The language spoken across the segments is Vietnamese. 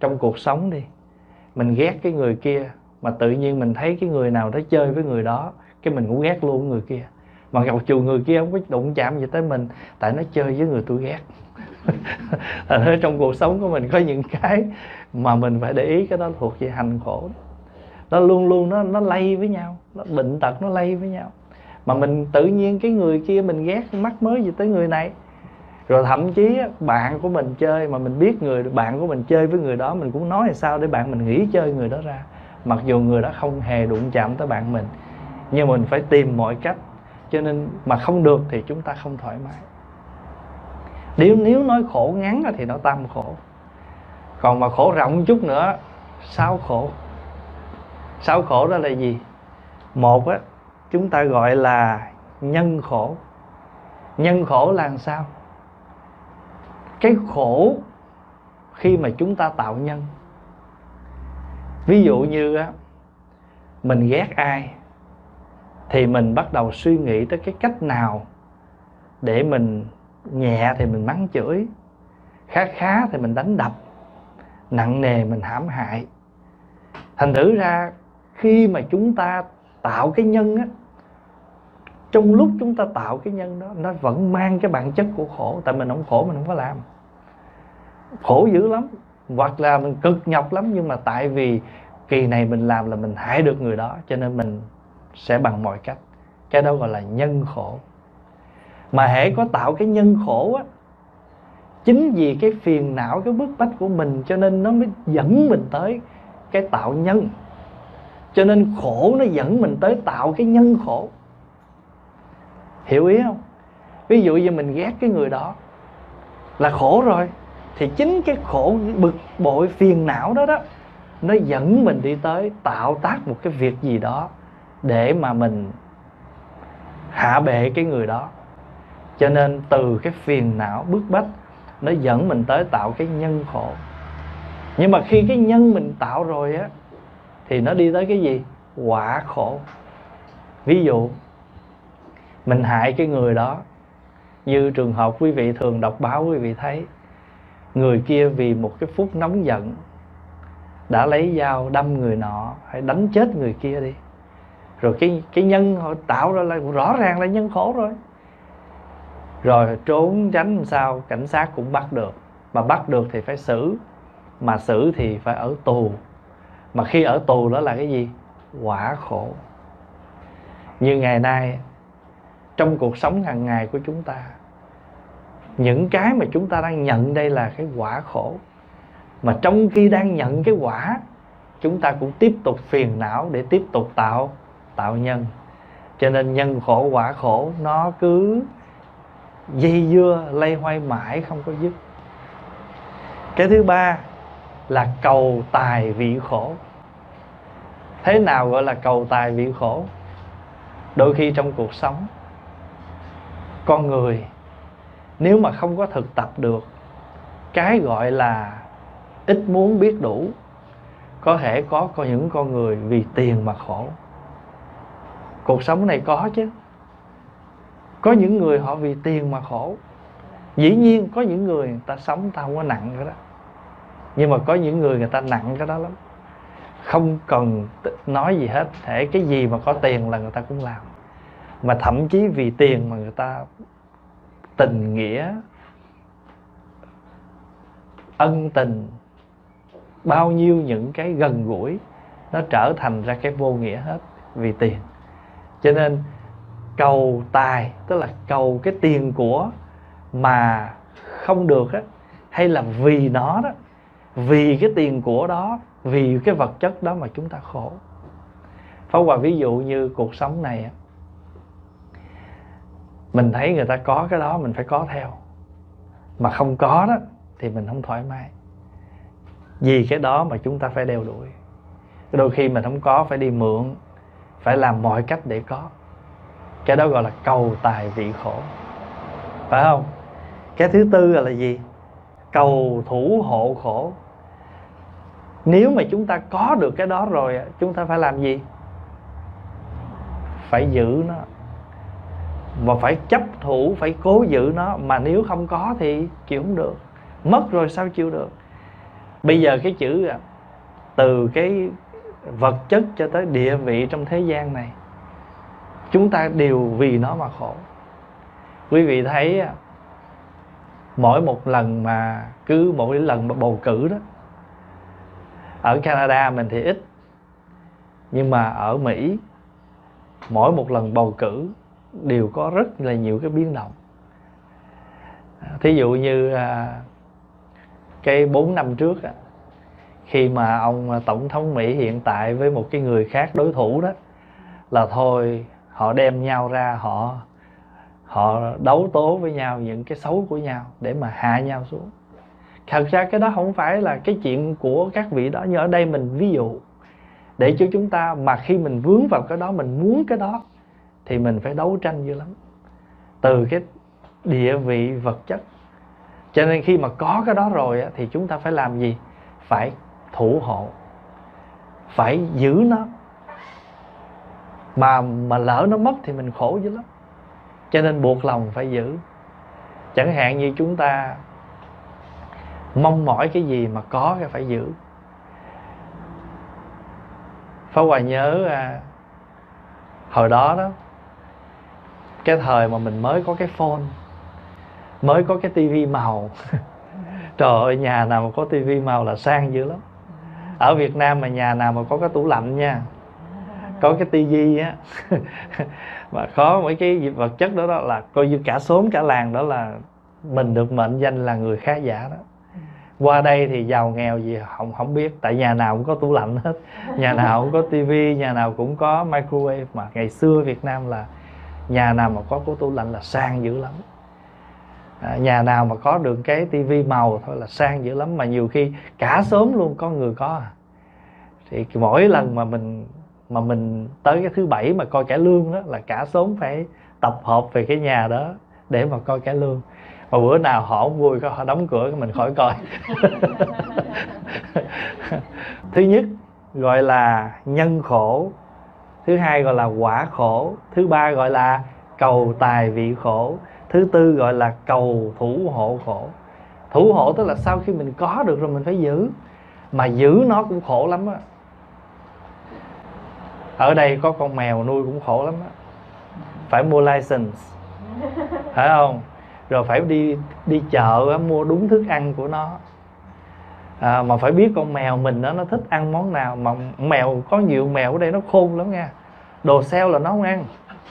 trong cuộc sống đi, mình ghét cái người kia mà tự nhiên mình thấy cái người nào đó chơi với người đó, cái mình cũng ghét luôn người kia, mà mặc dù người kia không có đụng chạm gì tới mình, tại nó chơi với người tôi ghét. Ở trong cuộc sống của mình có những cái mà mình phải để ý, cái đó thuộc về hành khổ. Nó luôn luôn nó lây với nhau, nó bệnh tật nó lây với nhau. Mà mình tự nhiên cái người kia mình ghét, mắc mới gì tới người này. Rồi thậm chí bạn của mình chơi mà mình biết người bạn của mình chơi với người đó, mình cũng nói là sao để bạn mình nghỉ chơi người đó ra, mặc dù người đó không hề đụng chạm tới bạn mình. Nhưng mình phải tìm mọi cách. Cho nên mà không được thì chúng ta không thoải mái. Nếu nói khổ ngắn thì nó tam khổ. Còn mà khổ rộng chút nữa, 6 khổ. 6 khổ đó là gì? Một á, chúng ta gọi là nhân khổ. Nhân khổ là làm sao? Cái khổ khi mà chúng ta tạo nhân. Ví dụ như á, mình ghét ai thì mình bắt đầu suy nghĩ tới cái cách nào để mình nhẹ thì mình mắng chửi, khá thì mình đánh đập, nặng nề mình hãm hại. Thành thử ra khi mà chúng ta tạo cái nhân á, trong lúc chúng ta tạo cái nhân đó, nó vẫn mang cái bản chất của khổ. Tại mình không khổ mình không có làm, khổ dữ lắm, hoặc là mình cực nhọc lắm, nhưng mà tại vì kỳ này mình làm là mình hại được người đó, cho nên mình sẽ bằng mọi cách. Cái đó gọi là nhân khổ. Mà hễ có tạo cái nhân khổ á, chính vì cái phiền não, cái bức bách của mình, cho nên nó mới dẫn mình tới cái tạo nhân. Cho nên khổ nó dẫn mình tới tạo cái nhân khổ. Hiểu ý không? Ví dụ như mình ghét cái người đó là khổ rồi, thì chính cái khổ, bực bội, phiền não đó đó, nó dẫn mình đi tới tạo tác một cái việc gì đó để mà mình hạ bệ cái người đó. Cho nên từ cái phiền não bức bách, nó dẫn mình tới tạo cái nhân khổ. Nhưng mà khi cái nhân mình tạo rồi á, thì nó đi tới cái gì? Quả khổ. Ví dụ mình hại cái người đó, như trường hợp quý vị thường đọc báo, quý vị thấy người kia vì một cái phút nóng giận đã lấy dao đâm người nọ, hay đánh chết người kia đi. Rồi cái nhân họ tạo ra là rõ ràng là nhân khổ rồi. Rồi trốn tránh làm sao, cảnh sát cũng bắt được. Mà bắt được thì phải xử. Mà xử thì phải ở tù. Mà khi ở tù đó là cái gì? Quả khổ. Như ngày nay, trong cuộc sống hàng ngày của chúng ta, những cái mà chúng ta đang nhận đây là cái quả khổ. Mà trong khi đang nhận cái quả, chúng ta cũng tiếp tục phiền não để tiếp tục tạo nhân. Cho nên nhân khổ quả khổ nó cứ dây dưa lây hoay mãi không có dứt. Cái thứ ba là cầu tài vị khổ. Thế nào gọi là cầu tài vị khổ? Đôi khi trong cuộc sống, con người nếu mà không có thực tập được cái gọi là ít muốn biết đủ, có thể có những con người vì tiền mà khổ. Cuộc sống này có chứ. Có những người họ vì tiền mà khổ. Dĩ nhiên có những người ta sống ta không có nặng cái đó, nhưng mà có những người ta nặng cái đó lắm. Không cần nói gì hết, thể cái gì mà có tiền là người ta cũng làm. Mà thậm chí vì tiền mà người ta tình nghĩa, ân tình, bao nhiêu những cái gần gũi, nó trở thành ra cái vô nghĩa hết vì tiền. Cho nên cầu tài, tức là cầu cái tiền của mà không được á, hay là vì nó đó, vì cái tiền của đó, vì cái vật chất đó mà chúng ta khổ. Pháp Hòa ví dụ như cuộc sống này á, mình thấy người ta có cái đó mình phải có theo, mà không có đó thì mình không thoải mái. Vì cái đó mà chúng ta phải đeo đuổi. Đôi khi mình không có phải đi mượn, phải làm mọi cách để có. Cái đó gọi là cầu tài vị khổ, phải không? Cái thứ tư là gì? Cầu thủ hộ khổ. Nếu mà chúng ta có được cái đó rồi, chúng ta phải làm gì? Phải giữ nó, và phải chấp thủ, phải cố giữ nó. Mà nếu không có thì chịu không được. Mất rồi sao chịu được? Bây giờ cái chữ từ cái vật chất cho tới địa vị trong thế gian này, chúng ta đều vì nó mà khổ. Quý vị thấy mỗi một lần mà cứ mỗi lần mà bầu cử đó, ở Canada mình thì ít, nhưng mà ở Mỹ mỗi một lần bầu cử đều có rất là nhiều cái biến động. Thí dụ như cái 4 năm trước khi mà ông tổng thống Mỹ hiện tại với một cái người khác đối thủ đó, là thôi họ đem nhau ra, họ đấu tố với nhau những cái xấu của nhau để mà hạ nhau xuống. Thật ra cái đó không phải là cái chuyện của các vị đó, nhưng ở đây mình ví dụ để cho chúng ta mà khi mình vướng vào cái đó, mình muốn cái đó thì mình phải đấu tranh dữ lắm, từ cái địa vị vật chất. Cho nên khi mà có cái đó rồi thì chúng ta phải làm gì? Phải thủ hộ, phải giữ nó. Mà lỡ nó mất thì mình khổ dữ lắm. Cho nên buộc lòng phải giữ. Chẳng hạn như chúng ta mong mỏi cái gì mà có cái phải giữ. Pháp Hòa nhớ hồi đó đó, cái thời mà mình mới có cái phone, mới có cái tivi màu trời ơi, nhà nào mà có tivi màu là sang dữ lắm. Ở Việt Nam mà nhà nào mà có cái tủ lạnh nha, có cái tivi á mà có mấy cái vật chất đó, đó là coi như cả xóm cả làng đó là mình được mệnh danh là người khá giả đó. Qua đây thì giàu nghèo gì không biết, tại nhà nào cũng có tủ lạnh hết, nhà nào cũng có tivi, nhà nào cũng có microwave. Mà ngày xưa Việt Nam là nhà nào mà có tủ lạnh là sang dữ lắm. Nhà nào mà có được cái tivi màu thôi là sang dữ lắm. Mà nhiều khi cả xóm luôn có người có. Thì mỗi lần mà mình tới cái thứ Bảy mà coi cải lương đó, là cả xóm phải tập hợp về cái nhà đó để mà coi cải lương. Mà bữa nào họ không vui, họ đóng cửa mình khỏi coi. Thứ nhất gọi là nhân khổ, thứ hai gọi là quả khổ, thứ ba gọi là cầu tài vị khổ, thứ tư gọi là cầu thủ hộ khổ. Thủ hộ tức là sau khi mình có được rồi mình phải giữ. Mà giữ nó cũng khổ lắm á. Ở đây có con mèo nuôi cũng khổ lắm á. Phải mua license, phải không? Rồi phải đi chợ mua đúng thức ăn của nó. Mà phải biết con mèo mình đó, nó thích ăn món nào. Mà mèo, có nhiều mèo ở đây nó khôn lắm nha, đồ xeo là nó không ăn.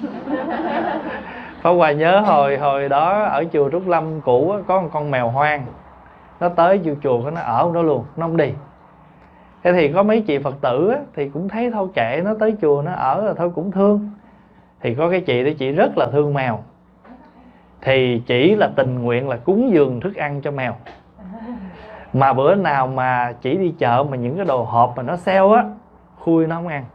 Pháp Hòa nhớ hồi đó ở chùa Trúc Lâm cũ có một con mèo hoang, nó tới chùa nó ở đó luôn, nó không đi. Thế thì có mấy chị Phật tử thì cũng thấy thôi kệ, nó tới chùa nó ở là thôi cũng thương. Thì có cái chị đó, chị rất là thương mèo, thì chỉ là tình nguyện là cúng dường thức ăn cho mèo. Mà bữa nào mà chỉ đi chợ mà những cái đồ hộp mà nó xeo á, khui nó không ăn.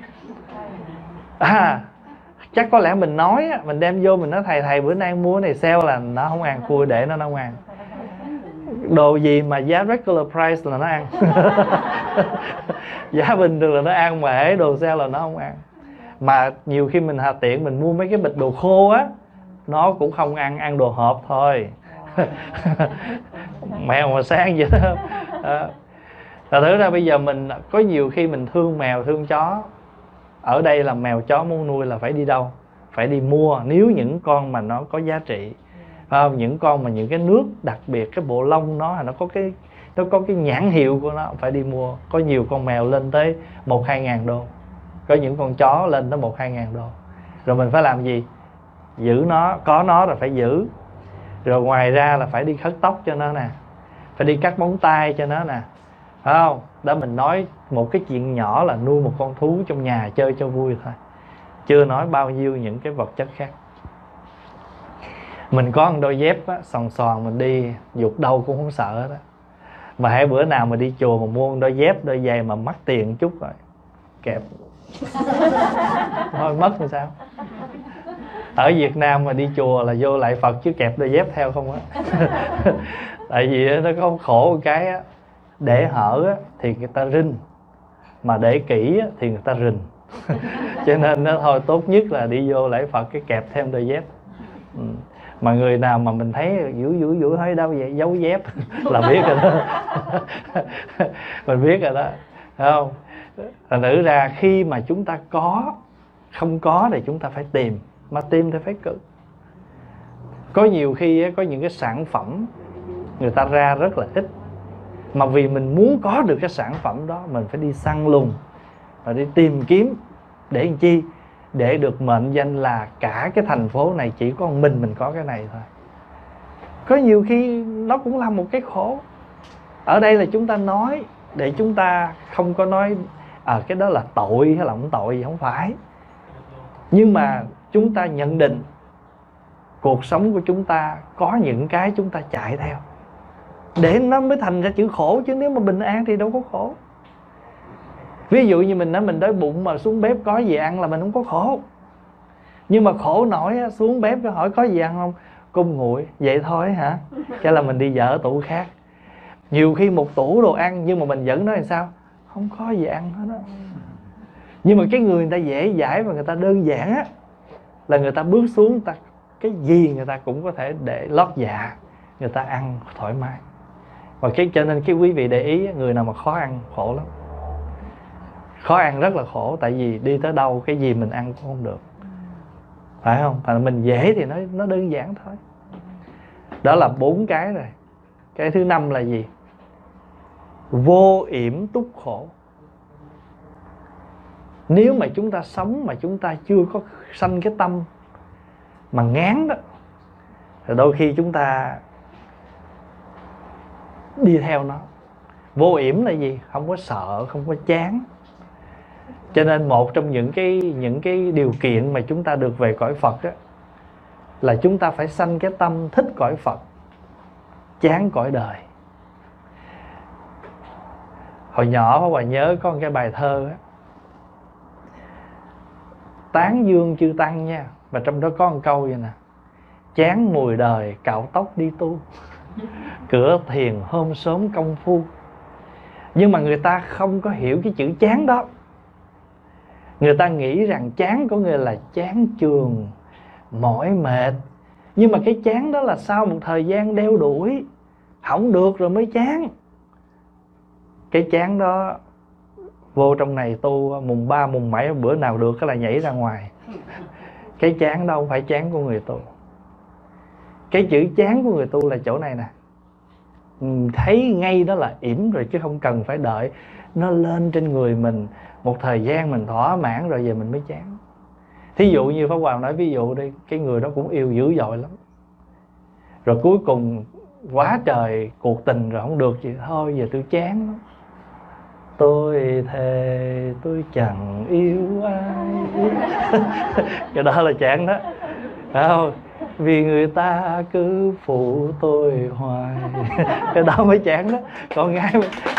Chắc có lẽ mình nói á, mình đem vô mình nói thầy bữa nay mua này xeo là nó không ăn, khui để nó không ăn. Đồ gì mà giá regular price là nó ăn. Giá bình thường là nó ăn, mà hễ đồ sale là nó không ăn. Mà nhiều khi mình hà tiện mình mua mấy cái bịch đồ khô á, nó cũng không ăn, ăn đồ hộp thôi. Mèo mà sang vậy đó. Thật thử ra bây giờ mình có nhiều khi mình thương mèo thương chó. Ở đây là mèo chó muốn nuôi là phải đi đâu? Phải đi mua, nếu những con mà nó có giá trị. Những con mà những cái nước đặc biệt, cái bộ lông nó có cái nhãn hiệu của nó, phải đi mua. Có nhiều con mèo lên tới 1-2 ngàn đô, có những con chó lên tới 1-2 ngàn đô. Rồi mình phải làm gì? Giữ nó, có nó rồi phải giữ. Rồi ngoài ra là phải đi cắt tóc cho nó nè, phải đi cắt móng tay cho nó nè, phải không? Đó, mình nói một cái chuyện nhỏ là nuôi một con thú trong nhà chơi cho vui thôi, chưa nói bao nhiêu những cái vật chất khác. Mình có một đôi dép á, sòn mình đi giục đâu cũng không sợ hết á. Mà hãy bữa nào mà đi chùa mà mua một đôi dép, đôi giày mà mắc tiền chút rồi kẹp thôi mất thì sao? Ở Việt Nam mà đi chùa là vô lại Phật chứ kẹp đôi dép theo không á. Tại vì nó có khổ một cái á, để hở á, thì người ta rinh, mà để kỹ á, thì người ta rình. Cho nên nó thôi tốt nhất là đi vô lễ Phật cái kẹp thêm đôi dép. Mà người nào mà mình thấy vũ hơi đâu vậy, giấu dép là biết rồi đó. Mình biết rồi đó, thấy không? Thành thử ra khi mà chúng ta có, không có thì chúng ta phải tìm, mà tìm thì phải cực. Có nhiều khi có những cái sản phẩm người ta ra rất là ít, mà vì mình muốn có được cái sản phẩm đó, mình phải đi săn lùng và đi tìm kiếm. Để làm chi? Để được mệnh danh là cả cái thành phố này chỉ có mình có cái này thôi. Có nhiều khi nó cũng là một cái khổ. Ở đây là chúng ta nói để chúng ta không có nói cái đó là tội hay là không tội gì, không phải. Nhưng mà chúng ta nhận định cuộc sống của chúng ta có những cái chúng ta chạy theo, để nó mới thành ra chữ khổ. Chứ nếu mà bình an thì đâu có khổ. Ví dụ như mình nói mình đói bụng mà xuống bếp có gì ăn là mình không có khổ. Nhưng mà khổ nổi xuống bếp cái hỏi có gì ăn không? Cung nguội. Vậy thôi hả? Cái là mình đi dở tủ khác. Nhiều khi một tủ đồ ăn nhưng mà mình vẫn nói làm sao? Không có gì ăn hết đó. Nhưng mà cái người ta dễ dãi và người ta đơn giản á, là người ta bước xuống, ta cái gì người ta cũng có thể để lót dạ, người ta ăn thoải mái. Và cho nên quý vị để ý, người nào mà khó ăn khổ lắm. Khó ăn rất là khổ. Tại vì đi tới đâu cái gì mình ăn cũng không được, phải không? Thành mình dễ thì nó đơn giản thôi. Đó là 4 cái rồi. Cái thứ 5 là gì? Vô yểm túc khổ. Nếu mà chúng ta sống mà chúng ta chưa có sanh cái tâm mà ngán đó, thì đôi khi chúng ta đi theo nó. Vô yểm là gì? Không có sợ, không có chán. Cho nên một trong những cái điều kiện mà chúng ta được về cõi Phật đó, là chúng ta phải sanh cái tâm thích cõi Phật, chán cõi đời. Hồi nhỏ Pháp Hòa nhớ có một cái bài thơ á, tán dương chư tăng nha, và trong đó có một câu vậy nè: chán mùi đời cạo tóc đi tu, cửa thiền hôm sớm công phu. Nhưng mà người ta không có hiểu cái chữ chán đó. Người ta nghĩ rằng chán có nghĩa là chán chường, mỏi mệt. Nhưng mà cái chán đó là sau một thời gian đeo đuổi, không được rồi mới chán. Cái chán đó vô trong này tu mùng 3, mùng 7 bữa nào được cái là nhảy ra ngoài. Cái chán đâu không phải chán của người tu. Cái chữ chán của người tu là chỗ này nè. Thấy ngay đó là yểm rồi, chứ không cần phải đợi nó lên trên người mình một thời gian mình thỏa mãn rồi về mình mới chán. Thí dụ như Pháp Hòa nói ví dụ đi, cái người đó cũng yêu dữ dội lắm, rồi cuối cùng quá trời cuộc tình rồi không được gì, thôi giờ tôi chán lắm, tôi thề tôi chẳng yêu ai. Cái đó là chán đó, phải không? Vì người ta cứ phụ tôi hoài. Cái đó mới chán đó. Còn ngay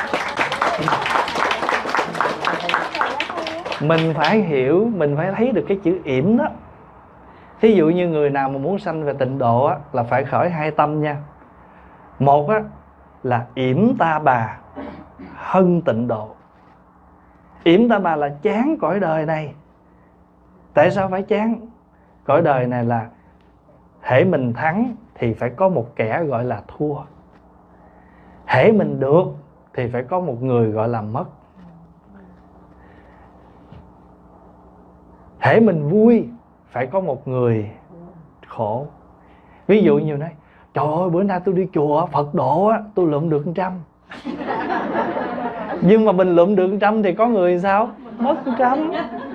mình phải hiểu, mình phải thấy được cái chữ yểm đó. Thí dụ như người nào mà muốn sanh về tịnh độ á, là phải khởi 2 tâm nha. Một á, là yểm ta bà hân tịnh độ. Yểm ta bà là chán cõi đời này. Tại sao phải chán? Cõi đời này là hễ mình thắng thì phải có một kẻ gọi là thua, hễ mình được thì phải có một người gọi là mất. Hễ mình vui phải có một người khổ. Ví dụ như nói: trời ơi bữa nay tôi đi chùa Phật độ á, tôi lượm được 100. Nhưng mà mình lượm được 100 thì có người sao? Mất 100.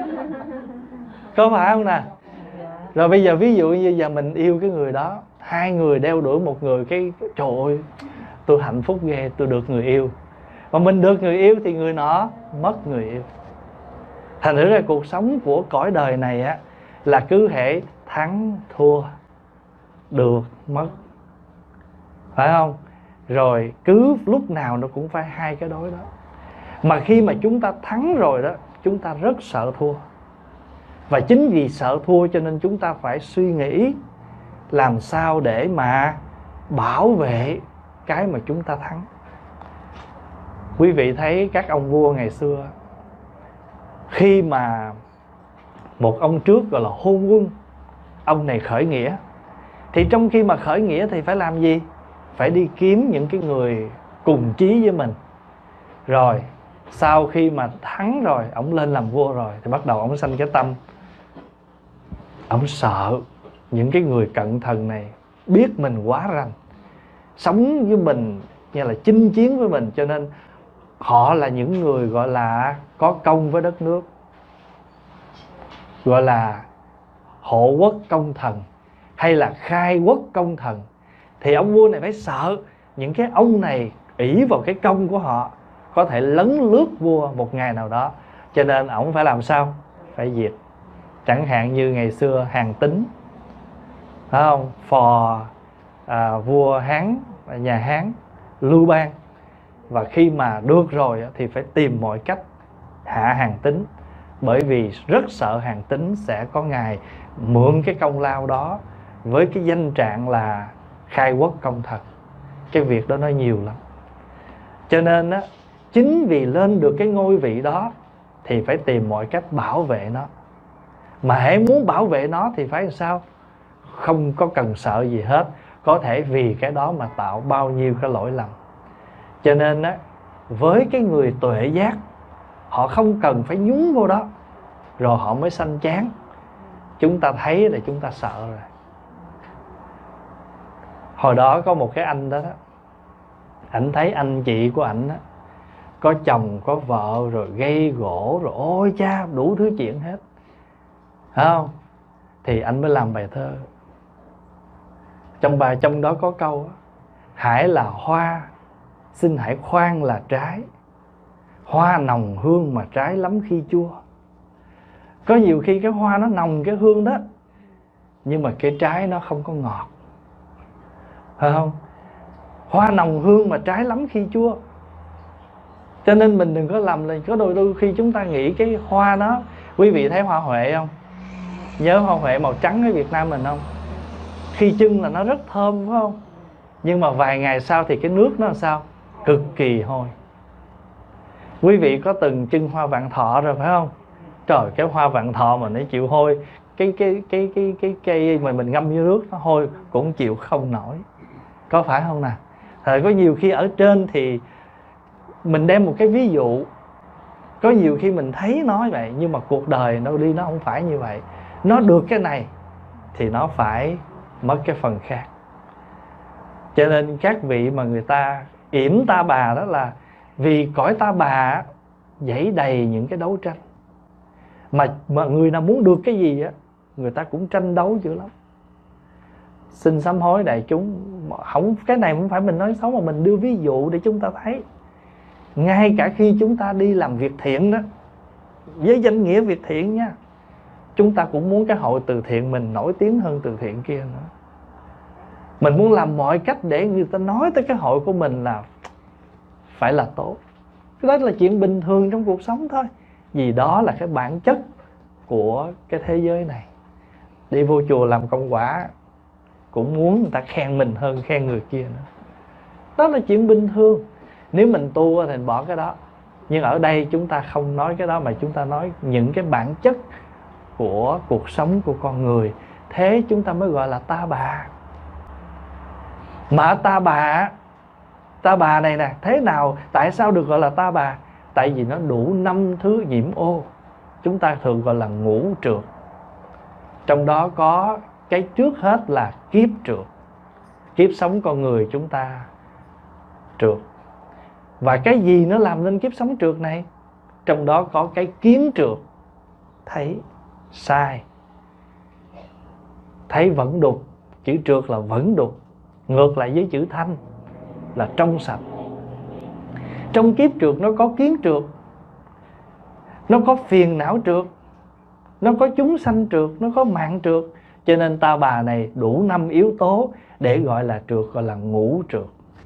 Có phải không nè? Rồi bây giờ ví dụ như giờ mình yêu cái người đó, 2 người đeo đuổi một người, cái trời ơi tôi hạnh phúc ghê, tôi được người yêu. Mà mình được người yêu thì người nọ mất người yêu. Thành thử ra cuộc sống của cõi đời này á, là cứ hễ thắng thua, được mất, phải không? Rồi cứ lúc nào nó cũng phải 2 cái đối đó. Mà khi mà chúng ta thắng rồi đó, chúng ta rất sợ thua. Và chính vì sợ thua cho nên chúng ta phải suy nghĩ làm sao để mà bảo vệ cái mà chúng ta thắng. Quý vị thấy các ông vua ngày xưa, khi mà một ông trước gọi là Hôn Quân, ông này khởi nghĩa, Thì trong khi mà khởi nghĩa thì phải làm gì? Phải đi kiếm những cái người cùng chí với mình. Rồi sau khi mà thắng rồi, ổng lên làm vua rồi, thì bắt đầu ổng sanh cái tâm ổng sợ những cái người cận thần này biết mình quá rành, sống với mình như là chinh chiến với mình, cho nên họ là những người gọi là có công với đất nước, gọi là hộ quốc công thần hay là khai quốc công thần. Thì ông vua này phải sợ những cái ông này ỷ vào cái công của họ có thể lấn lướt vua một ngày nào đó, cho nên ổng phải làm sao? Phải diệt. Chẳng hạn như ngày xưa Hàn Tín, phải không? Phò vua Hán, nhà Hán Lưu Bang, và khi mà được rồi thì phải tìm mọi cách hạ Hàn Tín, bởi vì rất sợ Hàn Tín sẽ có ngày mượn cái công lao đó với cái danh trạng là khai quốc công thần. Cái việc đó nó nhiều lắm. Cho nên á, chính vì lên được cái ngôi vị đó thì phải tìm mọi cách bảo vệ nó. Mà hễ muốn bảo vệ nó thì phải làm sao? Không có cần sợ gì hết. Có thể vì cái đó mà tạo bao nhiêu cái lỗi lầm. Cho nên á, với cái người tuệ giác, họ không cần phải nhúng vô đó rồi họ mới sanh chán. Chúng ta thấy là chúng ta sợ rồi. Hồi đó có một cái anh đó, ảnh thấy anh chị của ảnh có chồng có vợ rồi gây gổ rồi ôi cha đủ thứ chuyện hết, phải không? Thì anh mới làm bài thơ. Trong đó có câu: hãy là hoa, xin hãy khoan là trái. Hoa nồng hương mà trái lắm khi chua. Có nhiều khi cái hoa nó nồng cái hương đó, nhưng mà cái trái nó không có ngọt, phải không? Hoa nồng hương mà trái lắm khi chua. Cho nên mình đừng có lầm là có đôi khi chúng ta nghĩ cái hoa đó. Quý vị thấy hoa huệ không? Nhớ hoa huệ màu trắng ở Việt Nam mình không? Khi chưng là nó rất thơm, phải không? Nhưng mà vài ngày sau thì cái nước nó làm sao? Cực kỳ hôi. Quý vị có từng chưng hoa vạn thọ rồi phải không? Trời, cái hoa vạn thọ mà nó chịu hôi, cái cây mà mình ngâm vô nước nó hôi cũng chịu không nổi, có phải không nào? Thời có nhiều khi ở trên thì mình đem một cái ví dụ, có nhiều khi mình thấy nói vậy, nhưng mà cuộc đời nó đi nó không phải như vậy. Nó được cái này thì nó phải mất cái phần khác. Cho nên các vị mà người ta yểm ta bà đó là vì cõi ta bà dẫy đầy những cái đấu tranh. Mà người nào muốn được cái gì á, người ta cũng tranh đấu dữ lắm. Xin sám hối đại chúng, không, cái này không phải mình nói xấu mà mình đưa ví dụ để chúng ta thấy. Ngay cả khi chúng ta đi làm việc thiện đó, với danh nghĩa việc thiện nha, chúng ta cũng muốn cái hội từ thiện mình nổi tiếng hơn từ thiện kia nữa. Mình muốn làm mọi cách để người ta nói tới cái hội của mình là phải là tốt. Cái đó là chuyện bình thường trong cuộc sống thôi. Vì đó là cái bản chất của cái thế giới này. Đi vô chùa làm công quả cũng muốn người ta khen mình hơn khen người kia nữa. Đó là chuyện bình thường. Nếu mình tu thì bỏ cái đó. Nhưng ở đây chúng ta không nói cái đó, mà chúng ta nói những cái bản chất của cuộc sống của con người. Thế chúng ta mới gọi là ta bà. Mà ta bà này nè, thế nào, tại sao được gọi là ta bà? Tại vì nó đủ 5 thứ nhiễm ô. Chúng ta thường gọi là ngũ trược. Trong đó có cái trước hết là kiếp trược. Kiếp sống con người chúng ta trược. Và cái gì nó làm nên kiếp sống trược này? Trong đó có cái kiến trược. Thấy sai, thấy vẫn đục. Chữ trược là vẫn đục. Ngược lại với chữ thanh là trong sạch. Trong kiếp trược nó có kiến trược, nó có phiền não trược, nó có chúng sanh trược, nó có mạng trược. Cho nên ta bà này đủ 5 yếu tố để gọi là trược, gọi là ngũ trược.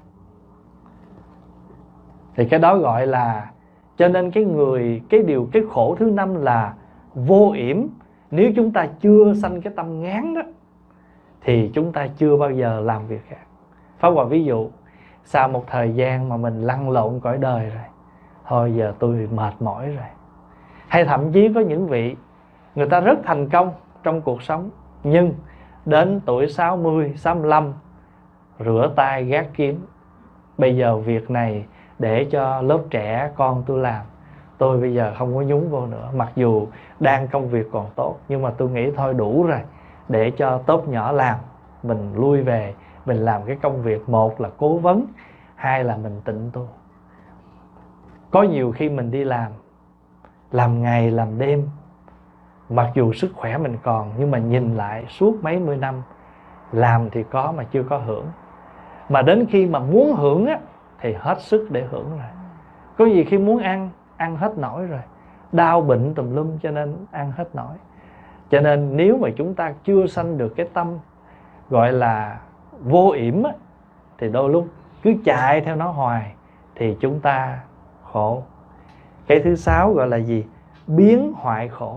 Thì cái đó gọi là, cho nên cái khổ thứ 5 là vô yểm. Nếu chúng ta chưa sanh cái tâm ngán đó thì chúng ta chưa bao giờ làm việc khác. Pháp Hòa ví dụ, sau một thời gian mà mình lăn lộn cõi đời rồi, thôi giờ tôi mệt mỏi rồi. Hay thậm chí có những vị người ta rất thành công trong cuộc sống, nhưng đến tuổi 60, 65 rửa tay gác kiếm. Bây giờ việc này để cho lớp trẻ con tôi làm, tôi bây giờ không có nhúng vô nữa. Mặc dù đang công việc còn tốt, nhưng mà tôi nghĩ thôi đủ rồi, để cho tốt nhỏ làm. Mình lui về, mình làm cái công việc, một là cố vấn, hai là mình tịnh tu. Có nhiều khi mình đi làm ngày làm đêm, mặc dù sức khỏe mình còn, nhưng mà nhìn lại suốt mấy mươi năm làm thì có mà chưa có hưởng. Mà đến khi mà muốn hưởng á, thì hết sức để hưởng rồi. Có gì khi muốn ăn hết nổi rồi, đau bệnh tùm lum, cho nên ăn hết nổi. Cho nên nếu mà chúng ta chưa sanh được cái tâm gọi là vô yểm á, thì đôi lúc cứ chạy theo nó hoài thì chúng ta khổ. Cái thứ sáu gọi là gì? Biến hoại khổ.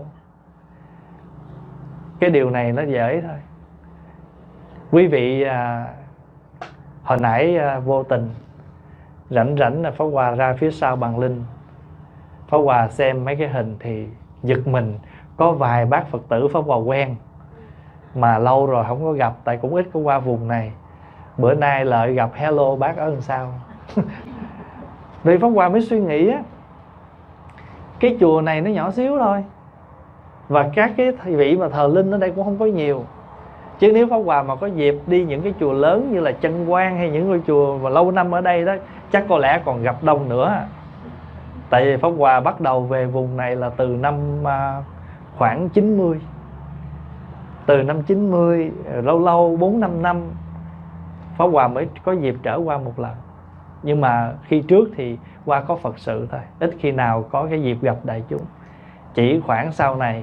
Cái điều này nó dễ thôi. Quý vị hồi nãy vô tình rảnh là Pháp Hòa ra phía sau bàn linh, Pháp Hòa xem mấy cái hình thì giật mình. Có vài bác Phật tử Pháp Hòa quen mà lâu rồi không có gặp, tại cũng ít có qua vùng này. Bữa nay lại gặp, hello bác ở đằng sau. Vì Pháp Hòa mới suy nghĩ á, cái chùa này nó nhỏ xíu thôi, và các cái vị mà thờ linh ở đây cũng không có nhiều. Chứ nếu Pháp Hòa mà có dịp đi những cái chùa lớn như là Chân Quang hay những ngôi chùa mà lâu năm ở đây đó, chắc có lẽ còn gặp đông nữa. Tại vì Pháp Hòa bắt đầu về vùng này là từ năm khoảng 90. Từ năm 90, lâu lâu 4-5 năm Pháp Hòa mới có dịp trở qua một lần. Nhưng mà khi trước thì qua có Phật sự thôi, ít khi nào có cái dịp gặp đại chúng. Chỉ khoảng sau này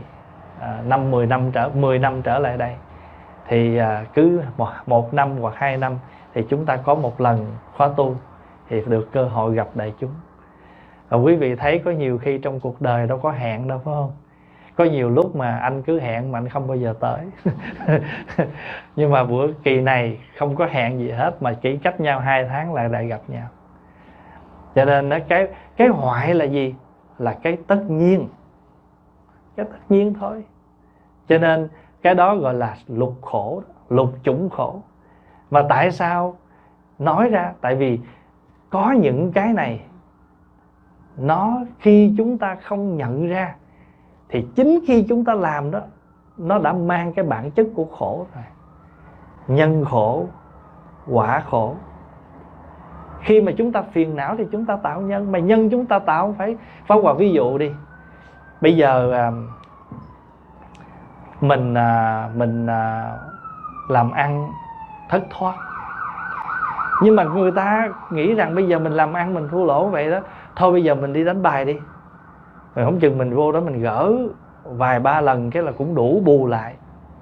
10 năm trở lại đây thì cứ một năm hoặc 2 năm thì chúng ta có một lần khóa tu, thì được cơ hội gặp đại chúng. Và quý vị thấy có nhiều khi trong cuộc đời đâu có hẹn đâu, phải không? Có nhiều lúc mà anh cứ hẹn mà anh không bao giờ tới. Nhưng mà bữa kỳ này không có hẹn gì hết, mà chỉ cách nhau 2 tháng lại gặp nhau. Cho nên cái hoại là gì? Là cái tất nhiên. Cái tất nhiên thôi. Cho nên cái đó gọi là lục khổ, lục chủng khổ. Mà tại sao nói ra? Tại vì có những cái này, nó khi chúng ta không nhận ra thì chính khi chúng ta làm đó, nó đã mang cái bản chất của khổ rồi. Nhân khổ, quả khổ. Khi mà chúng ta phiền não thì chúng ta tạo nhân. Mà nhân chúng ta tạo không phải. Pháp Hòa ví dụ đi. Bây giờ mình làm ăn thất thoát, nhưng mà người ta nghĩ rằng bây giờ mình làm ăn mình thua lỗ vậy đó, thôi bây giờ mình đi đánh bài đi, rồi không chừng mình vô đó mình gỡ vài 3 lần cái là cũng đủ bù lại.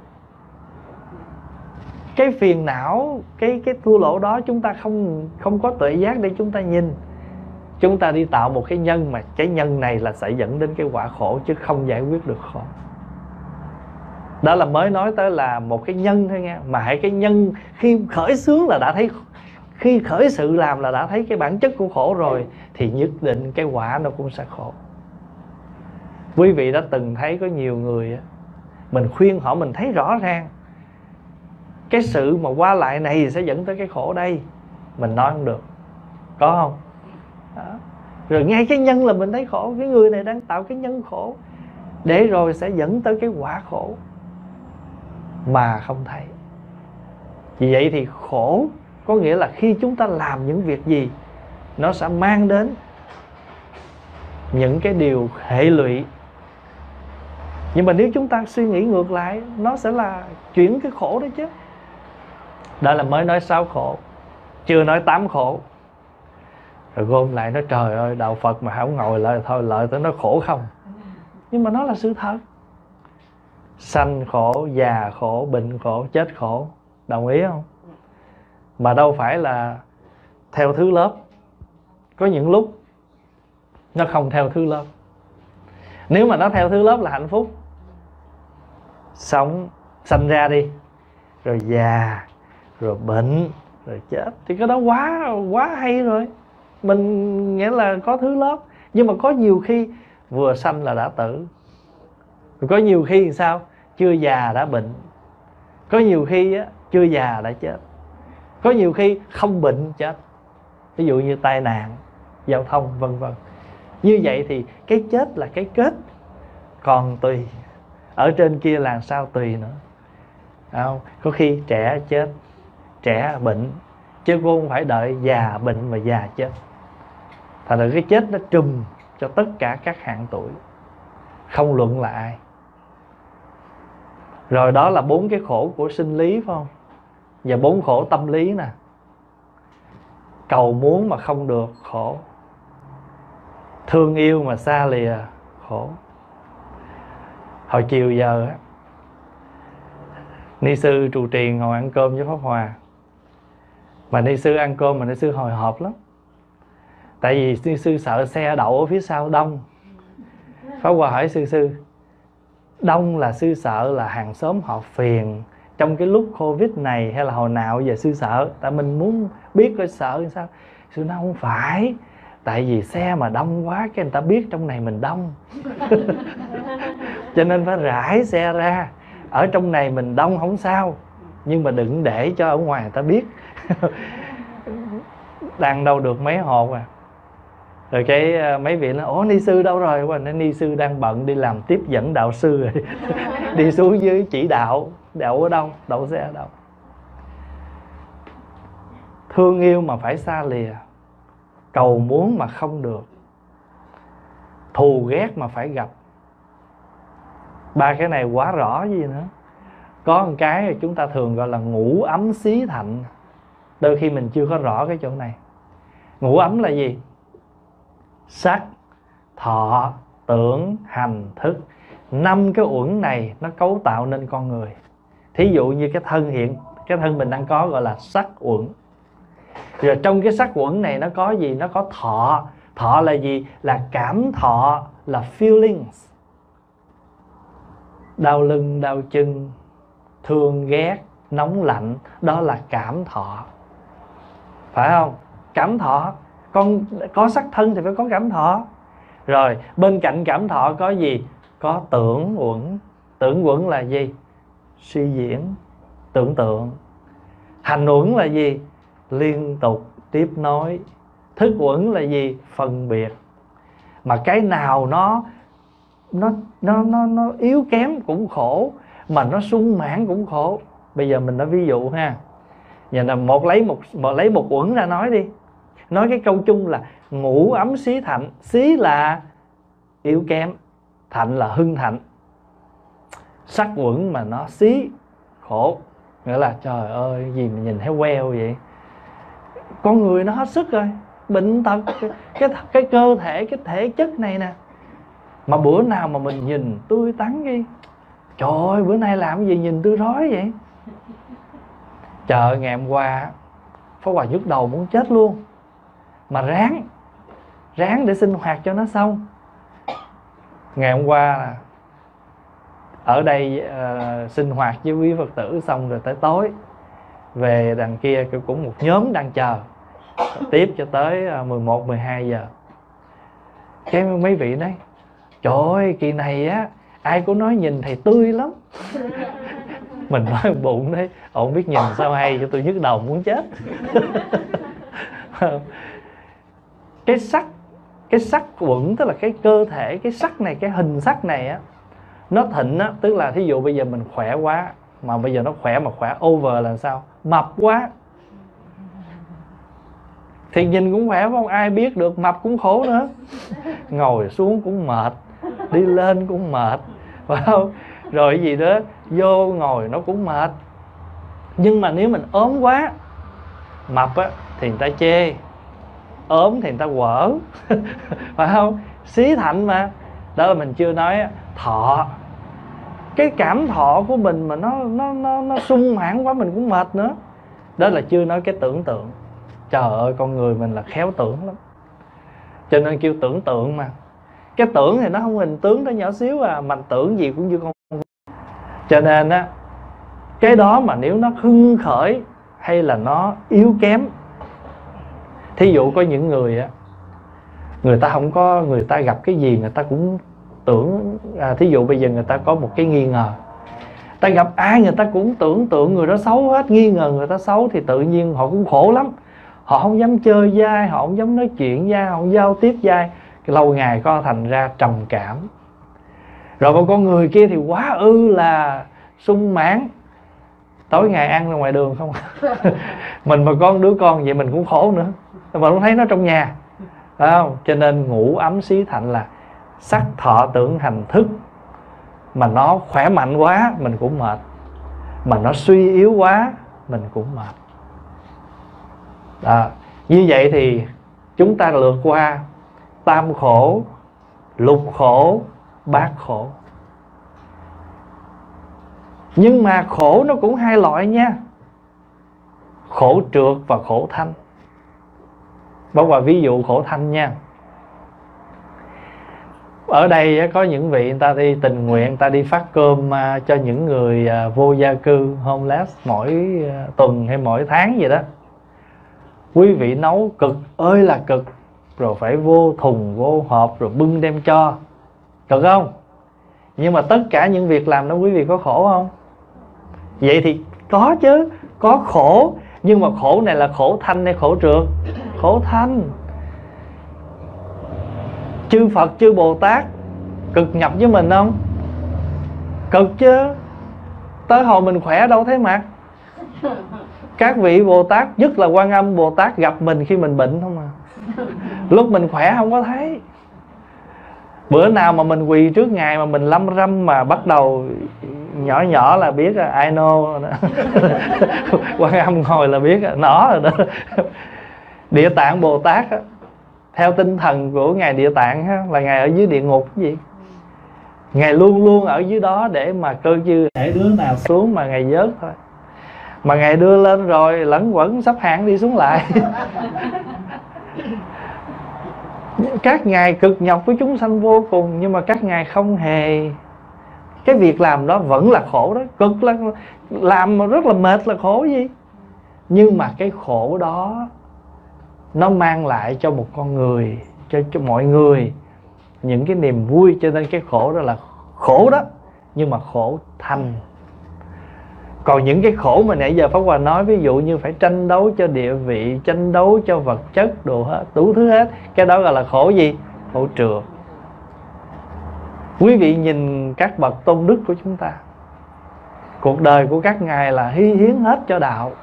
Cái phiền não, cái thua lỗ đó chúng ta không có tuệ giác để chúng ta nhìn. Chúng ta đi tạo một cái nhân, mà cái nhân này là sẽ dẫn đến cái quả khổ, chứ không giải quyết được khổ. Đó là mới nói tới là một cái nhân thôi nha. Mà hãy cái nhân khi khởi xướng là đã thấy, khi khởi sự làm là đã thấy cái bản chất của khổ rồi, thì nhất định cái quả nó cũng sẽ khổ. Quý vị đã từng thấy có nhiều người mình khuyên họ, mình thấy rõ ràng cái sự mà qua lại này sẽ dẫn tới cái khổ đây, mình nói không được. Có không? Đó. Rồi ngay cái nhân là mình thấy khổ. Cái người này đang tạo cái nhân khổ, để rồi sẽ dẫn tới cái quả khổ mà không thấy. Vì vậy thì khổ có nghĩa là khi chúng ta làm những việc gì, nó sẽ mang đến những cái điều hệ lụy. Nhưng mà nếu chúng ta suy nghĩ ngược lại, nó sẽ là chuyển cái khổ đó chứ. Đó là mới nói 6 khổ, chưa nói 8 khổ. Rồi gom lại nói trời ơi, đạo Phật mà không ngồi lại thôi, lợi tới nó khổ không. Nhưng mà nó là sự thật. Sanh khổ, già khổ, bệnh khổ, chết khổ. Đồng ý không? Mà đâu phải là theo thứ lớp. Có những lúc nó không theo thứ lớp. Nếu mà nó theo thứ lớp là hạnh phúc. Sống, sanh ra đi, rồi già, rồi bệnh, rồi chết, thì cái đó quá hay rồi. Mình nghĩa là có thứ lớp. Nhưng mà có nhiều khi vừa sanh là đã tử. Rồi có nhiều khi sao? Chưa già đã bệnh. Có nhiều khi á, chưa già đã chết. Có nhiều khi không bệnh chết. Ví dụ như tai nạn giao thông vân vân. Như vậy thì cái chết là cái kết, còn tùy ở trên kia là sao tùy nữa. Không? Có khi trẻ chết, trẻ bệnh, chứ cô không phải đợi già bệnh và già chết. Thành ra cái chết nó trùm cho tất cả các hạng tuổi, không luận là ai. Rồi đó là 4 cái khổ của sinh lý, phải không? Và 4 khổ tâm lý nè. Cầu muốn mà không được, khổ. Thương yêu mà xa lìa, khổ. Hồi chiều giờ á, ni sư trụ trì ngồi ăn cơm với Pháp Hòa. Mà ni sư ăn cơm mà ni sư hồi hộp lắm. Tại vì ni sư sợ xe đậu ở phía sau đông. Pháp Hòa hỏi sư, đông là sư sợ là hàng xóm họ phiền trong cái lúc Covid này hay là hồi nào giờ sư sợ? Tại mình muốn biết coi sợ làm sao. Sư nói không phải, tại vì xe mà đông quá cái người ta biết trong này mình đông. Cho nên phải rải xe ra. Ở trong này mình đông không sao, nhưng mà đừng để cho ở ngoài người ta biết. Đang đâu được mấy hộp à. Rồi cái mấy vị nói ủa ni sư đâu rồi? Qua nói ni sư đang bận đi làm tiếp dẫn đạo sư rồi. Đi xuống dưới chỉ đạo. Đậu ở đâu? Đậu xe ở đâu? Thương yêu mà phải xa lìa, cầu muốn mà không được, thù ghét mà phải gặp. 3 cái này quá rõ gì nữa. Có một cái chúng ta thường gọi là ngũ ấm xí thạnh. Đôi khi mình chưa có rõ cái chỗ này. Ngũ ấm là gì? Sắc, thọ, tưởng, hành, thức. 5 cái uẩn này nó cấu tạo nên con người. Thí dụ như cái thân mình đang có gọi là sắc uẩn. Rồi trong cái sắc uẩn này nó có gì? Nó có thọ. Thọ là gì? Là cảm thọ, là feelings. Đau lưng, đau chân, thương ghét, nóng lạnh, đó là cảm thọ. Phải không? Cảm thọ. Con có sắc thân thì phải có cảm thọ. Rồi bên cạnh cảm thọ có gì? Có tưởng uẩn. Tưởng uẩn là gì? Suy diễn, tưởng tượng. Hành uẩn là gì? Liên tục, tiếp nối. Thức uẩn là gì? Phân biệt. Mà cái nào nó yếu kém cũng khổ, mà nó sung mãn cũng khổ. Bây giờ mình nói ví dụ ha. Giờ là lấy một uẩn ra nói đi. Nói cái câu chung là ngũ ấm xí thạnh. Xí là yếu kém, thạnh là hưng thạnh. Sắc uẩn mà nó xí, khổ. Nghĩa là trời ơi, gì mà nhìn thấy queo vậy. Con người nó hết sức rồi, bệnh tật. Cái cơ thể, cái thể chất này nè. Mà bữa nào mà mình nhìn tươi tắn đi, trời ơi bữa nay làm cái gì nhìn tươi rói vậy. Trời, ngày hôm qua Pháp Hòa nhức đầu muốn chết luôn. Mà ráng để sinh hoạt cho nó xong. Ngày hôm qua ở đây sinh hoạt với quý Phật tử xong rồi tới tối về đằng kia cũng một nhóm đang chờ tiếp cho tới 11-12 giờ. Cái mấy vị nói trời ơi kỳ này á ai cũng nói nhìn thầy tươi lắm. Mình nói bụng đấy, không biết nhìn sao hay, cho tôi nhức đầu muốn chết. Cái sắc uẩn tức là cái cơ thể, cái sắc này, cái hình sắc này á, nó thịnh á, tức là thí dụ bây giờ mình khỏe quá, mà bây giờ nó khỏe mà khỏe over là sao? Mập quá thì nhìn cũng khỏe không ai biết được, mập cũng khổ nữa. Ngồi xuống cũng mệt, đi lên cũng mệt, phải không? Rồi cái gì đó vô ngồi nó cũng mệt. Nhưng mà nếu mình ốm quá, mập á thì người ta chê, ốm thì người ta quở. Phải không? Xí thạnh mà. Đó là mình chưa nói thọ. Cái cảm thọ của mình mà nó sung mãn quá mình cũng mệt nữa. Đó là chưa nói cái tưởng tượng. Trời ơi con người mình là khéo tưởng lắm. Cho nên kêu tưởng tượng mà. Cái tưởng thì nó không hình tướng, nó nhỏ xíu à, mà tưởng gì cũng như con. Cho nên á, cái đó mà nếu nó hưng khởi hay là nó yếu kém. Thí dụ có những người á, người ta không có, người ta gặp cái gì người ta cũng tưởng, thí dụ bây giờ người ta có một cái nghi ngờ, Ta gặp ai người ta cũng tưởng tượng người đó xấu hết, nghi ngờ người ta xấu, thì tự nhiên họ cũng khổ lắm. Họ không dám chơi với ai, họ không dám nói chuyện với ai, họ không giao tiếp với ai. Lâu ngày có thành ra trầm cảm. Rồi một con người kia thì quá ư là sung mãn, tối ngày ăn ra ngoài đường không. Mình mà có đứa con vậy mình cũng khổ nữa, mà không thấy nó trong nhà, phải không? Cho nên ngũ ấm xí thạnh là sắc thọ tưởng hành thức. Mà nó khỏe mạnh quá mình cũng mệt, mà nó suy yếu quá mình cũng mệt. Như vậy thì chúng ta lượt qua tam khổ, lục khổ, bát khổ. Nhưng mà khổ nó cũng hai loại nha, khổ trượt và khổ thanh. Bao gồm ví dụ khổ thanh nha. Ở đây có những vị người ta đi tình nguyện, người ta đi phát cơm cho những người vô gia cư, homeless, mỗi tuần hay mỗi tháng vậy đó. Quý vị nấu cực ơi là cực, rồi phải vô thùng, vô hộp, rồi bưng đem cho. Cực không? Nhưng mà tất cả những việc làm đó quý vị có khổ không? Vậy thì có chứ, có khổ. Nhưng mà khổ này là khổ thanh hay khổ trượt? Khổ thanh. Chư Phật, chư Bồ Tát cực nhập với mình không? Cực chứ. Tới hồi mình khỏe đâu thấy mặt. Các vị Bồ Tát, nhất là Quan Âm Bồ Tát, gặp mình khi mình bệnh không à. Lúc mình khỏe không có thấy. Bữa nào mà mình quỳ trước Ngài mà mình lâm râm mà bắt đầu nhỏ nhỏ là biết là I know. Quan Âm ngồi là biết nó rồi đó. Địa Tạng Bồ Tát á, theo tinh thần của Ngài Địa Tạng á, là Ngài ở dưới địa ngục cái gì. Ngài luôn luôn ở dưới đó để mà cơ dư để đứa nào xuống mà Ngài vớt thôi. Mà Ngài đưa lên rồi lẫn quẩn sắp hạn đi xuống lại. Các Ngài cực nhọc với chúng sanh vô cùng, nhưng mà các Ngài không hề, cái việc làm đó vẫn là khổ đó, cực là làm mà rất là mệt là khổ gì. Nhưng mà cái khổ đó nó mang lại cho một con người, cho mọi người những cái niềm vui. Cho nên cái khổ đó là khổ đó, nhưng mà khổ thanh. Còn những cái khổ mà nãy giờ Pháp Hòa nói, ví dụ như phải tranh đấu cho địa vị, tranh đấu cho vật chất, đồ hết, đủ thứ hết, cái đó gọi là khổ gì? Khổ trượt. Quý vị nhìn các bậc tôn đức của chúng ta, cuộc đời của các ngài là hy hiến hết cho đạo,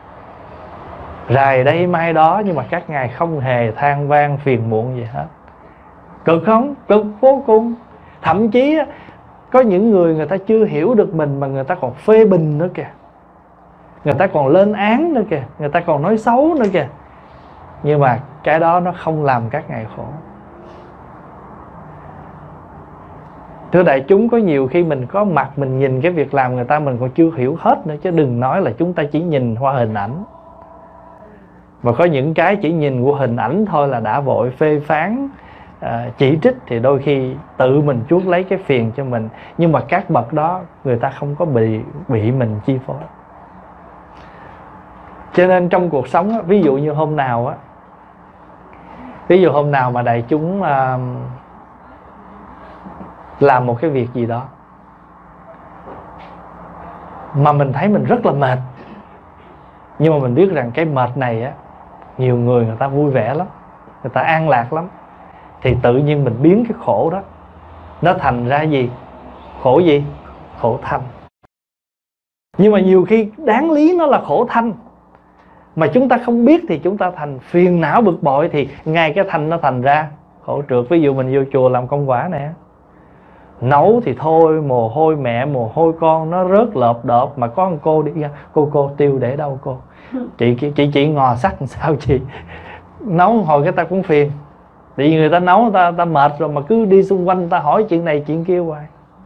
rày đây mai đó, nhưng mà các ngài không hề than vang phiền muộn gì hết. Cực không? Cực vô cùng. Thậm chí có những người, người ta chưa hiểu được mình mà người ta còn phê bình nữa kìa, người ta còn lên án nữa kìa, người ta còn nói xấu nữa kìa. Nhưng mà cái đó nó không làm các ngài khổ. Thưa đại chúng, có nhiều khi mình có mặt, mình nhìn cái việc làm người ta mình còn chưa hiểu hết nữa, chứ đừng nói là chúng ta chỉ nhìn qua hình ảnh. Và có những cái chỉ nhìn qua hình ảnh thôi là đã vội phê phán, chỉ trích, thì đôi khi tự mình chuốc lấy cái phiền cho mình. Nhưng mà các bậc đó người ta không có bị mình chi phối. Cho nên trong cuộc sống á, ví dụ như hôm nào mà đại chúng làm một cái việc gì đó mà mình thấy mình rất là mệt, nhưng mà mình biết rằng cái mệt này á, nhiều người ta vui vẻ lắm, người ta an lạc lắm, thì tự nhiên mình biến cái khổ đó nó thành ra gì? Khổ gì? Khổ thanh. Nhưng mà nhiều khi đáng lý nó là khổ thanh, mà chúng ta không biết thì chúng ta thành phiền não bực bội, thì ngay cái thanh nó thành ra khổ trượt. Ví dụ mình vô chùa làm công quả nè, nấu thì thôi, mồ hôi mẹ, mồ hôi con nó rớt lợp đợp, mà có một cô đi ra, cô tiêu để đâu cô? Chị ngò sắc làm sao chị? Nấu hồi cái ta cũng phiền, vì người ta nấu ta mệt rồi mà cứ đi xung quanh ta hỏi chuyện này chuyện kia hoài.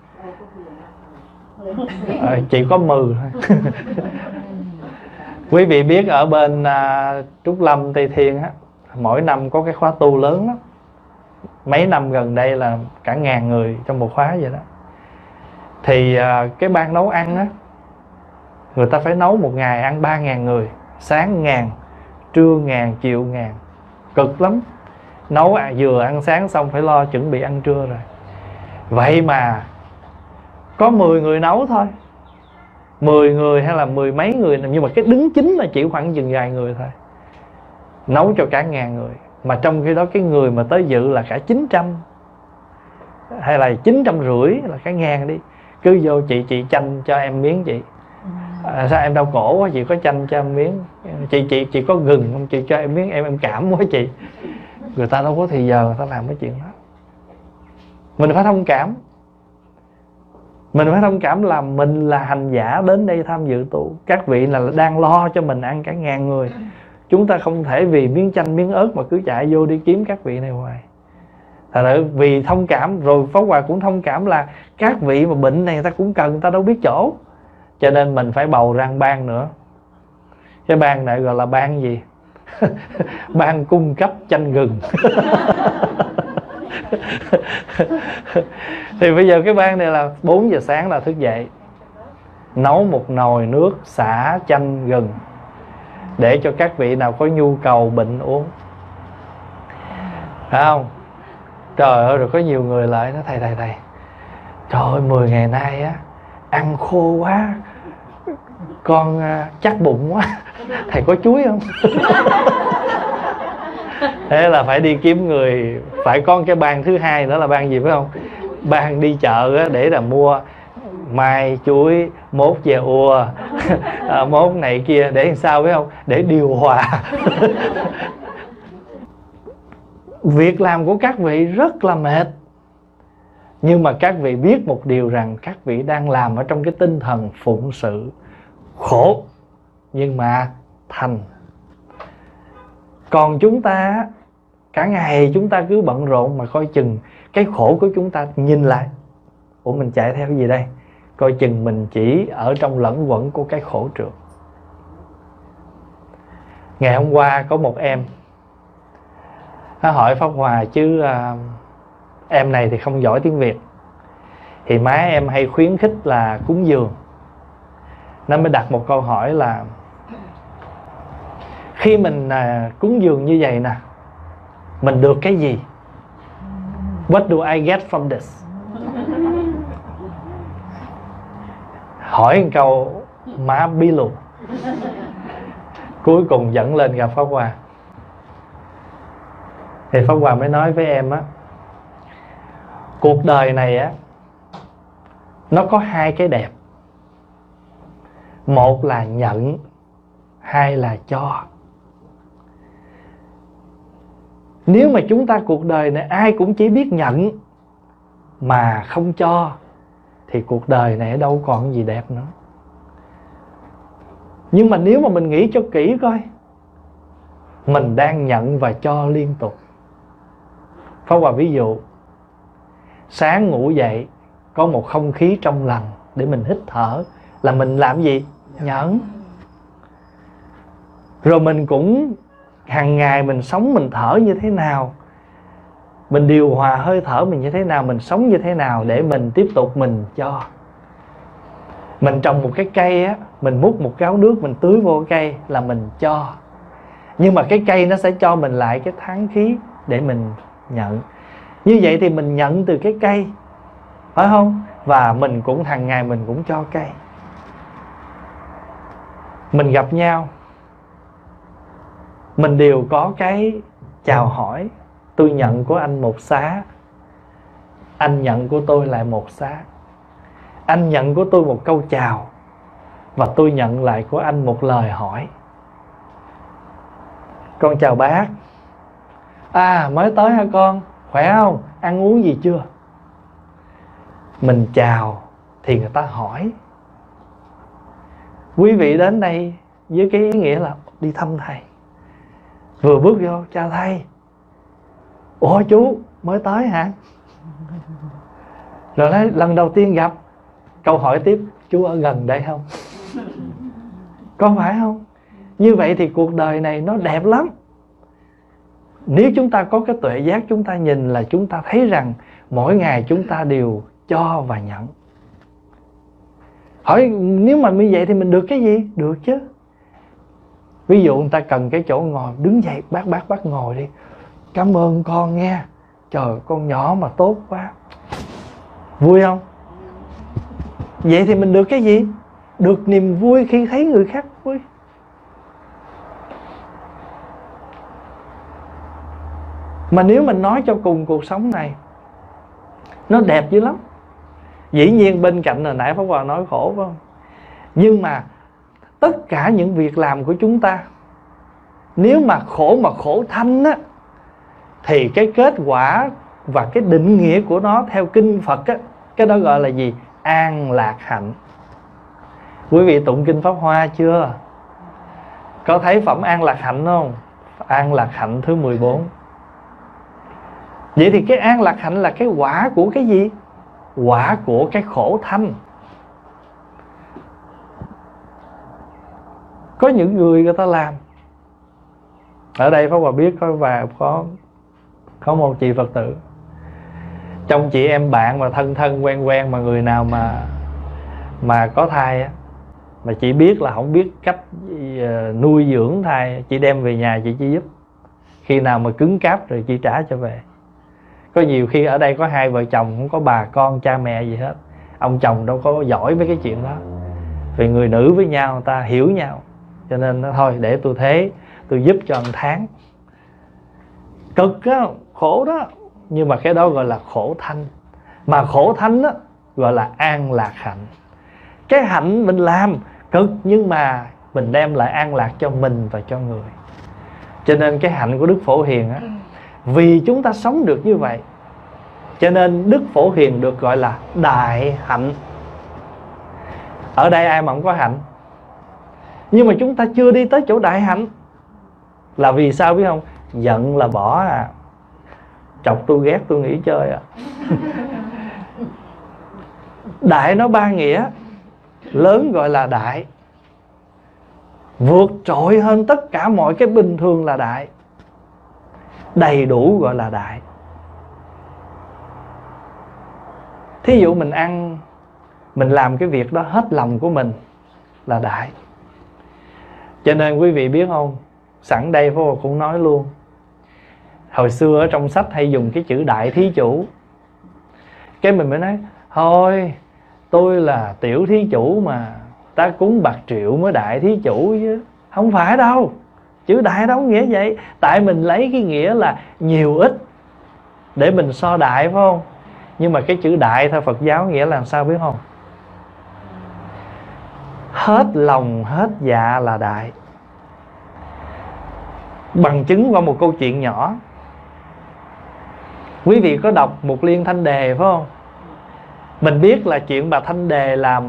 Chị có mừ thôi. Quý vị biết ở bên Trúc Lâm, Tây Thiên á, mỗi năm có cái khóa tu lớn lắm. Mấy năm gần đây là cả 1000 người trong một khóa vậy đó. Thì cái ban nấu ăn á, người ta phải nấu một ngày ăn 3000 người. Sáng 1000, trưa 1000, chiều 1000. Cực lắm. Nấu vừa ăn sáng xong phải lo chuẩn bị ăn trưa rồi. Vậy mà có 10 người nấu thôi, 10 người hay là mười mấy người, nhưng mà cái đứng chính là chỉ khoảng chừng vài người thôi, nấu cho cả 1000 người. Mà trong khi đó cái người mà tới dự là cả 900 hay là 950 là cả 1000 đi. Cứ vô chị chanh cho em miếng chị. Sao em đau cổ quá, chị có chanh cho em miếng. Chị có gừng không, chị cho em miếng, em cảm quá chị. Người ta đâu có thì giờ người ta làm cái chuyện đó. Mình phải thông cảm. Mình phải thông cảm là mình là hành giả đến đây tham dự tụ. Các vị là đang lo cho mình ăn cả 1000 người. Chúng ta không thể vì miếng chanh miếng ớt mà cứ chạy vô đi kiếm các vị này hoài. Thật sự vì thông cảm. Rồi Pháp Hòa cũng thông cảm là các vị mà bệnh này người ta cũng cần, người ta đâu biết chỗ. Cho nên mình phải bầu ra ban nữa. Cái ban này gọi là ban gì? Ban cung cấp chanh gừng. Thì bây giờ cái ban này là 4 giờ sáng là thức dậy, nấu một nồi nước xả chanh gừng để cho các vị nào có nhu cầu bệnh uống. Phải không? Trời ơi, rồi có nhiều người lại nói thầy trời ơi 10 ngày nay á ăn khô quá, con chắc bụng quá, thầy có chuối không? Thế là phải đi kiếm người. Phải có cái ban thứ hai nữa là ban gì phải không? Ban đi chợ á, để là mua mai, chuối, mốt ve ua, mốt này kia để làm sao phải không? Để điều hòa. Việc làm của các vị rất là mệt. Nhưng mà các vị biết một điều rằng các vị đang làm ở trong cái tinh thần phụng sự. Khổ nhưng mà thành. Còn chúng ta cả ngày chúng ta cứ bận rộn mà coi chừng cái khổ của chúng ta nhìn lại. Ủa mình chạy theo cái gì đây? Coi chừng mình chỉ ở trong lẫn quẩn của cái khổ trượt. Ngày hôm qua có một em nó hỏi Pháp Hòa chứ em này thì không giỏi tiếng Việt. Thì má em hay khuyến khích là cúng dường. Nó mới đặt một câu hỏi là khi mình cúng dường như vậy nè, mình được cái gì? What do I get from this? Hỏi một câu má bí lù. Cuối cùng dẫn lên gặp Pháp Hòa. Thì Pháp Hòa mới nói với em á, cuộc đời này á nó có hai cái đẹp. Một là nhận, hai là cho. Nếu mà chúng ta cuộc đời này ai cũng chỉ biết nhận mà không cho thì cuộc đời này đâu còn gì đẹp nữa. Nhưng mà nếu mà mình nghĩ cho kỹ coi, mình đang nhận và cho liên tục. Pháp Hòa ví dụ, sáng ngủ dậy có một không khí trong lành để mình hít thở là mình làm gì? Nhận. Rồi mình cũng hàng ngày mình sống mình thở như thế nào, mình điều hòa hơi thở mình như thế nào, mình sống như thế nào để mình tiếp tục mình cho. Mình trồng một cái cây á, mình múc một gáo nước mình tưới vô cây là mình cho. Nhưng mà cái cây nó sẽ cho mình lại cái tháng khí để mình nhận. Như vậy thì mình nhận từ cái cây, phải không? Và mình cũng hàng ngày mình cũng cho cây. Mình gặp nhau, mình đều có cái chào hỏi. Tôi nhận của anh một xá, anh nhận của tôi lại một xá. Anh nhận của tôi một câu chào, và tôi nhận lại của anh một lời hỏi. Con chào bác. À mới tới hả con? Khỏe không? Ăn uống gì chưa? Mình chào thì người ta hỏi. Quý vị đến đây với cái ý nghĩa là đi thăm thầy. Vừa bước vô, chào thầy. Ủa chú mới tới hả? Rồi nói lần đầu tiên gặp. Câu hỏi tiếp, chú ở gần đây không? Có phải không? Như vậy thì cuộc đời này nó đẹp lắm. Nếu chúng ta có cái tuệ giác, chúng ta nhìn là chúng ta thấy rằng mỗi ngày chúng ta đều cho và nhận. Hỏi nếu mà như vậy thì mình được cái gì? Được chứ. Ví dụ người ta cần cái chỗ ngồi, đứng dậy bác ngồi đi. Cảm ơn con nghe. Trời, con nhỏ mà tốt quá. Vui không? Vậy thì mình được cái gì? được niềm vui khi thấy người khác vui. Mà nếu mình nói cho cùng cuộc sống này, nó đẹp dữ lắm. Dĩ nhiên bên cạnh hồi nãy Pháp Hòa nói khổ phải không? Nhưng mà tất cả những việc làm của chúng ta, nếu mà khổ thanh á, thì cái kết quả và cái định nghĩa của nó theo kinh Phật á, cái đó gọi là gì? An lạc hạnh. Quý vị tụng kinh Pháp Hoa chưa? Có thấy phẩm an lạc hạnh không? An lạc hạnh thứ 14. Vậy thì cái an lạc hạnh là cái quả của cái gì? Quả của cái khổ thanh. Có những người ta làm. Ở đây Pháp Hòa biết có một chị Phật tử, trong chị em bạn mà thân quen mà người nào mà có thai á, mà chị biết là không biết cách nuôi dưỡng thai, chị đem về nhà chị chỉ giúp. Khi nào mà cứng cáp rồi chị trả cho về. Có nhiều khi ở đây có hai vợ chồng, không có bà con cha mẹ gì hết, ông chồng đâu có giỏi với cái chuyện đó. Vì người nữ với nhau người ta hiểu nhau, cho nên nó thôi để tôi thế, tôi giúp cho 1 tháng. Cực á, khổ đó. Nhưng mà cái đó gọi là khổ thanh. Mà khổ thanh á gọi là an lạc hạnh. Cái hạnh mình làm cực, nhưng mà mình đem lại an lạc cho mình và cho người. Cho nên cái hạnh của Đức Phổ Hiền á, vì chúng ta sống được như vậy, cho nên Đức Phổ Hiền được gọi là đại hạnh. Ở đây ai mà không có hạnh? Nhưng mà chúng ta chưa đi tới chỗ đại hạnh. Là vì sao biết không? Giận là bỏ à. Chọc tôi ghét tôi nghỉ chơi à. Đại nó 3 nghĩa. Lớn gọi là đại, vượt trội hơn tất cả mọi cái bình thường là đại, đầy đủ gọi là đại. Thí dụ mình ăn, mình làm cái việc đó hết lòng của mình là đại. Cho nên quý vị biết không, sẵn đây Pháp Hòa cũng nói luôn. Hồi xưa ở trong sách hay dùng cái chữ đại thí chủ. Cái mình mới nói thôi, tôi là tiểu thí chủ mà, ta cúng bạc triệu mới đại thí chủ chứ. Không phải đâu. Chữ đại đâu nghĩa vậy. Tại mình lấy cái nghĩa là nhiều ít để mình so đại, phải không? Nhưng mà cái chữ đại theo Phật giáo nghĩa là sao biết không? Hết lòng hết dạ là đại. Bằng chứng qua một câu chuyện nhỏ. Quý vị có đọc Một Liên Thanh Đề phải không? Mình biết là chuyện bà Thanh Đề làm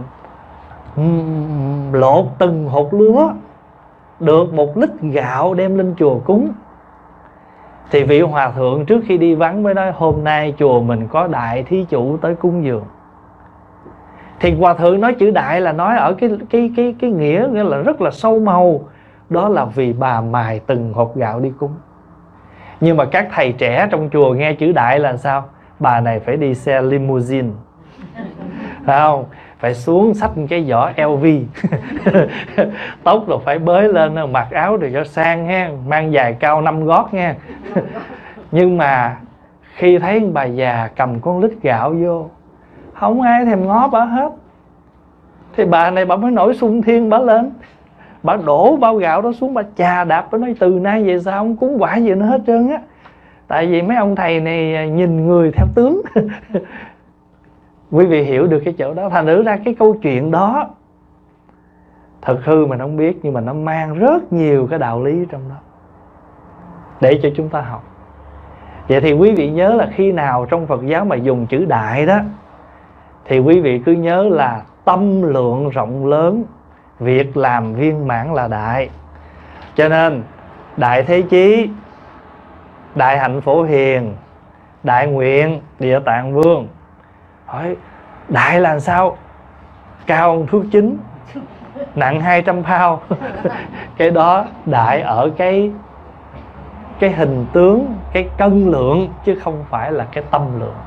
lột từng hột lúa, được 1 lít gạo đem lên chùa cúng. Thì vị hòa thượng trước khi đi vắng mới nói hôm nay chùa mình có đại thí chủ tới cúng dường. Thì hòa thượng nói chữ đại là nói ở cái nghĩa là rất là sâu màu. Đó là vì bà mài từng hột gạo đi cúng. Nhưng mà các thầy trẻ trong chùa nghe chữ đại là sao? Bà này phải đi xe limousine, phải không? Phải xuống xách cái giỏ LV tóc rồi phải bới lên, mặc áo rồi cho sang ha, mang giày cao 5 gót nha. Nhưng mà khi thấy bà già cầm con lít gạo vô, không ai thèm ngó bà hết. Thì bà này bà mới nổi xung thiên bà lên, bà đổ bao gạo đó xuống, bà chà đạp, bà nói từ nay về sao không cúng quả gì nữa hết trơn á. Tại vì mấy ông thầy này nhìn người theo tướng. Quý vị hiểu được cái chỗ đó. Thành thử ra cái câu chuyện đó thật hư mình không biết, nhưng mà nó mang rất nhiều cái đạo lý trong đó để cho chúng ta học. Vậy thì quý vị nhớ là khi nào trong Phật giáo mà dùng chữ đại đó, thì quý vị cứ nhớ là tâm lượng rộng lớn, việc làm viên mãn là đại. Cho nên đại thế chí, đại hạnh phổ hiền, đại nguyện địa tạng vương. Hỏi đại là sao? Cao ông thước chính, nặng 200 pound. Cái đó đại ở cái hình tướng, cái cân lượng, chứ không phải là cái tâm lượng.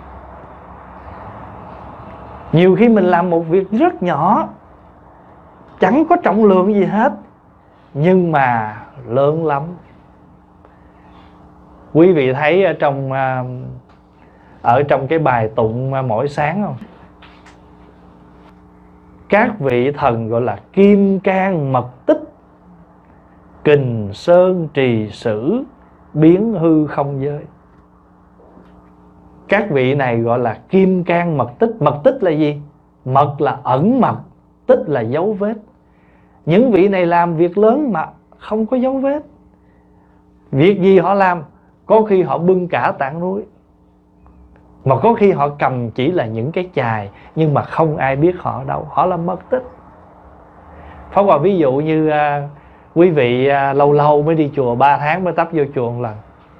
Nhiều khi mình làm một việc rất nhỏ, chẳng có trọng lượng gì hết, nhưng mà lớn lắm. Quý vị thấy ở trong cái bài tụng mỗi sáng không? Các vị thần gọi là kim cang mật tích, kình sơn trì sử, biến hư không giới. Các vị này gọi là kim cang mật tích. Mật tích là gì? Mật là ẩn mật, tích là dấu vết. Những vị này làm việc lớn mà không có dấu vết. Việc gì họ làm? Có khi họ bưng cả tảng núi, mà có khi họ cầm chỉ là những cái chài, nhưng mà không ai biết họ đâu. Họ là mật tích. Pháp Hòa ví dụ như quý vị lâu lâu mới đi chùa, 3 tháng mới tấp vô chùa một lần.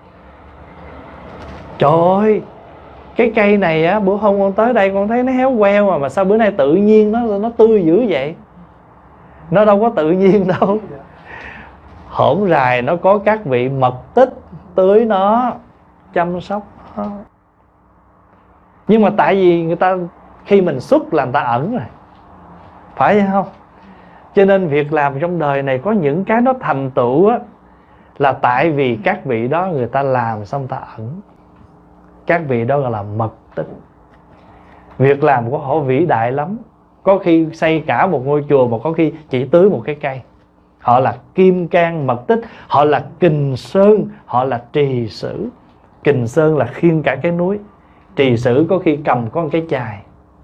Trời ơi, cái cây này á, bữa hôm con tới đây con thấy nó héo queo mà sao bữa nay tự nhiên nó tươi dữ vậy? Nó đâu có tự nhiên đâu. Hổn rài nó có các vị mật tích tưới nó, chăm sóc nó. Nhưng mà tại vì người ta khi mình xuất là người ta ẩn rồi, phải không? Cho nên việc làm trong đời này có những cái nó thành tựu á, là tại vì các vị đó người ta làm xong ta ẩn. Các vị đó gọi là mật tích. Việc làm của họ vĩ đại lắm. Có khi xây cả một ngôi chùa, mà có khi chỉ tưới một cái cây. Họ là kim cang mật tích. Họ là kình sơn, họ là trì sử. Kình sơn là khiêng cả cái núi, trì sử có khi cầm có một cái chài.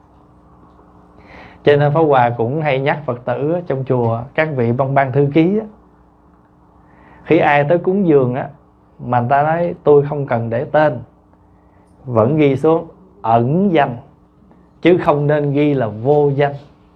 Cho nên Pháp Hòa cũng hay nhắc Phật tử trong chùa, các vị ban thư ký á, khi ai tới cúng dường á, mà người ta nói tôi không cần để tên, vẫn ghi xuống ẩn danh, chứ không nên ghi là vô danh.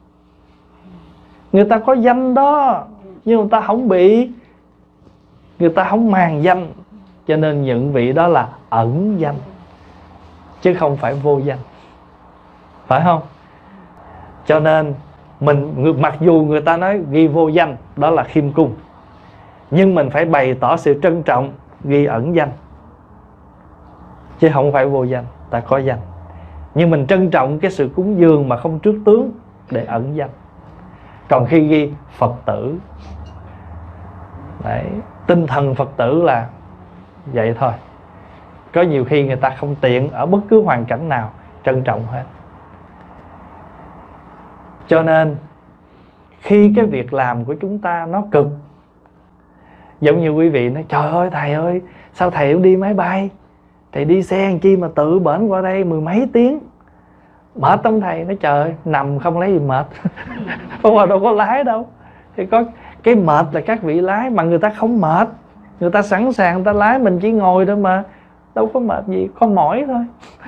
Người ta có danh đó, nhưng người ta không bị, người ta không màng danh. Cho nên những vị đó là ẩn danh, chứ không phải vô danh, phải không? Cho nên mặc dù người ta nói ghi vô danh, đó là khiêm cung, nhưng mình phải bày tỏ sự trân trọng, ghi ẩn danh, chứ không phải vô danh. Ta có danh, nhưng mình trân trọng cái sự cúng dường mà không trước tướng để ẩn danh. Còn khi ghi Phật tử, đấy, tinh thần Phật tử là vậy thôi. Có nhiều khi người ta không tiện ở bất cứ hoàn cảnh nào, trân trọng hết. Cho nên khi cái việc làm của chúng ta nó cực, giống như quý vị nói trời ơi thầy ơi, sao thầy không đi máy bay, thầy đi xe làm chi mà tự bển qua đây 10 mấy tiếng, mệt không thầy? Nói trời ơi, nằm không lấy gì mệt. Không mà đâu có lái đâu. Thì có cái mệt là các vị lái, mà người ta không mệt, người ta sẵn sàng người ta lái, mình chỉ ngồi thôi mà, đâu có mệt gì, có mỏi thôi.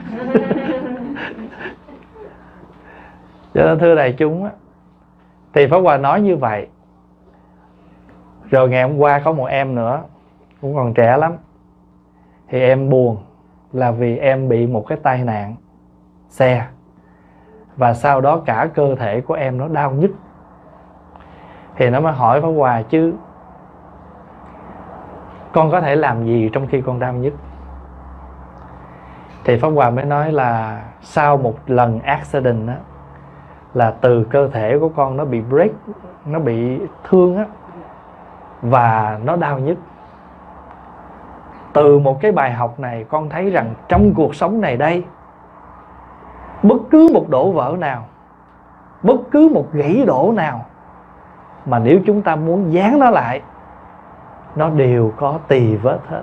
Cho nên thưa đại chúng á, thì Pháp Hòa nói như vậy. Rồi ngày hôm qua có một em nữa, cũng còn trẻ lắm, thì em buồn là vì em bị một cái tai nạn xe, và sau đó cả cơ thể của em nó đau nhức. Thì nó mới hỏi Pháp Hòa chứ con có thể làm gì trong khi con đau nhức? Thì Pháp Hòa mới nói là sau một lần accident á, là từ cơ thể của con nó bị break, nó bị thương á, và nó đau nhức. Từ một cái bài học này con thấy rằng trong cuộc sống này đây, bất cứ một đổ vỡ nào, bất cứ một gãy đổ nào, mà nếu chúng ta muốn dán nó lại, nó đều có tì vết hết.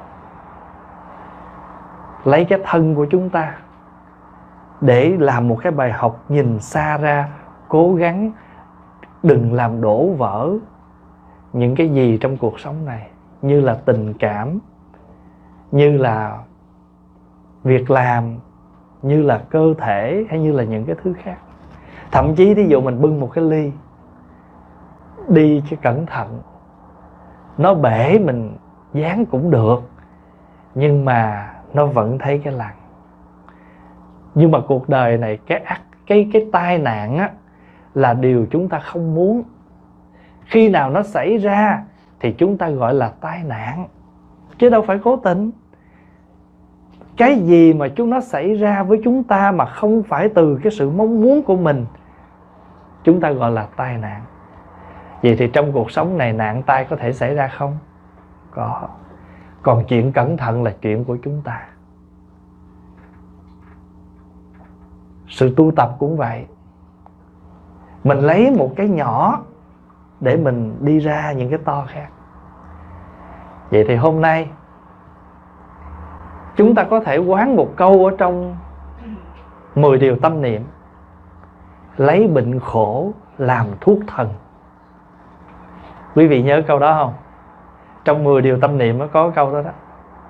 Lấy cái thân của chúng ta để làm một cái bài học nhìn xa ra, cố gắng đừng làm đổ vỡ những cái gì trong cuộc sống này, như là tình cảm, như là việc làm, như là cơ thể, hay như là những cái thứ khác. Thậm chí ví dụ mình bưng một cái ly, đi cho cẩn thận, nó bể mình dán cũng được, nhưng mà nó vẫn thấy cái lằn. Nhưng mà cuộc đời này cái tai nạn á, là điều chúng ta không muốn. Khi nào nó xảy ra thì chúng ta gọi là tai nạn, chứ đâu phải cố tình. Cái gì mà nó xảy ra với chúng ta mà không phải từ cái sự mong muốn của mình, chúng ta gọi là tai nạn. Vậy thì trong cuộc sống này nạn tai có thể xảy ra không? Có. Còn chuyện cẩn thận là chuyện của chúng ta. Sự tu tập cũng vậy. Mình lấy một cái nhỏ để mình đi ra những cái to khác. Vậy thì hôm nay chúng ta có thể quán một câu ở trong 10 điều tâm niệm: lấy bệnh khổ làm thuốc thần. Quý vị nhớ câu đó không? Trong 10 điều tâm niệm nó có câu đó đó.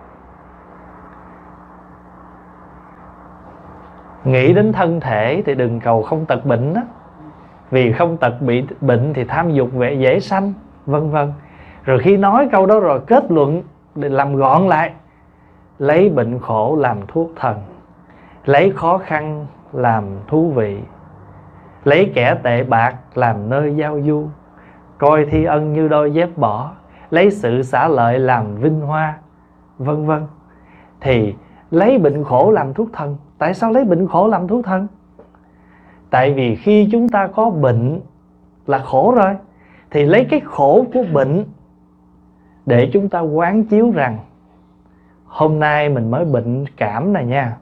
Nghĩ đến thân thể thì đừng cầu không tật bệnh đó, vì không tật bị bệnh thì tham dục vẻ dễ sanh, vân vân. Rồi khi nói câu đó rồi kết luận để làm gọn lại: lấy bệnh khổ làm thuốc thần, lấy khó khăn làm thú vị, lấy kẻ tệ bạc làm nơi giao du, coi thi ân như đôi dép bỏ, lấy sự xả lợi làm vinh hoa, vân vân. Thì lấy bệnh khổ làm thuốc thần. Tại sao lấy bệnh khổ làm thuốc thần? Tại vì khi chúng ta có bệnh là khổ rồi, thì lấy cái khổ của bệnh để chúng ta quán chiếu rằng hôm nay mình mới bệnh cảm này nha,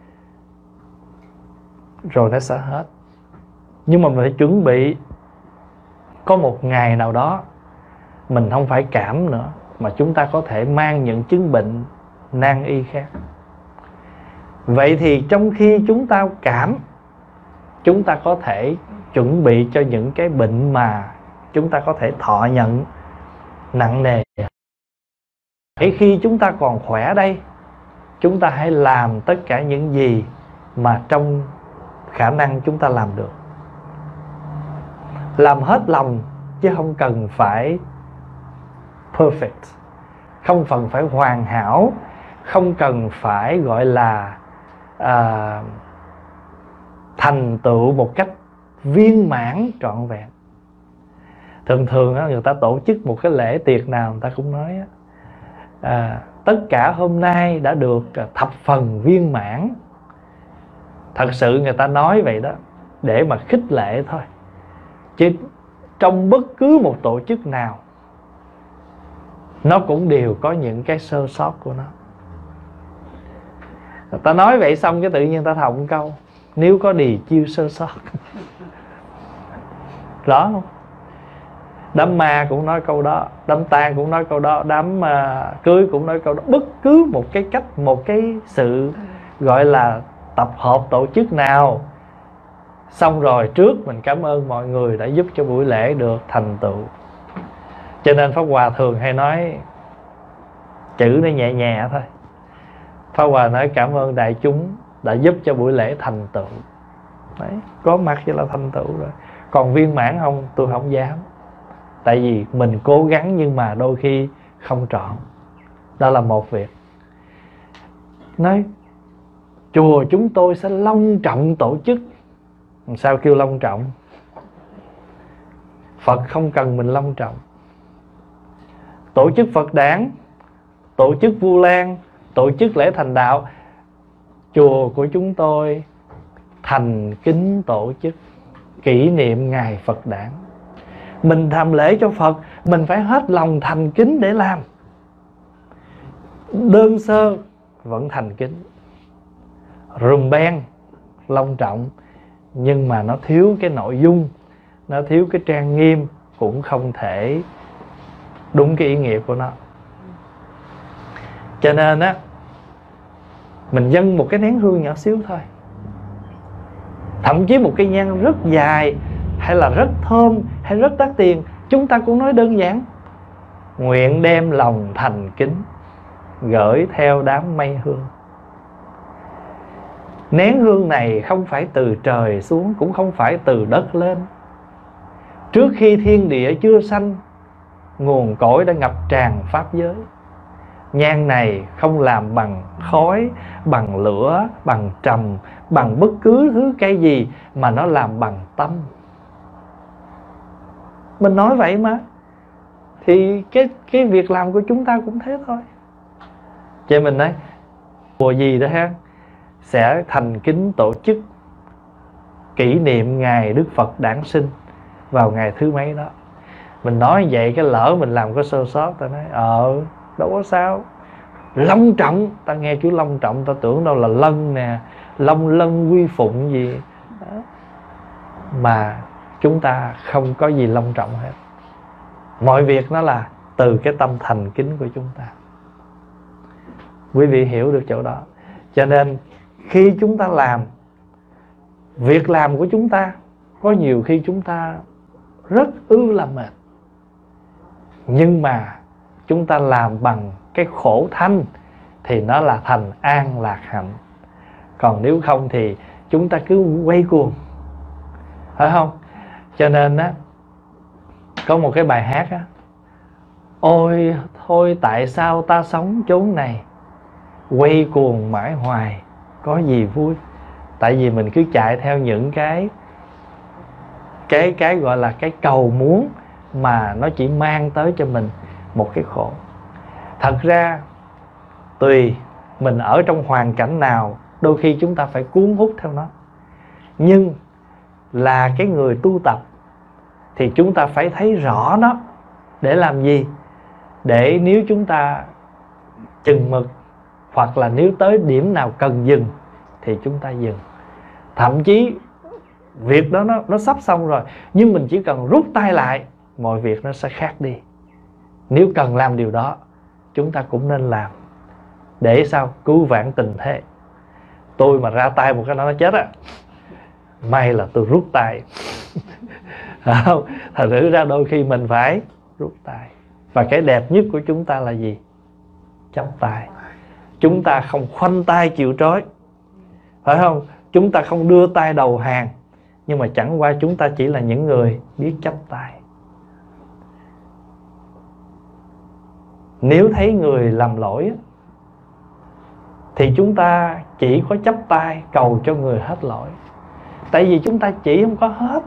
rồi nó sẽ hết. Nhưng mà mình phải chuẩn bị có một ngày nào đó mình không phải cảm nữa, mà chúng ta có thể mang những chứng bệnh nan y khác. Vậy thì trong khi chúng ta cảm, chúng ta có thể chuẩn bị cho những cái bệnh mà chúng ta có thể thọ nhận nặng nề. Khi chúng ta còn khỏe đây, chúng ta hãy làm tất cả những gì mà trong khả năng chúng ta làm được. Làm hết lòng chứ không cần phải perfect, không cần phải hoàn hảo, không cần phải gọi là thành tựu một cách viên mãn trọn vẹn. Thường thường người ta tổ chức một cái lễ tiệc nào người ta cũng nói tất cả hôm nay đã được thập phần viên mãn. Thật sự người ta nói vậy đó để mà khích lệ thôi, chứ trong bất cứ một tổ chức nào nó cũng đều có những cái sơ sót của nó. Người ta nói vậy xong cái tự nhiên ta thọng câu: nếu có đì chiêu sơ sót. Rõ không? Đám ma cũng nói câu đó, đám tang cũng nói câu đó, đám cưới cũng nói câu đó. Bất cứ một cái cách, một cái sự gọi là tập hợp tổ chức nào, xong rồi trước mình cảm ơn mọi người đã giúp cho buổi lễ được thành tựu. Cho nên Pháp Hòa thường hay nói chữ nó nhẹ nhẹ thôi. Pháp Hòa nói cảm ơn đại chúng đã giúp cho buổi lễ thành tựu. Đấy, có mặt vậy là thành tựu rồi. Còn viên mãn không, tôi không dám. Tại vì mình cố gắng nhưng mà đôi khi không trọn. Đó là một việc. Nói chùa chúng tôi sẽ long trọng tổ chức. Sao kêu long trọng? Phật không cần mình long trọng. Tổ chức Phật đản, tổ chức Vu Lan, tổ chức lễ thành đạo, chùa của chúng tôi thành kính tổ chức kỷ niệm ngày Phật đản. Mình làm lễ cho Phật, mình phải hết lòng thành kính để làm. Đơn sơ vẫn thành kính, rùm beng long trọng, nhưng mà nó thiếu cái nội dung, nó thiếu cái trang nghiêm, cũng không thể đúng cái ý nghĩa của nó. Cho nên á, mình dâng một cái nén hương nhỏ xíu thôi, thậm chí một cây nhang rất dài, hay là rất thơm, hay rất đắt tiền, chúng ta cũng nói đơn giản: nguyện đem lòng thành kính gửi theo đám mây hương. Nén hương này không phải từ trời xuống, cũng không phải từ đất lên. Trước khi thiên địa chưa sanh, nguồn cội đã ngập tràn pháp giới. Nhang này không làm bằng khói, bằng lửa, bằng trầm, bằng bất cứ thứ cái gì, mà nó làm bằng tâm. Mình nói vậy mà. Thì cái việc làm của chúng ta cũng thế thôi. Cho mình nói chùa gì đó ha, sẽ thành kính tổ chức kỷ niệm ngày Đức Phật đản sinh vào ngày thứ mấy đó. Mình nói vậy cái lỡ mình làm có sơ sót, ta nói đâu có sao. Long trọng, ta nghe chữ long trọng ta tưởng đâu là lân nè, long lân quy phụng gì đó. Mà chúng ta không có gì long trọng hết. Mọi việc nó là từ cái tâm thành kính của chúng ta. Quý vị hiểu được chỗ đó. Cho nên khi chúng ta làm, việc làm của chúng ta có nhiều khi chúng ta rất là mệt, nhưng mà chúng ta làm bằng cái khổ thanh thì nó là thành an lạc hạnh. Còn nếu không thì chúng ta cứ quay cuồng, phải không? Cho nên á, có một cái bài hát á: ôi thôi tại sao ta sống chốn này, quay cuồng mãi hoài có gì vui. Tại vì mình cứ chạy theo những cái gọi là cái cầu muốn mà nó chỉ mang tới cho mình một cái khổ. Thật ra tùy mình ở trong hoàn cảnh nào, đôi khi chúng ta phải cuốn hút theo nó. Nhưng là cái người tu tập thì chúng ta phải thấy rõ nó. Để làm gì? Để nếu chúng ta chừng mực, hoặc là nếu tới điểm nào cần dừng thì chúng ta dừng. Thậm chí việc đó nó sắp xong rồi, nhưng mình chỉ cần rút tay lại, mọi việc nó sẽ khác đi. Nếu cần làm điều đó, chúng ta cũng nên làm. Để sao? Cứu vãn tình thế. Tôi mà ra tay một cái nó chết á, may là tôi rút tay. Không, thật sự ra đôi khi mình phải rút tay. Và cái đẹp nhất của chúng ta là gì? Chắp tay. Chúng ta không khoanh tay chịu trói, phải không? Chúng ta không đưa tay đầu hàng, nhưng mà chẳng qua chúng ta chỉ là những người biết chắp tay. Nếu thấy người làm lỗi thì chúng ta chỉ có chắp tay cầu cho người hết lỗi. Tại vì chúng ta chỉ không có hết,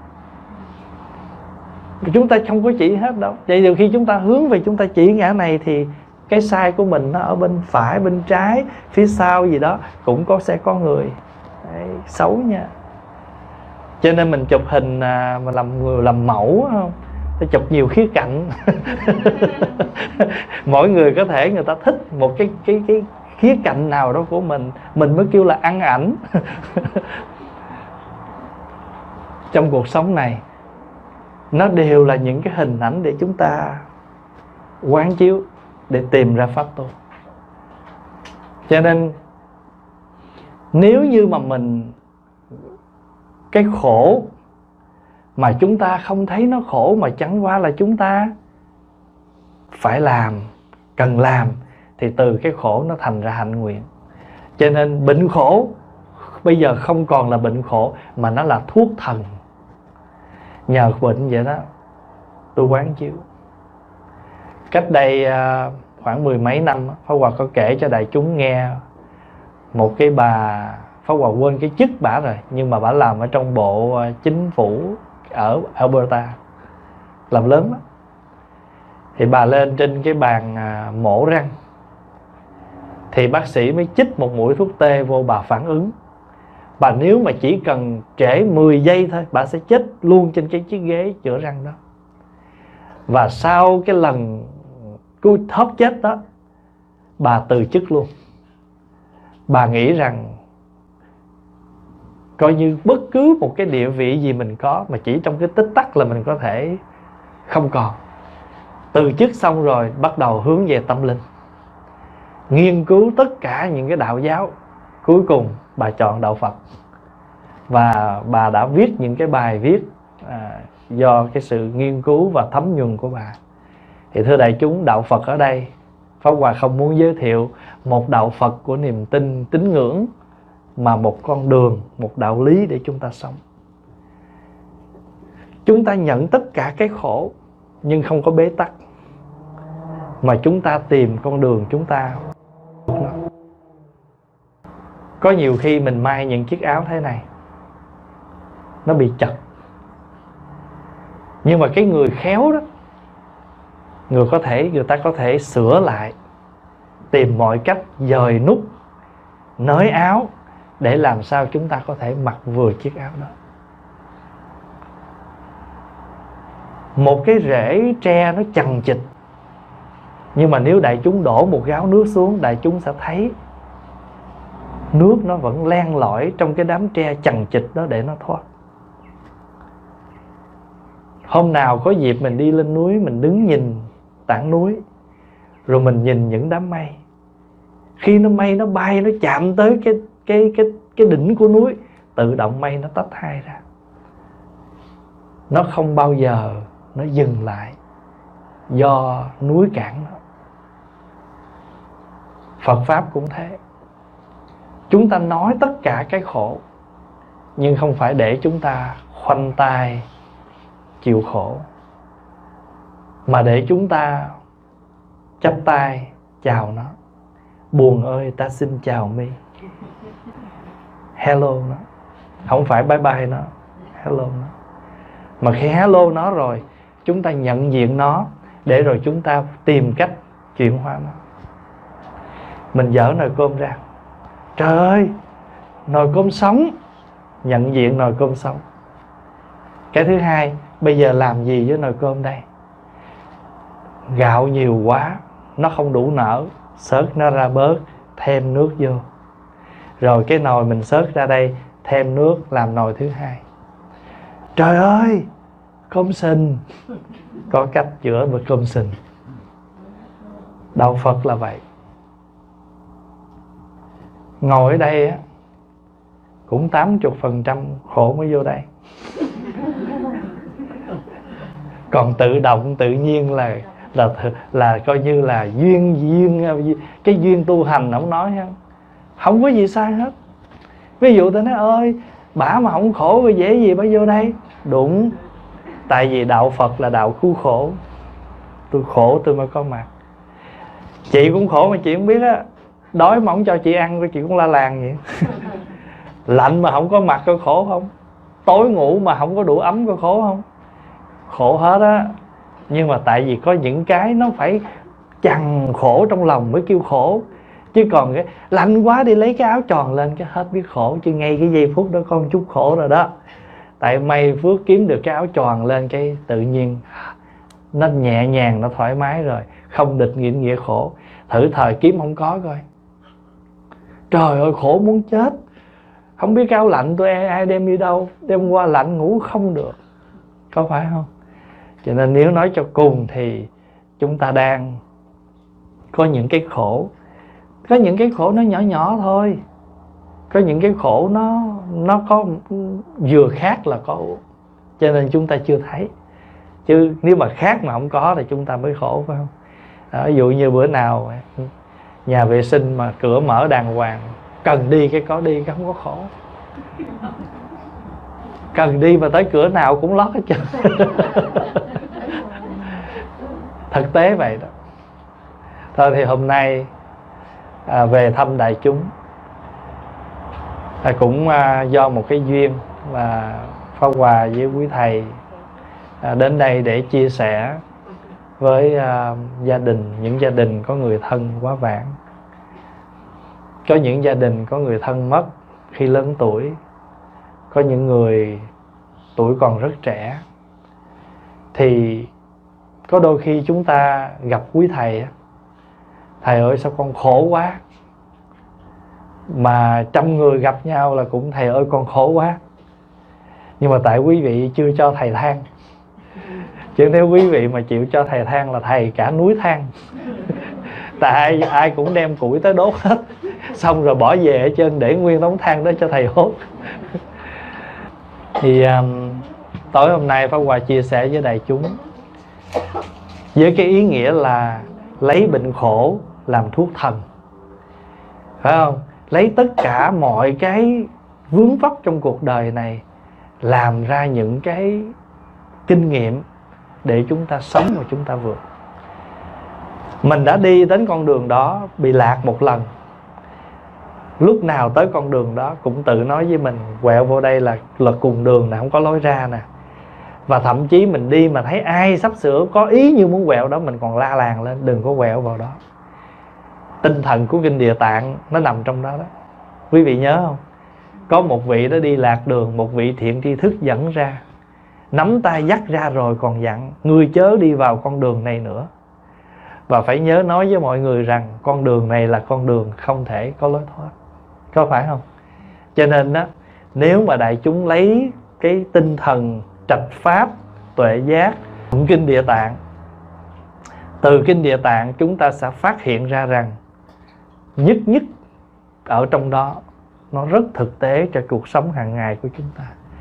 chúng ta không có chỉ hết đâu. Vậy nhiều khi chúng ta hướng về chúng ta chỉ ngã này thì cái sai của mình nó ở bên phải, bên trái, phía sau gì đó cũng sẽ có người đấy, xấu nha. Cho nên mình chụp hình mà làm mẫu, không? Phải chụp nhiều khía cạnh. Mỗi người có thể người ta thích một cái khía cạnh nào đó của mình mới kêu là ăn ảnh. Trong cuộc sống này nó đều là những cái hình ảnh để chúng ta quán chiếu, để tìm ra pháp tu. Cho nên nếu như mà mình cái khổ mà chúng ta không thấy nó khổ, mà chẳng qua là chúng ta phải làm, cần làm, thì từ cái khổ nó thành ra hạnh nguyện. Cho nên bệnh khổ bây giờ không còn là bệnh khổ, mà nó là thuốc thần. Nhờ bệnh vậy đó, tôi quán chiếu. Cách đây khoảng 10 mấy năm, Pháp Hòa có kể cho đại chúng nghe một cái bà, Pháp Hòa quên cái chức bả rồi, nhưng mà bả làm ở trong bộ chính phủ ở Alberta, làm lớn đó. Thì bà lên trên cái bàn mổ răng, thì bác sĩ mới chích một mũi thuốc tê vô, bà phản ứng. Bà nếu mà chỉ cần trễ 10 giây thôi, bà sẽ chết luôn trên cái chiếc ghế chữa răng đó. Và sau cái lần cú thoát chết đó, bà từ chức luôn. Bà nghĩ rằng coi như bất cứ một cái địa vị gì mình có, mà chỉ trong cái tích tắc là mình có thể không còn. Từ chức xong rồi bắt đầu hướng về tâm linh, nghiên cứu tất cả những cái đạo giáo. Cuối cùng bà chọn đạo Phật. Và bà đã viết những cái bài viết do cái sự nghiên cứu và thấm nhuần của bà. Thì thưa đại chúng, đạo Phật ở đây, Pháp Hòa không muốn giới thiệu một đạo Phật của niềm tin, tín ngưỡng, mà một con đường, một đạo lý để chúng ta sống. Chúng ta nhận tất cả cái khổ, nhưng không có bế tắc, mà chúng ta tìm con đường chúng ta. Có nhiều khi mình may những chiếc áo thế này, nó bị chật, nhưng mà cái người khéo đó, người ta có thể sửa lại, tìm mọi cách dời nút, nới áo, để làm sao chúng ta có thể mặc vừa chiếc áo đó. Một cái rễ tre nó chằng chịt, nhưng mà nếu đại chúng đổ một gáo nước xuống, đại chúng sẽ thấy nước nó vẫn len lỏi trong cái đám tre chằng chịt đó để nó thoát. Hôm nào có dịp mình đi lên núi, mình đứng nhìn tảng núi, rồi mình nhìn những đám mây. Khi mây nó bay, nó chạm tới cái đỉnh của núi, tự động mây nó tách hai ra. Nó không bao giờ nó dừng lại, do núi cản nó. Phật Pháp cũng thế. Chúng ta nói tất cả cái khổ, nhưng không phải để chúng ta khoanh tay chịu khổ, mà để chúng ta chắp tay chào nó. Buồn ơi, ta xin chào mi. Hello nó. Không phải bye bye nó, hello nó. Mà khi hello nó rồi, chúng ta nhận diện nó, để rồi chúng ta tìm cách chuyển hóa nó. Mình dở nồi cơm ra, trời ơi, nồi cơm sống. Nhận diện nồi cơm sống. Cái thứ hai, bây giờ làm gì với nồi cơm đây? Gạo nhiều quá, nó không đủ nở, xớt nó ra bớt, thêm nước vô. Rồi cái nồi mình xớt ra đây, thêm nước làm nồi thứ hai. Trời ơi, cơm sình. Có cách chữa được cơm sình. Đạo Phật là vậy. Ngồi ở đây á, cũng 80% khổ mới vô đây. Còn tự động tự nhiên là coi như là duyên cái duyên tu hành. Ông nói không có gì sai hết. Ví dụ tôi nói ơi, bả mà không khổ rồi dễ gì bả vô đây. Đúng. Tại vì đạo Phật là đạo cứu khổ. Tôi khổ tôi mới có mặt. Chị cũng khổ mà chị không biết á. Đói mà không cho chị ăn rồi chị cũng la làng vậy. Lạnh mà không có mặt có khổ không? Tối ngủ mà không có đủ ấm có khổ không? Khổ hết á. Nhưng mà tại vì có những cái nó phải chằng khổ trong lòng mới kêu khổ. Chứ còn cái lạnh quá đi lấy cái áo tròn lên cái hết biết khổ. Chứ ngay cái giây phút đó con chút khổ rồi đó. Tại may phước kiếm được cái áo tròn lên, cái tự nhiên nó nhẹ nhàng, nó thoải mái rồi. Không địch nghiện nghĩa khổ. Thử thời kiếm không có coi. Trời ơi khổ muốn chết. Không biết cái áo lạnh tôi ai đem đi đâu. Đem qua lạnh ngủ không được. Có phải không? Cho nên nếu nói cho cùng thì chúng ta đang có những cái khổ. Có những cái khổ nó nhỏ nhỏ thôi. Có những cái khổ nó có vừa khác là có. Cho nên chúng ta chưa thấy. Chứ nếu mà khác mà không có thì chúng ta mới khổ, phải không? Ví dụ như bữa nào nhà vệ sinh mà cửa mở đàng hoàng, cần đi cái có đi, cái không có khổ. Cần đi mà tới cửa nào cũng lót hết trơn. Thực tế vậy đó. Thôi thì hôm nay về thăm đại chúng, cũng do một cái duyên là Pháp Hòa với quý thầy đến đây để chia sẻ với gia đình, những gia đình có người thân quá vãng. Có những gia đình có người thân mất khi lớn tuổi. Có những người tuổi còn rất trẻ. Thì có đôi khi chúng ta gặp quý thầy, thầy ơi sao con khổ quá. Mà 100 người gặp nhau là cũng thầy ơi con khổ quá. Nhưng mà tại quý vị chưa cho thầy than. Chứ nếu quý vị mà chịu cho thầy than là thầy cả núi than. Tại ai cũng đem củi tới đốt hết. Xong rồi bỏ về ở trên để nguyên đống than đó cho thầy hốt. Thì tối hôm nay Pháp Hòa chia sẻ với đại chúng với cái ý nghĩa là lấy bệnh khổ làm thuốc thần. Phải không? Lấy tất cả mọi cái vướng vấp trong cuộc đời này làm ra những cái kinh nghiệm để chúng ta sống và chúng ta vượt. Mình đã đi đến con đường đó, bị lạc một lần. Lúc nào tới con đường đó cũng tự nói với mình quẹo vô đây là cùng đường nè, không có lối ra nè. Và thậm chí mình đi mà thấy ai sắp sửa có ý như muốn quẹo đó, mình còn la làng lên đừng có quẹo vào đó. Tinh thần của Kinh Địa Tạng nó nằm trong đó đó. Quý vị nhớ không? Có một vị đó đi lạc đường, một vị thiện tri thức dẫn ra, nắm tay dắt ra rồi còn dặn ngươi chớ đi vào con đường này nữa. Và phải nhớ nói với mọi người rằng con đường này là con đường không thể có lối thoát. Có phải không? Cho nên đó, nếu mà đại chúng lấy cái tinh thần trạch pháp tuệ giác, kinh Địa Tạng. Từ kinh Địa Tạng chúng ta sẽ phát hiện ra rằng nhất nhất ở trong đó nó rất thực tế cho cuộc sống hàng ngày của chúng ta.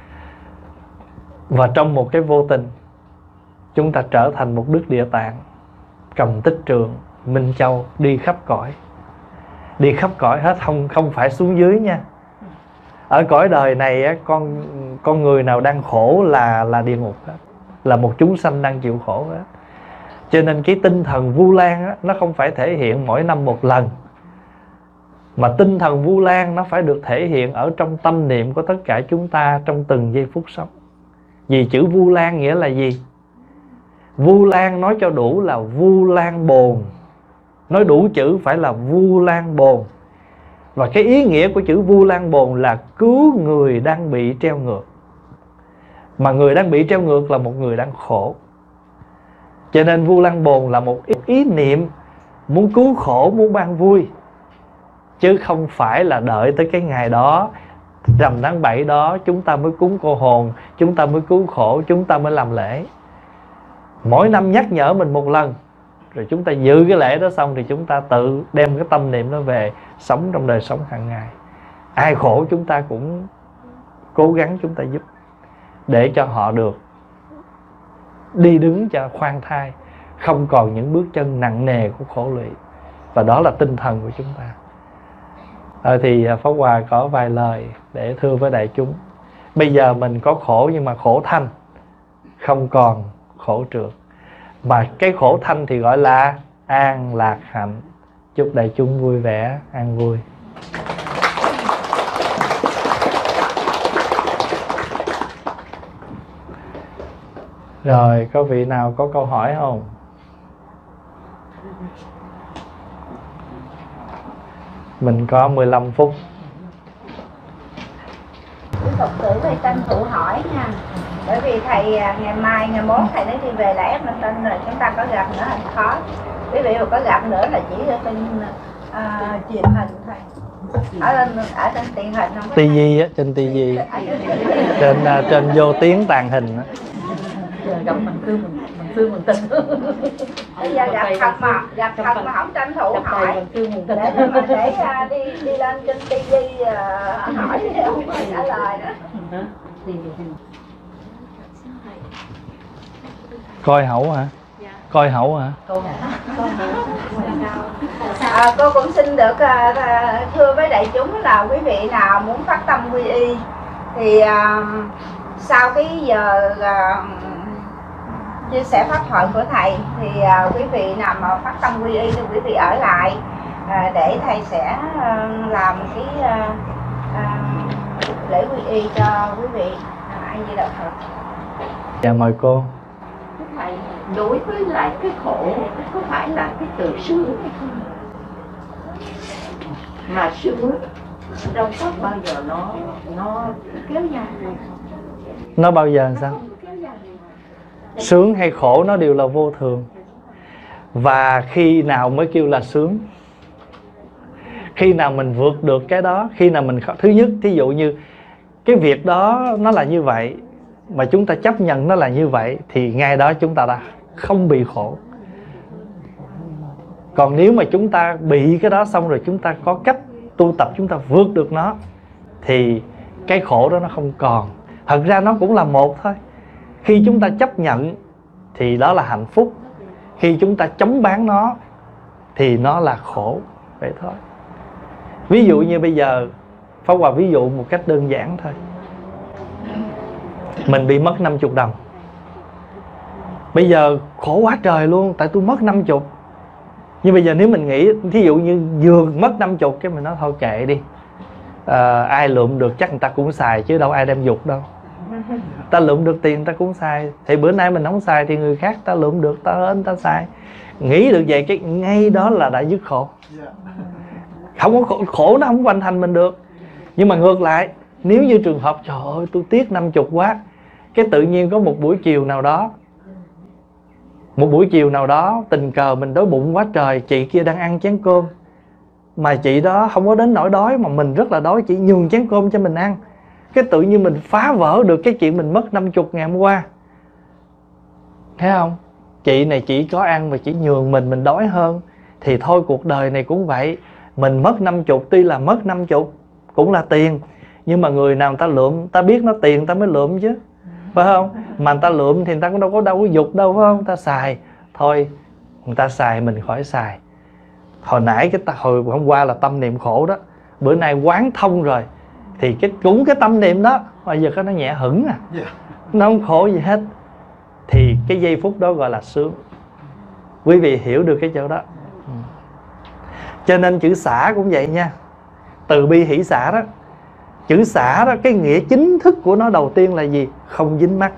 Và trong một cái vô tình, chúng ta trở thành một Đức Địa Tạng, cầm Tích Trượng, Minh Châu, đi khắp cõi. Đi khắp cõi hết, không phải xuống dưới nha. Ở cõi đời này á, con người nào đang khổ là địa ngục hết, là một chúng sanh đang chịu khổ hết. Cho nên cái tinh thần Vu Lan á, nó không phải thể hiện mỗi năm một lần, mà tinh thần Vu Lan nó phải được thể hiện ở trong tâm niệm của tất cả chúng ta trong từng giây phút sống. Vì chữ Vu Lan nghĩa là gì? Vu Lan nói cho đủ là Vu Lan bồn. Nói đủ chữ phải là Vu Lan bồn. Và cái ý nghĩa của chữ Vu Lan bồn là cứu người đang bị treo ngược. Mà người đang bị treo ngược là một người đang khổ. Cho nên Vu Lan bồn là một ý niệm muốn cứu khổ, muốn ban vui, chứ không phải là đợi tới cái ngày đó, rằm tháng 7 đó chúng ta mới cúng cô hồn, chúng ta mới cứu khổ, chúng ta mới làm lễ. Mỗi năm nhắc nhở mình một lần, rồi chúng ta dự cái lễ đó xong thì chúng ta tự đem cái tâm niệm đó về sống trong đời sống hàng ngày. Ai khổ chúng ta cũng cố gắng chúng ta giúp, để cho họ được đi đứng cho khoan thai, không còn những bước chân nặng nề của khổ lụy. Và đó là tinh thần của chúng ta. Thì Pháp Hòa có vài lời để thưa với đại chúng. Bây giờ mình có khổ nhưng mà khổ thanh, không còn khổ trượt. Mà cái khổ thanh thì gọi là an lạc hạnh. Chúc đại chúng vui vẻ, an vui. Rồi, có vị nào có câu hỏi không? Mình có 15 phút. Phật tử thầy tranh thủ hỏi nha. Bởi vì thầy ngày mai, ngày mốt thầy nói đi về là ép mình tin rồi, chúng ta có gặp nữa thì khó. Quý vị mà có gặp nữa là chỉ ở trên truyền hình thôi. Ở trên truyền hình không có. TV á, trên TV. Trên vô tiếng tàng hình á. Gặp mình thương mình tin. Bây giờ gặp thật mà không tranh thủ hỏi để đi lên trên TV hỏi không trả lời nữa. Coi hậu hả? Coi hậu hả? Cô cũng xin được thưa với đại chúng là quý vị nào muốn phát tâm quy y thì sau cái giờ chia sẻ pháp thoại của thầy thì quý vị nào mà phát tâm quy y thì quý vị ở lại để thầy sẽ làm cái lễ quy y cho quý vị. Anh Di Đà Phật. Dạ mời cô. Thầy, đối với lại cái khổ có phải là cái từ sướng hay không? Mà sướng đâu có bao giờ nó kéo dài. Nó bao giờ làm sao? Sướng hay khổ nó đều là vô thường. Và khi nào mới kêu là sướng? Khi nào mình vượt được cái đó, khi nào mình thứ nhất, thí dụ như cái việc đó nó là như vậy mà chúng ta chấp nhận nó là như vậy, thì ngay đó chúng ta đã không bị khổ. Còn nếu mà chúng ta bị cái đó xong rồi chúng ta có cách tu tập chúng ta vượt được nó, thì cái khổ đó nó không còn. Thật ra nó cũng là một thôi. Khi chúng ta chấp nhận thì đó là hạnh phúc. Khi chúng ta chống bán nó thì nó là khổ. Vậy thôi. Ví dụ như bây giờ Pháp Hòa ví dụ một cách đơn giản thôi. Mình bị mất 50 đồng. Bây giờ khổ quá trời luôn, tại tôi mất 50. Nhưng bây giờ nếu mình nghĩ, thí dụ như vừa mất 50, cái mình nói thôi kệ đi, ai lượm được chắc người ta cũng xài, chứ đâu ai đem dục đâu. Ta lượm được tiền ta cũng xài. Thì bữa nay mình không xài thì người khác ta lượm được, ta hên ta xài. Nghĩ được vậy cái ngay đó là đã dứt khổ. Không có khổ nó không hoàn thành mình được. Nhưng mà ngược lại, nếu như trường hợp trời ơi tôi tiếc 50 quá, cái tự nhiên có một buổi chiều nào đó tình cờ mình đói bụng quá trời, chị kia đang ăn chén cơm mà chị đó không có đến nỗi đói, mà mình rất là đói, chị nhường chén cơm cho mình ăn. Cái tự nhiên mình phá vỡ được cái chuyện mình mất 50 ngày hôm qua. thấy không? Chị này chỉ có ăn mà chỉ nhường mình đói hơn. Thì thôi cuộc đời này cũng vậy. Mình mất 50, tuy là mất 50 cũng là tiền, nhưng mà người nào người ta lượm, ta biết nó tiền người ta mới lượm chứ, phải không? Mà người ta lượm thì người ta cũng đâu có dục đâu, phải không? Người ta xài thôi, người ta xài mình khỏi xài. Hồi nãy hồi hôm qua là tâm niệm khổ đó, bữa nay quán thông rồi thì cũng cái tâm niệm đó bây giờ nó nhẹ hững à, nó không khổ gì hết. Thì cái giây phút đó gọi là sướng. Quý vị hiểu được cái chỗ đó. Cho nên chữ xả cũng vậy nha. Từ bi hỷ xả đó, chữ xả đó, cái nghĩa chính thức của nó đầu tiên là gì? Không dính mắc.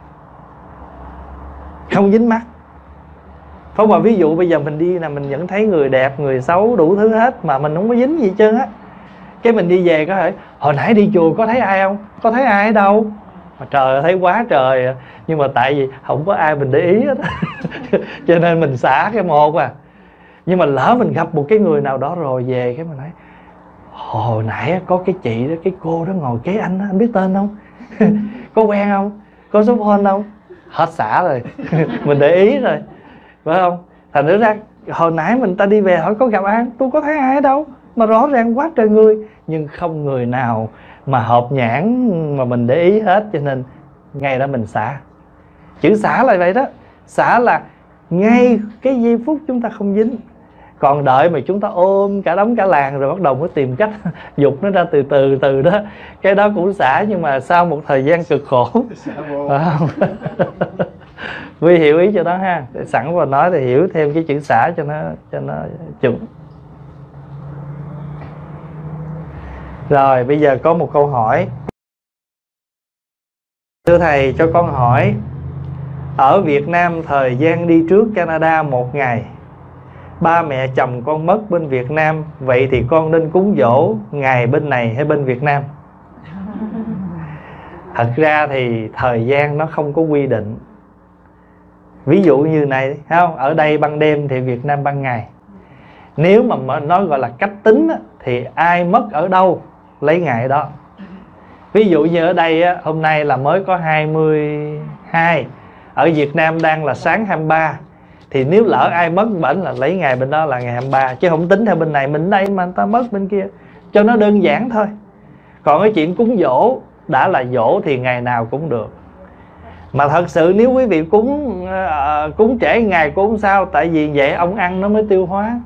Không dính mắc. Phải mà ví dụ bây giờ mình đi là mình vẫn thấy người đẹp, người xấu, đủ thứ hết, mà mình không có dính gì hết trơn á. Cái mình đi về có thể hồi nãy đi chùa có thấy ai không? Có thấy ai ở đâu? Mà trời thấy quá trời. Nhưng mà tại vì không có ai mình để ý hết cho nên mình xả cái một à. Nhưng mà lỡ mình gặp một cái người nào đó rồi về cái mình nói hồi nãy có cái chị đó, cái cô đó ngồi kế anh đó, anh biết tên không? Có quen không? Có số phone không? Hết xả rồi mình để ý rồi, phải không? Thành nữa ra hồi nãy mình ta đi về hỏi có gặp ai? Tôi có thấy ai ở đâu? Mà rõ ràng quá trời người, nhưng không người nào mà hợp nhãn mà mình để ý hết. Cho nên ngay đó mình xả. Chữ xả là vậy đó. Xả là ngay cái giây phút chúng ta không dính. Còn đợi mà chúng ta ôm cả đống cả làng rồi bắt đầu mới tìm cách dục nó ra từ đó, cái đó cũng xả, nhưng mà sau một thời gian cực khổ, phải không? Vì hiểu ý cho đó ha. Sẵn vào nói thì hiểu thêm cái chữ xả cho nó chuẩn. Rồi bây giờ có một câu hỏi. Thưa thầy, cho con hỏi, ở Việt Nam thời gian đi trước Canada 1 ngày, ba mẹ chồng con mất bên Việt Nam, vậy thì con nên cúng dỗ ngày bên này hay bên Việt Nam? Thật ra thì thời gian nó không có quy định. Ví dụ như này, thấy không? Ở đây ban đêm thì Việt Nam ban ngày. Nếu mà nói gọi là cách tính thì ai mất ở đâu lấy ngày đó. Ví dụ như ở đây hôm nay là mới có 22, ở Việt Nam đang là sáng 23, thì nếu lỡ ai mất bển là lấy ngày bên đó là ngày 23, chứ không tính theo bên này mình đây mà người ta mất bên kia, cho nó đơn giản thôi. Còn cái chuyện cúng dỗ, đã là dỗ thì ngày nào cũng được. Mà thật sự nếu quý vị cúng trễ ngày cũng không sao, tại vì vậy ông ăn nó mới tiêu hóa.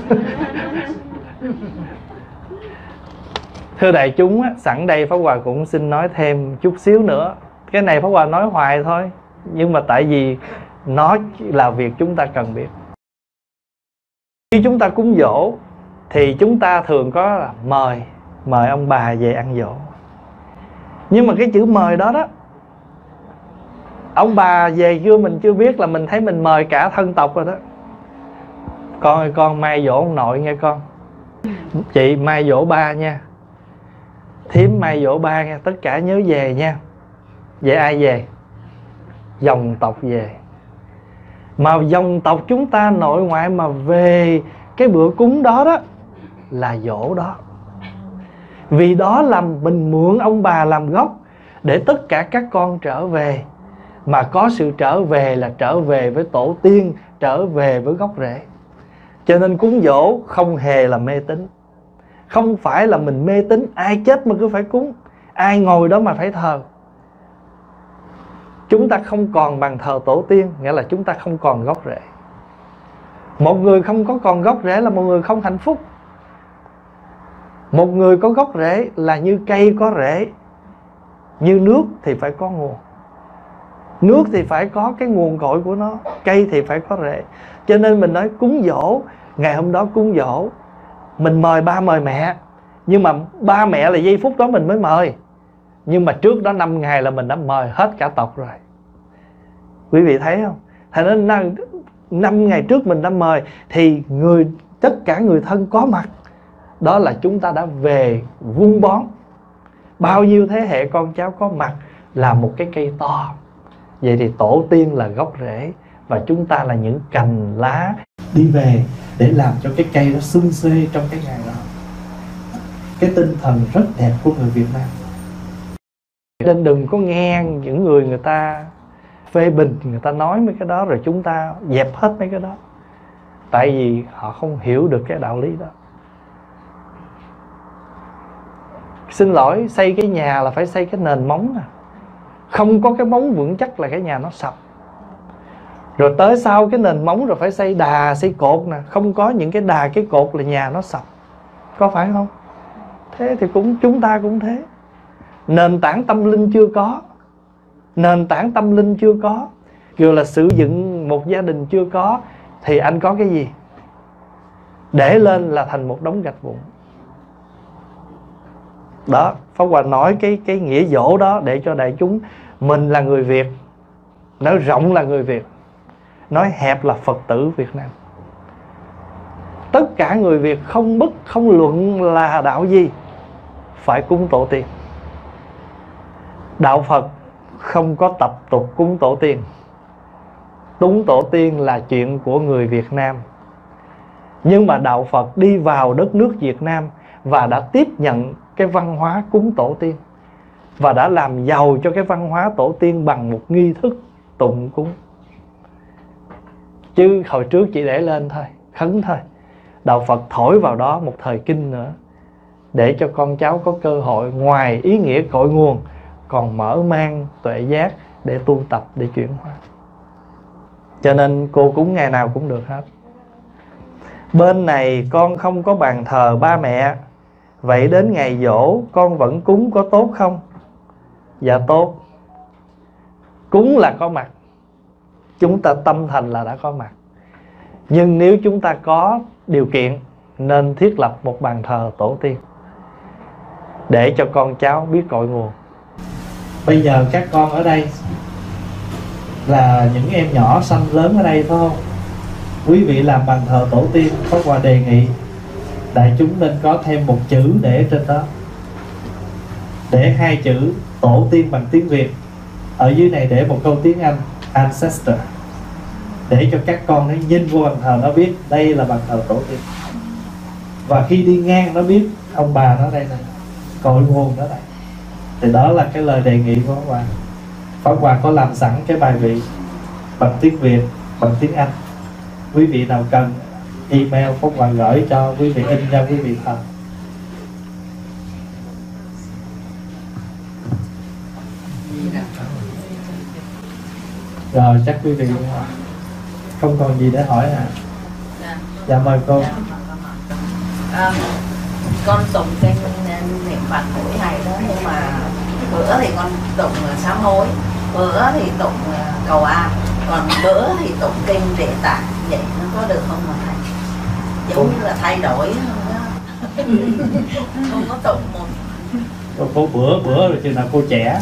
Thưa đại chúng, sẵn đây Pháp Hòa cũng xin nói thêm chút xíu nữa. Cái này Pháp Hòa nói hoài thôi, nhưng mà tại vì nó là việc chúng ta cần biết. Khi chúng ta cúng dỗ thì chúng ta thường có là mời ông bà về ăn dỗ. Nhưng mà cái chữ mời đó đó, ông bà về chưa mình chưa biết là mình thấy mình mời cả thân tộc rồi đó. Con ơi, con mai dỗ ông nội nghe con. Chị mai dỗ ba nha. Thím mai dỗ ba nha. Tất cả nhớ về nha. Vậy ai về? Dòng tộc về. Mà dòng tộc chúng ta nội ngoại mà về cái bữa cúng đó đó là dỗ đó. Vì đó là mình mượn ông bà làm gốc để tất cả các con trở về. Mà có sự trở về là trở về với tổ tiên, trở về với gốc rễ. Cho nên cúng dỗ không hề là mê tín. Không phải là mình mê tín ai chết mà cứ phải cúng, ai ngồi đó mà phải thờ. Chúng ta không còn bằng thờ tổ tiên, nghĩa là chúng ta không còn gốc rễ. Một người không có còn gốc rễ là một người không hạnh phúc. Một người có gốc rễ là như cây có rễ, như nước thì phải có nguồn. Nước thì phải có cái nguồn cội của nó, cây thì phải có rễ. Cho nên mình nói cúng dỗ, ngày hôm đó cúng dỗ, mình mời ba mời mẹ. Nhưng mà ba mẹ là giây phút đó mình mới mời. Nhưng mà trước đó 5 ngày là mình đã mời hết cả tộc rồi. Quý vị thấy không? Thành nên 5 ngày trước mình đã mời thì tất cả người thân có mặt. Đó là chúng ta đã về vun bón. Bao nhiêu thế hệ con cháu có mặt là một cái cây to. Vậy thì tổ tiên là gốc rễ và chúng ta là những cành lá đi về để làm cho cái cây nó sum xuê trong cái ngày đó. Cái tinh thần rất đẹp của người Việt Nam. Nên đừng có nghe những người ta phê bình, người ta nói mấy cái đó rồi chúng ta dẹp hết mấy cái đó. Tại vì họ không hiểu được cái đạo lý đó. Xin lỗi, xây cái nhà là phải xây cái nền móng nè. Không có cái móng vững chắc là cái nhà nó sập. Rồi tới sau cái nền móng rồi phải xây đà, xây cột nè. Không có những cái đà, cái cột là nhà nó sập. Có phải không? Thế thì chúng ta cũng thế. Nền tảng tâm linh chưa có. Nền tảng tâm linh chưa có, rồi là sử dụng một gia đình chưa có, thì anh có cái gì? Để lên là thành một đống gạch vụn. Đó, Pháp Hòa nói cái nghĩa dỗ đó để cho đại chúng. Mình là người Việt, nói rộng là người Việt, nói hẹp là Phật tử Việt Nam. Tất cả người Việt không bất không luận là đạo gì phải cúng tổ tiên. Đạo Phật không có tập tục cúng tổ tiên. Cúng tổ tiên là chuyện của người Việt Nam. Nhưng mà đạo Phật đi vào đất nước Việt Nam và đã tiếp nhận cái văn hóa cúng tổ tiên, và đã làm giàu cho cái văn hóa tổ tiên bằng một nghi thức tụng cúng. Chứ hồi trước chỉ để lên thôi, khấn thôi. Đạo Phật thổi vào đó một thời kinh nữa, để cho con cháu có cơ hội ngoài ý nghĩa cội nguồn còn mở mang tuệ giác để tu tập, để chuyển hóa. Cho nên cô cúng ngày nào cũng được hết. Bên này con không có bàn thờ ba mẹ, vậy đến ngày giỗ con vẫn cúng có tốt không? Dạ tốt. Cúng là có mặt, chúng ta tâm thành là đã có mặt. Nhưng nếu chúng ta có điều kiện, nên thiết lập một bàn thờ tổ tiên để cho con cháu biết cội nguồn. Bây giờ các con ở đây là những em nhỏ sanh lớn ở đây phải không? Quý vị làm bàn thờ tổ tiên, Pháp Hòa đề nghị đại chúng nên có thêm một chữ để trên đó, để hai chữ tổ tiên bằng tiếng Việt, ở dưới này để một câu tiếng Anh ancestor, để cho các con nó nhìn vô bàn thờ nó biết đây là bàn thờ tổ tiên. Và khi đi ngang nó biết ông bà nó đây này, cội nguồn nó đây. Thì đó là cái lời đề nghị của Pháp Hòa. Pháp Hòa có làm sẵn cái bài vị bằng tiếng Việt, bằng tiếng Anh. Quý vị nào cần email Pháp Hòa gửi cho quý vị, in cho quý vị thờ. Rồi chắc quý vị không còn gì để hỏi hả? Dạ mời cô. Con tụng kinh niệm Phật mỗi ngày đó, nhưng mà bữa thì con tụng sám hối, bữa thì tụng cầu an, còn bữa thì tụng kinh Địa Tạng. Vậy nó có được không mà thầy? Giống như là thay đổi không có tụng một. Cô bữa rồi chừng nào cô trẻ.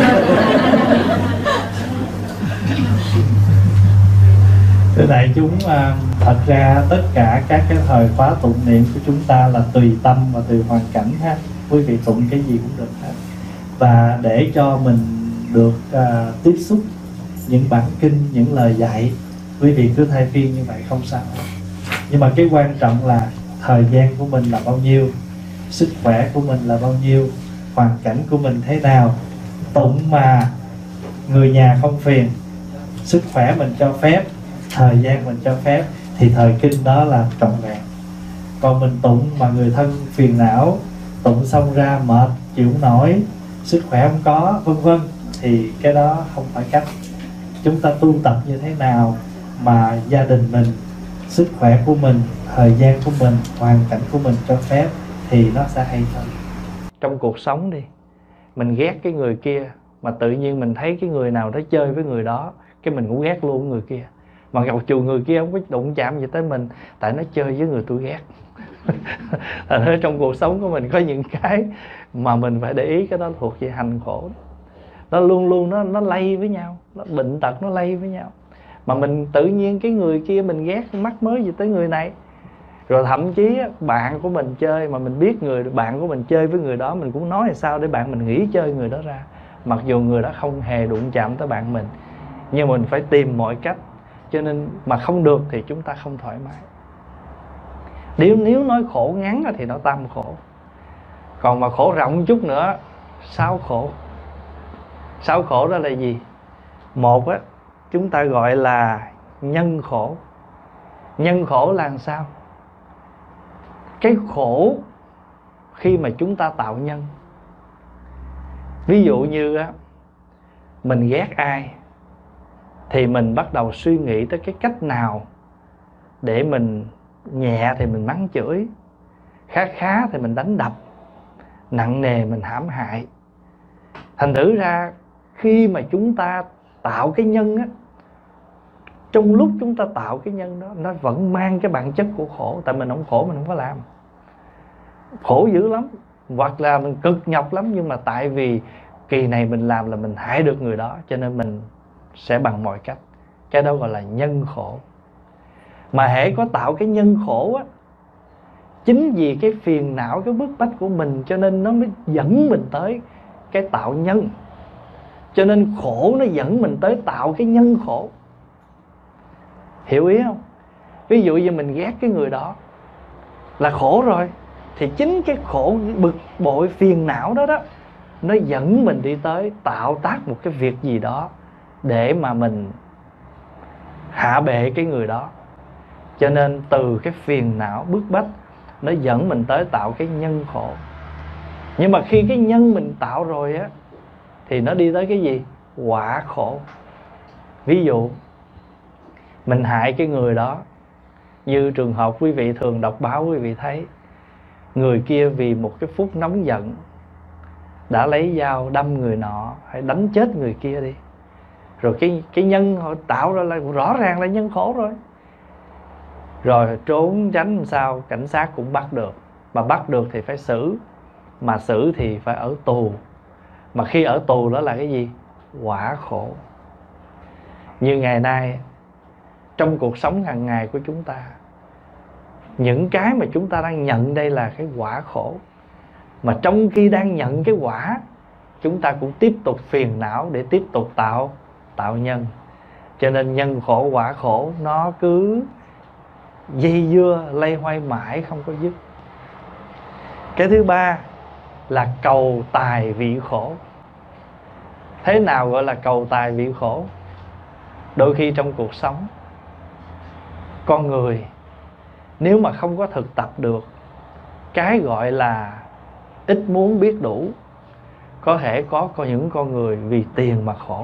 Thưa đại chúng, thật ra tất cả các cái thời khóa tụng niệm của chúng ta là tùy tâm và tùy hoàn cảnh ha. Quý vị tụng cái gì cũng được hết. Và để cho mình được tiếp xúc những bản kinh, những lời dạy, quý vị cứ thay phiên như vậy không sao. Nhưng mà cái quan trọng là thời gian của mình là bao nhiêu, sức khỏe của mình là bao nhiêu, hoàn cảnh của mình thế nào. Tụng mà người nhà không phiền, sức khỏe mình cho phép, thời gian mình cho phép, thì thời kinh đó là trọn vẹn. Còn mình tụng mà người thân phiền não, tụng xong ra mệt chịu không nổi, sức khỏe không có, vân vân, thì cái đó không phải cách. Chúng ta tu tập như thế nào mà gia đình mình, sức khỏe của mình, thời gian của mình, hoàn cảnh của mình cho phép thì nó sẽ hay hơn. Trong cuộc sống đi, mình ghét cái người kia mà tự nhiên mình thấy cái người nào đó chơi với người đó, cái mình cũng ghét luôn người kia. Mà gặp chù người kia không có đụng chạm gì tới mình, tại nó chơi với người tôi ghét. Ở trong cuộc sống của mình có những cái mà mình phải để ý, cái đó thuộc về hành khổ. Nó luôn luôn nó lây với nhau, nó bệnh tật nó lây với nhau. Mà mình tự nhiên cái người kia mình ghét, mắc mới gì tới người này. Rồi thậm chí bạn của mình chơi mà mình biết người bạn của mình chơi với người đó, mình cũng nói là sao để bạn mình nghỉ chơi người đó ra, mặc dù người đó không hề đụng chạm tới bạn mình. Nhưng mình phải tìm mọi cách. Cho nên mà không được thì chúng ta không thoải mái. Nếu nói khổ ngắn thì nó tam khổ. Còn mà khổ rộng chút nữa, 6 khổ. 6 khổ đó là gì? Một á, chúng ta gọi là nhân khổ. Nhân khổ là làm sao? Cái khổ khi mà chúng ta tạo nhân. Ví dụ như á, mình ghét ai thì mình bắt đầu suy nghĩ tới cái cách nào để mình nhẹ thì mình mắng chửi, khá thì mình đánh đập, nặng nề mình hãm hại. Thành thử ra khi mà chúng ta tạo cái nhân á, trong lúc chúng ta tạo cái nhân đó, nó vẫn mang cái bản chất của khổ. Tại mình không khổ mình không có làm. Khổ dữ lắm, hoặc là mình cực nhọc lắm, nhưng mà tại vì kỳ này mình làm là mình hại được người đó, cho nên mình sẽ bằng mọi cách. Cái đó gọi là nhân khổ. Mà hễ có tạo cái nhân khổ á, chính vì cái phiền não, cái bức bách của mình, cho nên nó mới dẫn mình tới cái tạo nhân. Cho nên khổ nó dẫn mình tới tạo cái nhân khổ. Hiểu ý không? Ví dụ như mình ghét cái người đó là khổ rồi, thì chính cái khổ, bực bội, phiền não đó đó, nó dẫn mình đi tới tạo tác một cái việc gì đó để mà mình hạ bệ cái người đó. Cho nên từ cái phiền não bức bách, nó dẫn mình tới tạo cái nhân khổ. Nhưng mà khi cái nhân mình tạo rồi á, thì nó đi tới cái gì? Quả khổ. Ví dụ mình hại cái người đó, như trường hợp quý vị thường đọc báo, quý vị thấy người kia vì một cái phút nóng giận đã lấy dao đâm người nọ, hay đánh chết người kia đi. Rồi cái nhân họ tạo ra là rõ ràng là nhân khổ rồi. Rồi trốn tránh làm sao, cảnh sát cũng bắt được. Mà bắt được thì phải xử. Mà xử thì phải ở tù. Mà khi ở tù đó là cái gì? Quả khổ. Như ngày nay, trong cuộc sống hàng ngày của chúng ta, những cái mà chúng ta đang nhận đây là cái quả khổ. Mà trong khi đang nhận cái quả, chúng ta cũng tiếp tục phiền não để tiếp tục tạo nhân. Cho nên nhân khổ quả khổ nó cứ dây dưa lây hoay mãi không có dứt. Cái thứ ba là cầu tài vị khổ. Thế nào gọi là cầu tài vị khổ? Đôi khi trong cuộc sống, con người nếu mà không có thực tập được cái gọi là ít muốn biết đủ, có thể có những con người vì tiền mà khổ.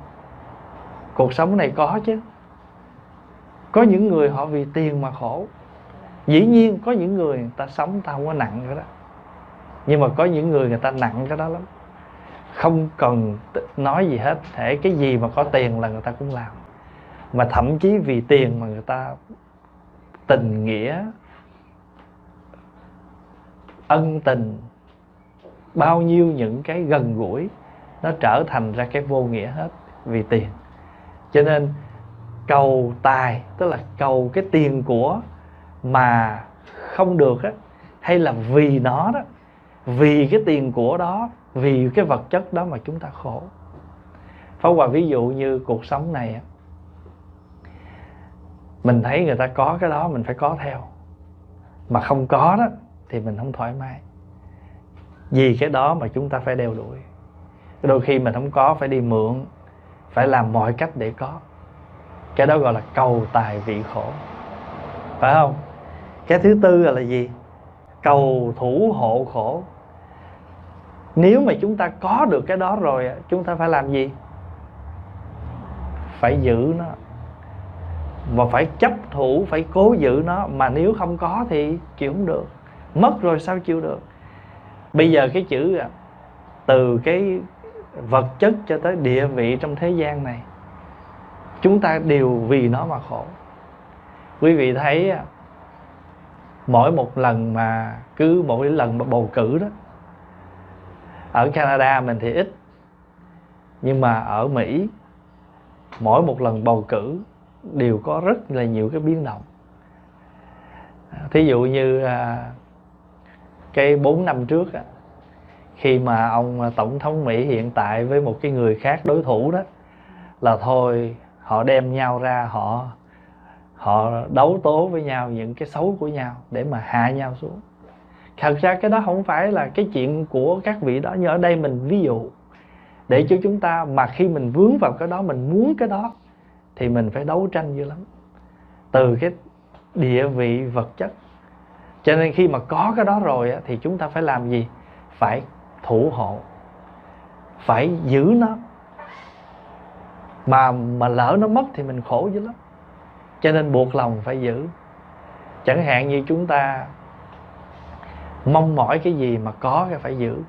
Cuộc sống này có chứ. Có những người họ vì tiền mà khổ. Dĩ nhiên có những người ta sống ta không có nặng cái đó. Nhưng mà có những người ta nặng cái đó lắm. Không cần nói gì hết, thể cái gì mà có tiền là người ta cũng làm. Mà thậm chí vì tiền mà người ta tình nghĩa, ân tình, bao nhiêu những cái gần gũi nó trở thành ra cái vô nghĩa hết vì tiền. Cho nên cầu tài, tức là cầu cái tiền của mà không được á, hay là vì nó đó, vì cái tiền của đó, vì cái vật chất đó mà chúng ta khổ. Pháp Hòa ví dụ như cuộc sống này á, mình thấy người ta có cái đó mình phải có theo, mà không có đó thì mình không thoải mái. Vì cái đó mà chúng ta phải đeo đuổi. Đôi khi mình không có phải đi mượn, phải làm mọi cách để có. Cái đó gọi là cầu tài vị khổ, phải không? Cái thứ tư là gì? Cầu thủ hộ khổ. Nếu mà chúng ta có được cái đó rồi, chúng ta phải làm gì? Phải giữ nó, mà phải chấp thủ, phải cố giữ nó. Mà nếu không có thì chịu không được. Mất rồi sao chịu được? Bây giờ cái chữ từ cái vật chất cho tới địa vị trong thế gian này, chúng ta đều vì nó mà khổ. Quý vị thấy mỗi một lần mà cứ mỗi lần mà bầu cử đó, ở Canada mình thì ít, nhưng mà ở Mỹ mỗi một lần bầu cử đều có rất là nhiều cái biến động. Thí dụ như cái 4 năm trước khi mà ông tổng thống Mỹ hiện tại với một cái người khác đối thủ đó, là thôi họ đem nhau ra, họ đấu tố với nhau những cái xấu của nhau để mà hạ nhau xuống. Thật ra cái đó không phải là cái chuyện của các vị đó, nhưng ở đây mình ví dụ để cho chúng ta, mà khi mình vướng vào cái đó, mình muốn cái đó, thì mình phải đấu tranh dữ lắm, từ cái địa vị vật chất. Cho nên khi mà có cái đó rồi thì chúng ta phải làm gì? Phải thủ hộ, phải giữ nó. Mà lỡ nó mất thì mình khổ dữ lắm. Cho nên buộc lòng phải giữ. Chẳng hạn như chúng ta mong mỏi cái gì mà có cái phải giữ.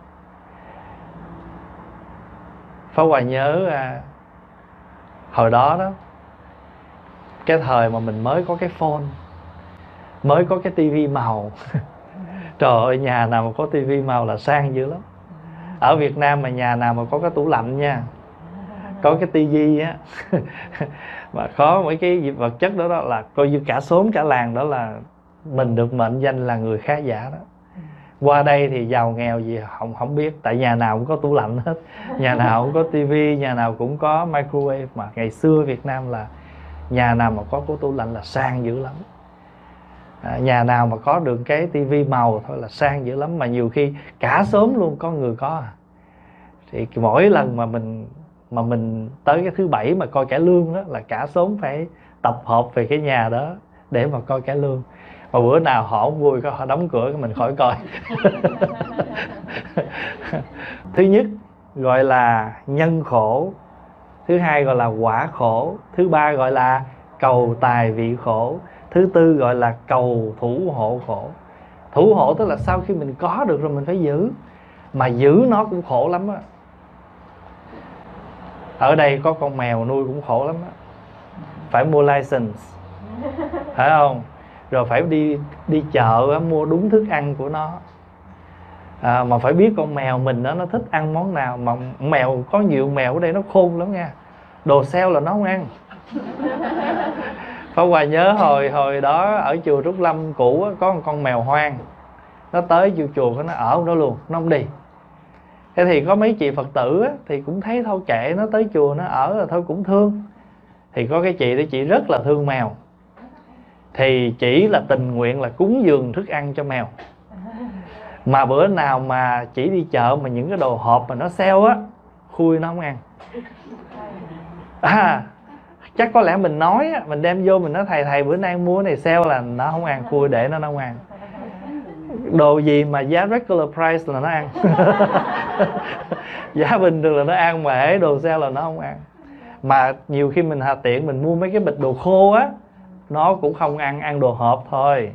Pháp Hòa nhớ hồi đó đó, cái thời mà mình mới có cái phone, mới có cái tivi màu trời ơi, nhà nào mà có tivi màu là sang dữ lắm. Ở Việt Nam mà nhà nào mà có cái tủ lạnh nha, có cái tivi á mà có mấy cái vật chất đó, đó là coi như cả xóm cả làng đó là mình được mệnh danh là người khá giả đó. Qua đây thì giàu nghèo gì không biết, tại nhà nào cũng có tủ lạnh hết, nhà nào cũng có tivi, nhà nào cũng có microwave. Mà ngày xưa Việt Nam là nhà nào mà có tủ lạnh là sang dữ lắm. Nhà nào mà có được cái tivi màu thôi là sang dữ lắm. Mà nhiều khi cả xóm luôn có người có. Thì mỗi lần mà mình tới cái thứ Bảy mà coi cải lương đó, là cả xóm phải tập hợp về cái nhà đó để mà coi cải lương. Mà bữa nào họ không vui, họ đóng cửa mình khỏi coi. Thứ nhất gọi là nhân khổ, thứ hai gọi là quả khổ, thứ ba gọi là cầu tài vị khổ, thứ tư gọi là cầu thủ hộ khổ. Thủ hộ tức là sau khi mình có được rồi mình phải giữ. Mà giữ nó cũng khổ lắm á. Ở đây có con mèo nuôi cũng khổ lắm á. Phải mua license, phải không? Rồi phải đi chợ mua đúng thức ăn của nó. Mà phải biết con mèo mình đó, nó thích ăn món nào. Mà mèo, có nhiều mèo ở đây nó khôn lắm nha, đồ xeo là nó không ăn. Pháp Hòa nhớ hồi đó ở chùa Trúc Lâm cũ có một con mèo hoang. Nó tới chùa nó ở đó luôn, nó không đi. Thế thì có mấy chị Phật tử thì cũng thấy thôi kệ nó, tới chùa nó ở rồi thôi cũng thương. Thì có cái chị đó, chị rất là thương mèo, thì chỉ là tình nguyện là cúng dường thức ăn cho mèo. Mà bữa nào mà chỉ đi chợ mà những cái đồ hộp mà nó xeo á, khui nó không ăn. Chắc có lẽ mình nói á, mình đem vô mình nói thầy bữa nay mua cái này sale là nó không ăn, khui để nó không ăn. Đồ gì mà giá regular price là nó ăn. Giá bình thường là nó ăn, mà hễ đồ sale là nó không ăn. Mà nhiều khi mình hà tiện mình mua mấy cái bịch đồ khô á, nó cũng không ăn, ăn đồ hộp thôi.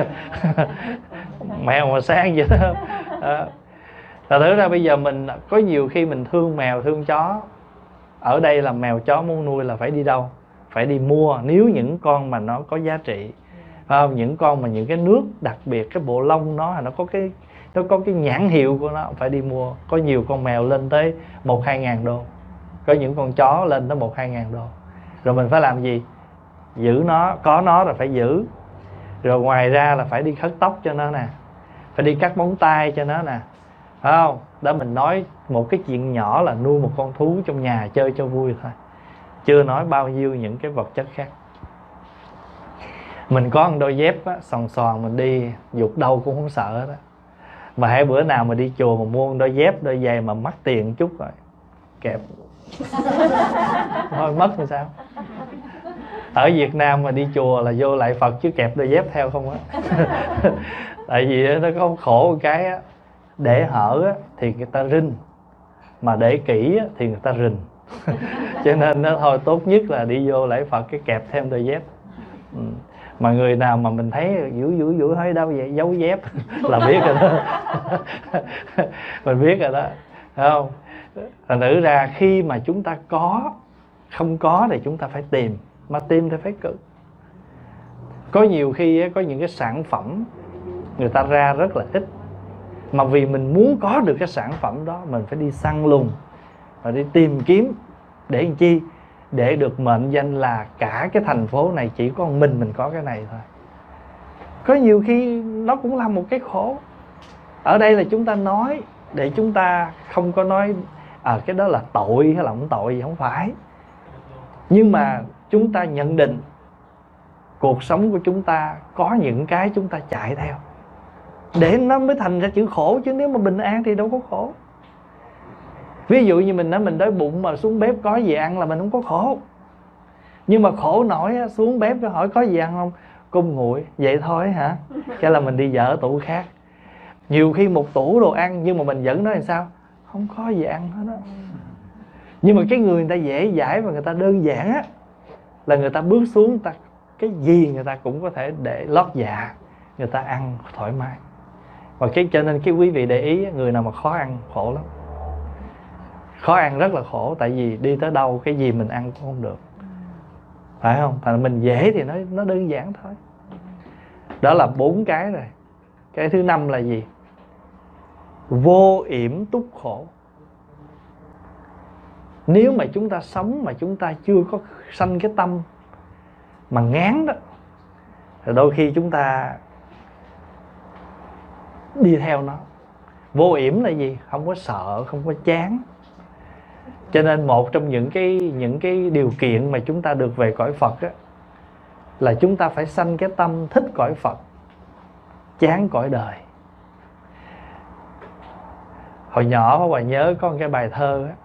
Mèo mà sang vậy đó. Thật thử ra bây giờ mình có nhiều khi mình thương mèo thương chó. Ở đây là mèo chó muốn nuôi là phải đi đâu? Phải đi mua, nếu những con mà nó có giá trị, phải không? Những con mà những cái nước đặc biệt, cái bộ lông nó có cái nhãn hiệu của nó, phải đi mua. Có nhiều con mèo lên tới 1-2 ngàn đô, có những con chó lên tới 1-2 ngàn đô. Rồi mình phải làm gì? Giữ nó, có nó là phải giữ. Rồi ngoài ra là phải đi cắt tóc cho nó nè, phải đi cắt móng tay cho nó nè, phải không? Đó, mình nói một cái chuyện nhỏ là nuôi một con thú trong nhà chơi cho vui thôi, chưa nói bao nhiêu những cái vật chất khác. Mình có một đôi dép á, xoàn mình đi dục đâu cũng không sợ đó. Mà hãy bữa nào mà đi chùa mà mua một đôi dép, đôi giày mà mắc tiền chút rồi kẹp thôi mất thì sao? Ở Việt Nam mà đi chùa là vô lại Phật chứ kẹp đôi dép theo không á. Tại vì nó có khổ một cái á, để hở á, thì người ta rinh, mà để kỹ á, thì người ta rình. Cho nên nó thôi tốt nhất là đi vô lễ Phật cái kẹp thêm đôi dép. Mà người nào mà mình thấy vũ hơi đâu vậy, giấu dép là biết rồi đó. Mình biết rồi đó, thấy không? Thành thử ra khi mà chúng ta có, không có thì chúng ta phải tìm, mà tìm thì phải cực. Có nhiều khi có những cái sản phẩm người ta ra rất là ít, mà vì mình muốn có được cái sản phẩm đó mình phải đi săn lùng và đi tìm kiếm. Để làm chi? Để được mệnh danh là cả cái thành phố này chỉ có mình có cái này thôi. Có nhiều khi nó cũng là một cái khổ. Ở đây là chúng ta nói để chúng ta không có nói cái đó là tội hay là không tội gì, không phải. Nhưng mà chúng ta nhận định cuộc sống của chúng ta có những cái chúng ta chạy theo, để nó mới thành ra chữ khổ. Chứ nếu mà bình an thì đâu có khổ. Ví dụ như mình nói mình đói bụng mà xuống bếp có gì ăn là mình không có khổ. Nhưng mà khổ nổi á, xuống bếp nó hỏi có gì ăn không, cung nguội vậy thôi hả, cái là mình đi dở tủ khác. Nhiều khi một tủ đồ ăn nhưng mà mình vẫn nói là sao, không có gì ăn hết á. Nhưng mà cái người ta dễ dãi và người ta đơn giản á, là người ta bước xuống, người ta cái gì người ta cũng có thể để lót dạ, người ta ăn thoải mái. Và cho nên quý vị để ý, người nào mà khó ăn khổ lắm. Khó ăn rất là khổ, tại vì đi tới đâu cái gì mình ăn cũng không được, phải không? Thành mình dễ thì nó đơn giản thôi. Đó là 4 cái rồi. Cái thứ 5 là gì? Vô yểm túc khổ. Nếu mà chúng ta sống mà chúng ta chưa có sanh cái tâm mà ngán đó, thì đôi khi chúng ta đi theo nó. Vô yểm là gì? Không có sợ, không có chán. Cho nên một trong những cái điều kiện mà chúng ta được về cõi Phật á, là chúng ta phải sanh cái tâm thích cõi Phật, chán cõi đời. Hồi nhỏ Pháp Hòa nhớ có một cái bài thơ á,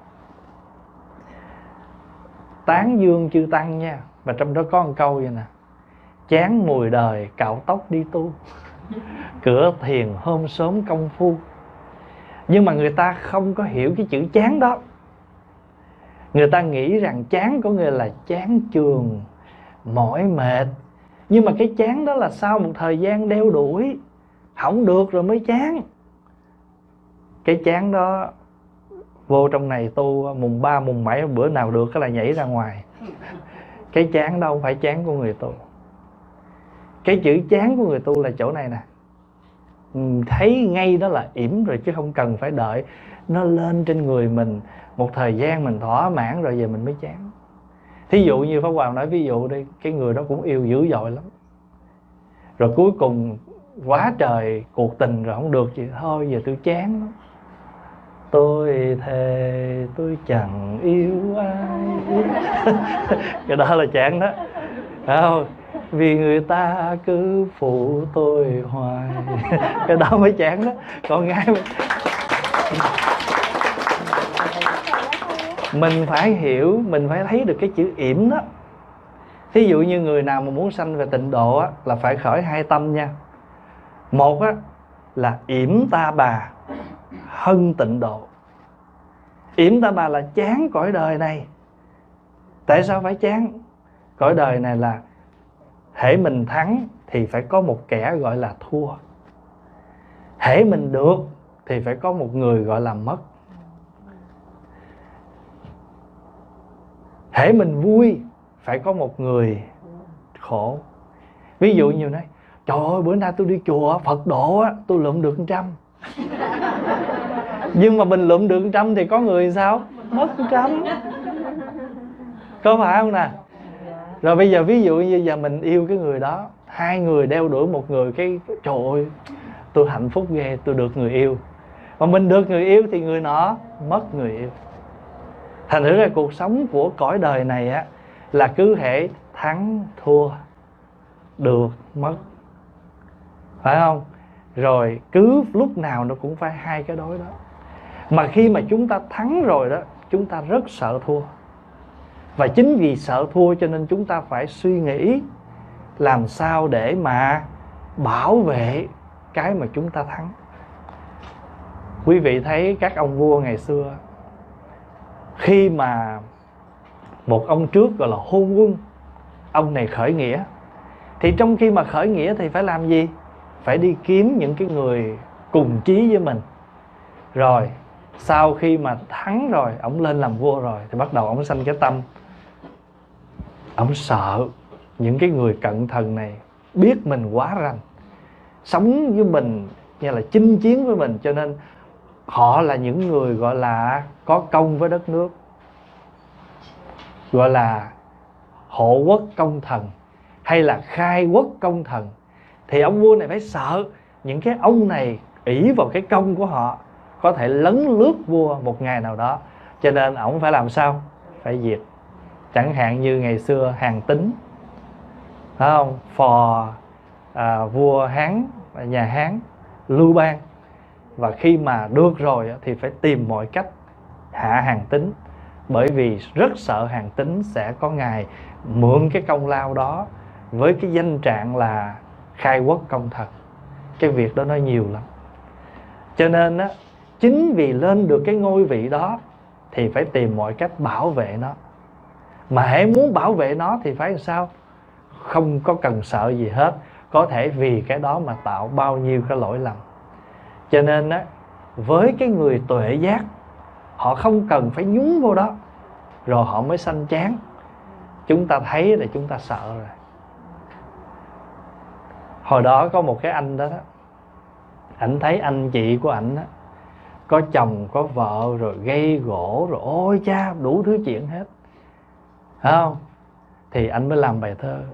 tán dương chư tăng nha, và trong đó có một câu vậy nè: chán mùi đời cạo tóc đi tu, cửa thiền hôm sớm công phu. Nhưng mà người ta không có hiểu cái chữ chán đó. Người ta nghĩ rằng chán có nghĩa là chán chường, mỏi mệt. Nhưng mà cái chán đó là sau một thời gian đeo đuổi, không được rồi mới chán. Cái chán đó vô trong này tu mùng 3, mùng 7 bữa nào được cái là nhảy ra ngoài. Cái chán đâu phải chán của người tu. Cái chữ chán của người tu là chỗ này nè, thấy ngay đó là yểm rồi, chứ không cần phải đợi nó lên trên người mình một thời gian mình thỏa mãn rồi về mình mới chán. Thí dụ như Pháp Hòa nói ví dụ đi, cái người đó cũng yêu dữ dội lắm, rồi cuối cùng quá trời cuộc tình rồi không được gì, thôi giờ tôi chán lắm, tôi thề tôi chẳng yêu ai. Cái đó là chán đó, phải không? Vì người ta cứ phụ tôi hoài. Cái đó mới chán đó. Còn ngay mình phải hiểu, mình phải thấy được cái chữ yểm đó. Thí dụ như người nào mà muốn sanh về tịnh độ á, là phải khởi 2 tâm nha. Một á, là yểm ta bà hân tịnh độ. Yểm ta bà là chán cõi đời này. Tại sao phải chán? Cõi đời này là hễ mình thắng thì phải có một kẻ gọi là thua, hễ mình được thì phải có một người gọi là mất. Hễ mình vui phải có một người khổ. Ví dụ như này: trời ơi bữa nay tôi đi chùa Phật độ á, tôi lượm được 100. Nhưng mà mình lượm được 100 thì có người sao? Mất 100. Có phải không nè? Rồi bây giờ ví dụ như giờ mình yêu cái người đó, 2 người đeo đuổi một người, cái trời ơi tôi hạnh phúc ghê, tôi được người yêu. Mà mình được người yêu thì người nọ mất người yêu. Thành thử ra cuộc sống của cõi đời này á, là cứ hễ thắng thua, được mất, phải không? Rồi cứ lúc nào nó cũng phải 2 cái đối đó. Mà khi mà chúng ta thắng rồi đó, chúng ta rất sợ thua. Và chính vì sợ thua cho nên chúng ta phải suy nghĩ làm sao để mà bảo vệ cái mà chúng ta thắng. Quý vị thấy các ông vua ngày xưa, khi mà một ông trước gọi là hôn quân, ông này khởi nghĩa, thì trong khi mà khởi nghĩa thì phải làm gì? Phải đi kiếm những cái người cùng chí với mình. Rồi sau khi mà thắng rồi, ông lên làm vua rồi, thì bắt đầu ông sanh cái tâm ông sợ những cái người cận thần này biết mình quá rành, sống với mình như là chinh chiến với mình, cho nên họ là những người gọi là có công với đất nước, gọi là hộ quốc công thần hay là khai quốc công thần. Thì ông vua này phải sợ những cái ông này ỷ vào cái công của họ có thể lấn lướt vua một ngày nào đó, cho nên ổng phải làm sao? Phải diệt. Chẳng hạn như ngày xưa Hàn Tín, phải không? Phò vua Hán, nhà Hán Lưu Bang, và khi mà được rồi thì phải tìm mọi cách hạ Hàn Tín Bởi vì rất sợ hàng tín sẽ có ngày mượn cái công lao đó với cái danh trạng là khai quốc công thần. Cái việc đó nó nhiều lắm. Cho nên á, chính vì lên được cái ngôi vị đó thì phải tìm mọi cách bảo vệ nó. Mà hễ muốn bảo vệ nó thì phải làm sao? Không có cần sợ gì hết. Có thể vì cái đó mà tạo bao nhiêu cái lỗi lầm. Cho nên á, với cái người tuệ giác, họ không cần phải nhúng vô đó rồi họ mới sanh chán. Chúng ta thấy là chúng ta sợ rồi. Hồi đó có một cái anh đó, ảnh thấy anh chị của ảnh á, có chồng có vợ rồi gây gỗ rồi ôi cha đủ thứ chuyện hết, phải không? Thì anh mới làm bài thơ.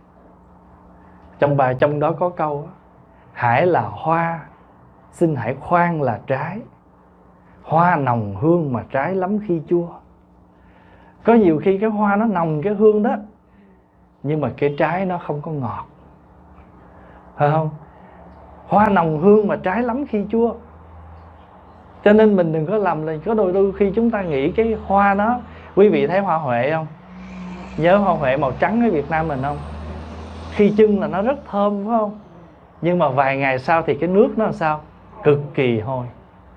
Trong đó có câu: hãy là hoa, xin hãy khoan là trái. Hoa nồng hương mà trái lắm khi chua. Có nhiều khi cái hoa nó nồng cái hương đó, nhưng mà cái trái nó không có ngọt, phải không? Hoa nồng hương mà trái lắm khi chua. Cho nên mình đừng có làm là có đôi khi chúng ta nghĩ cái hoa đó. Quý vị thấy hoa huệ không? Nhớ hoa huệ màu trắng ở Việt Nam mình không? Khi chưng là nó rất thơm, phải không? Nhưng mà vài ngày sau thì cái nước nó làm sao? Cực kỳ hôi.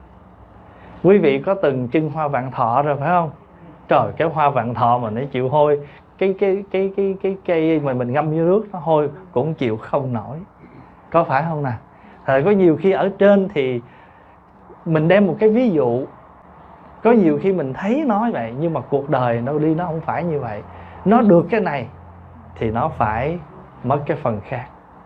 Quý vị có từng chưng hoa vạn thọ rồi phải không? Trời, cái hoa vạn thọ mà nó chịu hôi, cái cây mà mình ngâm vô nước nó hôi cũng chịu không nổi. Có phải không nè? Thời có nhiều khi ở trên thì mình đem một cái ví dụ, có nhiều khi mình thấy nói vậy, nhưng mà cuộc đời nó đi nó không phải như vậy. Nó được cái này thì nó phải mất cái phần khác.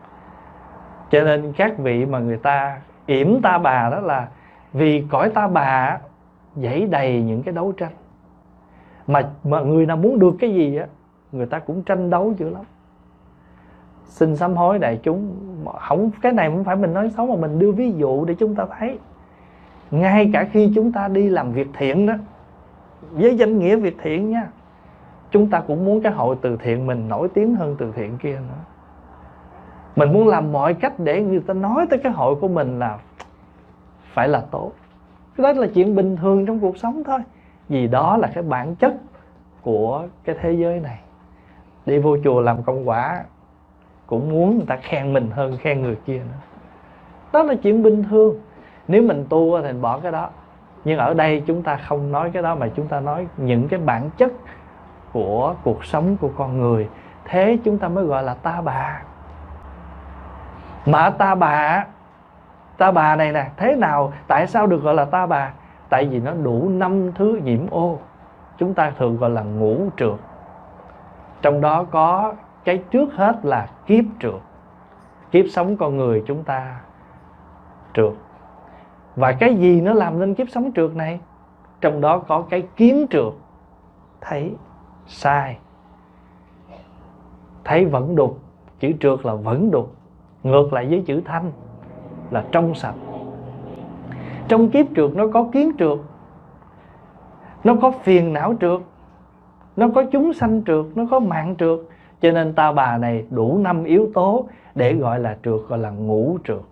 Cho nên các vị mà người ta yểm ta bà đó là vì cõi ta bà dẫy đầy những cái đấu tranh. Mà người nào muốn được cái gì á, người ta cũng tranh đấu dữ lắm. Xin sám hối đại chúng, không, cái này không phải mình nói xấu mà mình đưa ví dụ để chúng ta thấy. Ngay cả khi chúng ta đi làm việc thiện đó, với danh nghĩa việc thiện nha, chúng ta cũng muốn cái hội từ thiện mình nổi tiếng hơn từ thiện kia nữa. Mình muốn làm mọi cách để người ta nói tới cái hội của mình là phải là tốt. Cái đó là chuyện bình thường trong cuộc sống thôi. Vì đó là cái bản chất của cái thế giới này. Đi vô chùa làm công quả cũng muốn người ta khen mình hơn khen người kia nữa. Đó là chuyện bình thường. Nếu mình tu thì mình bỏ cái đó. Nhưng ở đây chúng ta không nói cái đó, mà chúng ta nói những cái bản chất của cuộc sống của con người. Thế chúng ta mới gọi là ta bà. Mà ta bà này nè, thế nào, tại sao được gọi là ta bà? Tại vì nó đủ 5 thứ nhiễm ô. Chúng ta thường gọi là ngũ trượt. Trong đó có cái trước hết là kiếp trượt. Kiếp sống con người chúng ta trượt. Và cái gì nó làm nên kiếp sống trượt này? Trong đó có cái kiến trượt. Thấy sai, thấy vẫn đục. Chữ trượt là vẫn đục. Ngược lại với chữ thanh là trong sạch. Trong kiếp trượt nó có kiến trượt, nó có phiền não trượt, nó có chúng sanh trượt, nó có mạng trượt. Cho nên ta bà này đủ 5 yếu tố để gọi là trượt, gọi là ngũ trượt.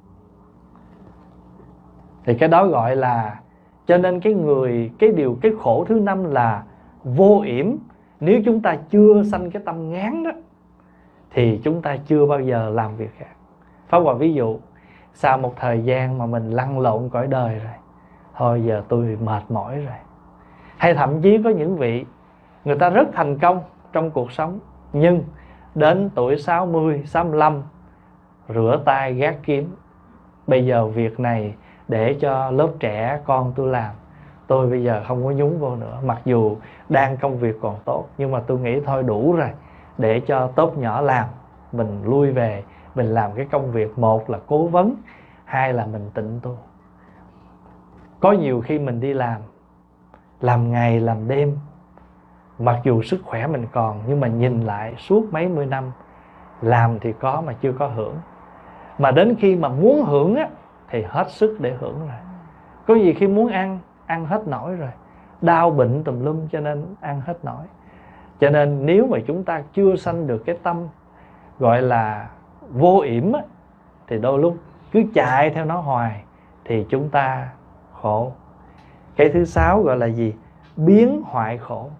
Thì cái đó gọi là, cho nên cái khổ thứ 5 là vô yểm. Nếu chúng ta chưa sanh cái tâm ngán đó thì chúng ta chưa bao giờ làm việc khác. Pháp Hòa ví dụ, sau một thời gian mà mình lăn lộn cõi đời rồi, thôi giờ tôi mệt mỏi rồi. Hay thậm chí có những vị người ta rất thành công trong cuộc sống, nhưng đến tuổi 60, 65 rửa tay gác kiếm. Bây giờ việc này để cho lớp trẻ con tôi làm, tôi bây giờ không có nhúng vô nữa. Mặc dù đang công việc còn tốt, nhưng mà tôi nghĩ thôi đủ rồi, để cho tốt nhỏ làm. Mình lui về, mình làm cái công việc, một là cố vấn, hai là mình tịnh tu. Có nhiều khi mình đi làm ngày làm đêm, mặc dù sức khỏe mình còn, nhưng mà nhìn lại suốt mấy mươi năm làm thì có mà chưa có hưởng. Mà đến khi mà muốn hưởng á, thì hết sức để hưởng rồi. Có gì khi muốn ăn hết nổi rồi, đau bệnh tùm lum cho nên ăn hết nổi. Cho nên nếu mà chúng ta chưa sanh được cái tâm gọi là vô yểm á, thì đôi lúc cứ chạy theo nó hoài thì chúng ta khổ. Cái thứ 6 gọi là gì? biến hoại khổ.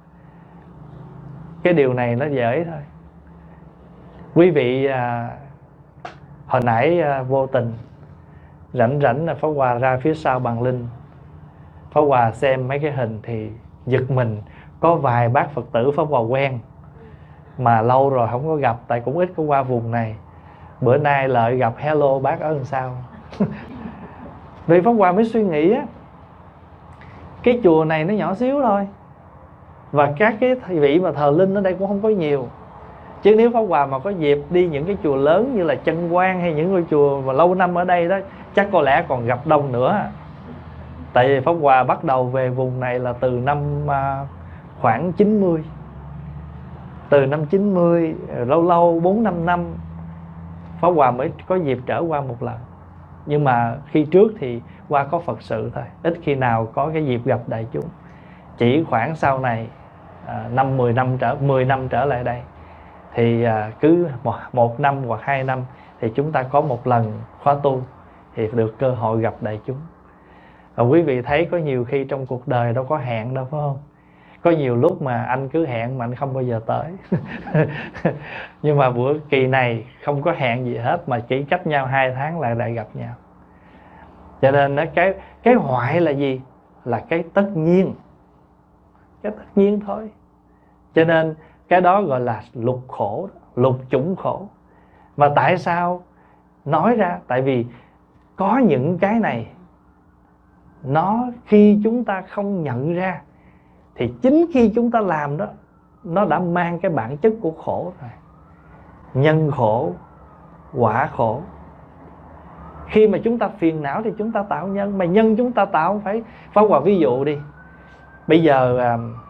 Cái điều này nó dễ thôi. Quý vị hồi nãy vô tình rảnh là Pháp Hòa ra phía sau bàn linh, Pháp Hòa xem mấy cái hình thì giật mình. Có vài bác Phật tử Pháp Hòa quen mà lâu rồi không có gặp, tại cũng ít có qua vùng này. Bữa nay Lợi gặp, hello bác ở làm sao. Vì Pháp Hòa mới suy nghĩ á, cái chùa này nó nhỏ xíu thôi, và các cái vị mà thờ linh ở đây cũng không có nhiều. Chứ nếu Pháp Hòa mà có dịp đi những cái chùa lớn như là Chân Quang hay những ngôi chùa mà lâu năm ở đây đó, chắc có lẽ còn gặp đông nữa. Tại vì Pháp Hòa bắt đầu về vùng này là từ năm khoảng 90. Từ năm 90, lâu lâu 4-5 năm Pháp Hòa mới có dịp trở qua một lần. Nhưng mà khi trước thì qua có Phật sự thôi, ít khi nào có cái dịp gặp đại chúng. Chỉ khoảng sau này 10 năm trở lại đây thì cứ một năm hoặc 2 năm thì chúng ta có một lần khóa tu thì được cơ hội gặp đại chúng. Và quý vị thấy có nhiều khi trong cuộc đời đâu có hẹn đâu, phải không? Có nhiều lúc mà anh cứ hẹn mà anh không bao giờ tới. Nhưng mà bữa kỳ này không có hẹn gì hết, mà chỉ cách nhau 2 tháng là lại gặp nhau. Cho nên cái hoại là gì? Là cái tất nhiên. Cái tất nhiên thôi. Cho nên cái đó gọi là lục khổ, lục chủng khổ. Mà tại sao nói ra? Tại vì có những cái này nó khi chúng ta không nhận ra thì chính khi chúng ta làm đó, nó đã mang cái bản chất của khổ rồi. Nhân khổ, quả khổ. Khi mà chúng ta phiền não thì chúng ta tạo nhân. Mà nhân chúng ta tạo không phải. Pháp Hòa ví dụ đi. Bây giờ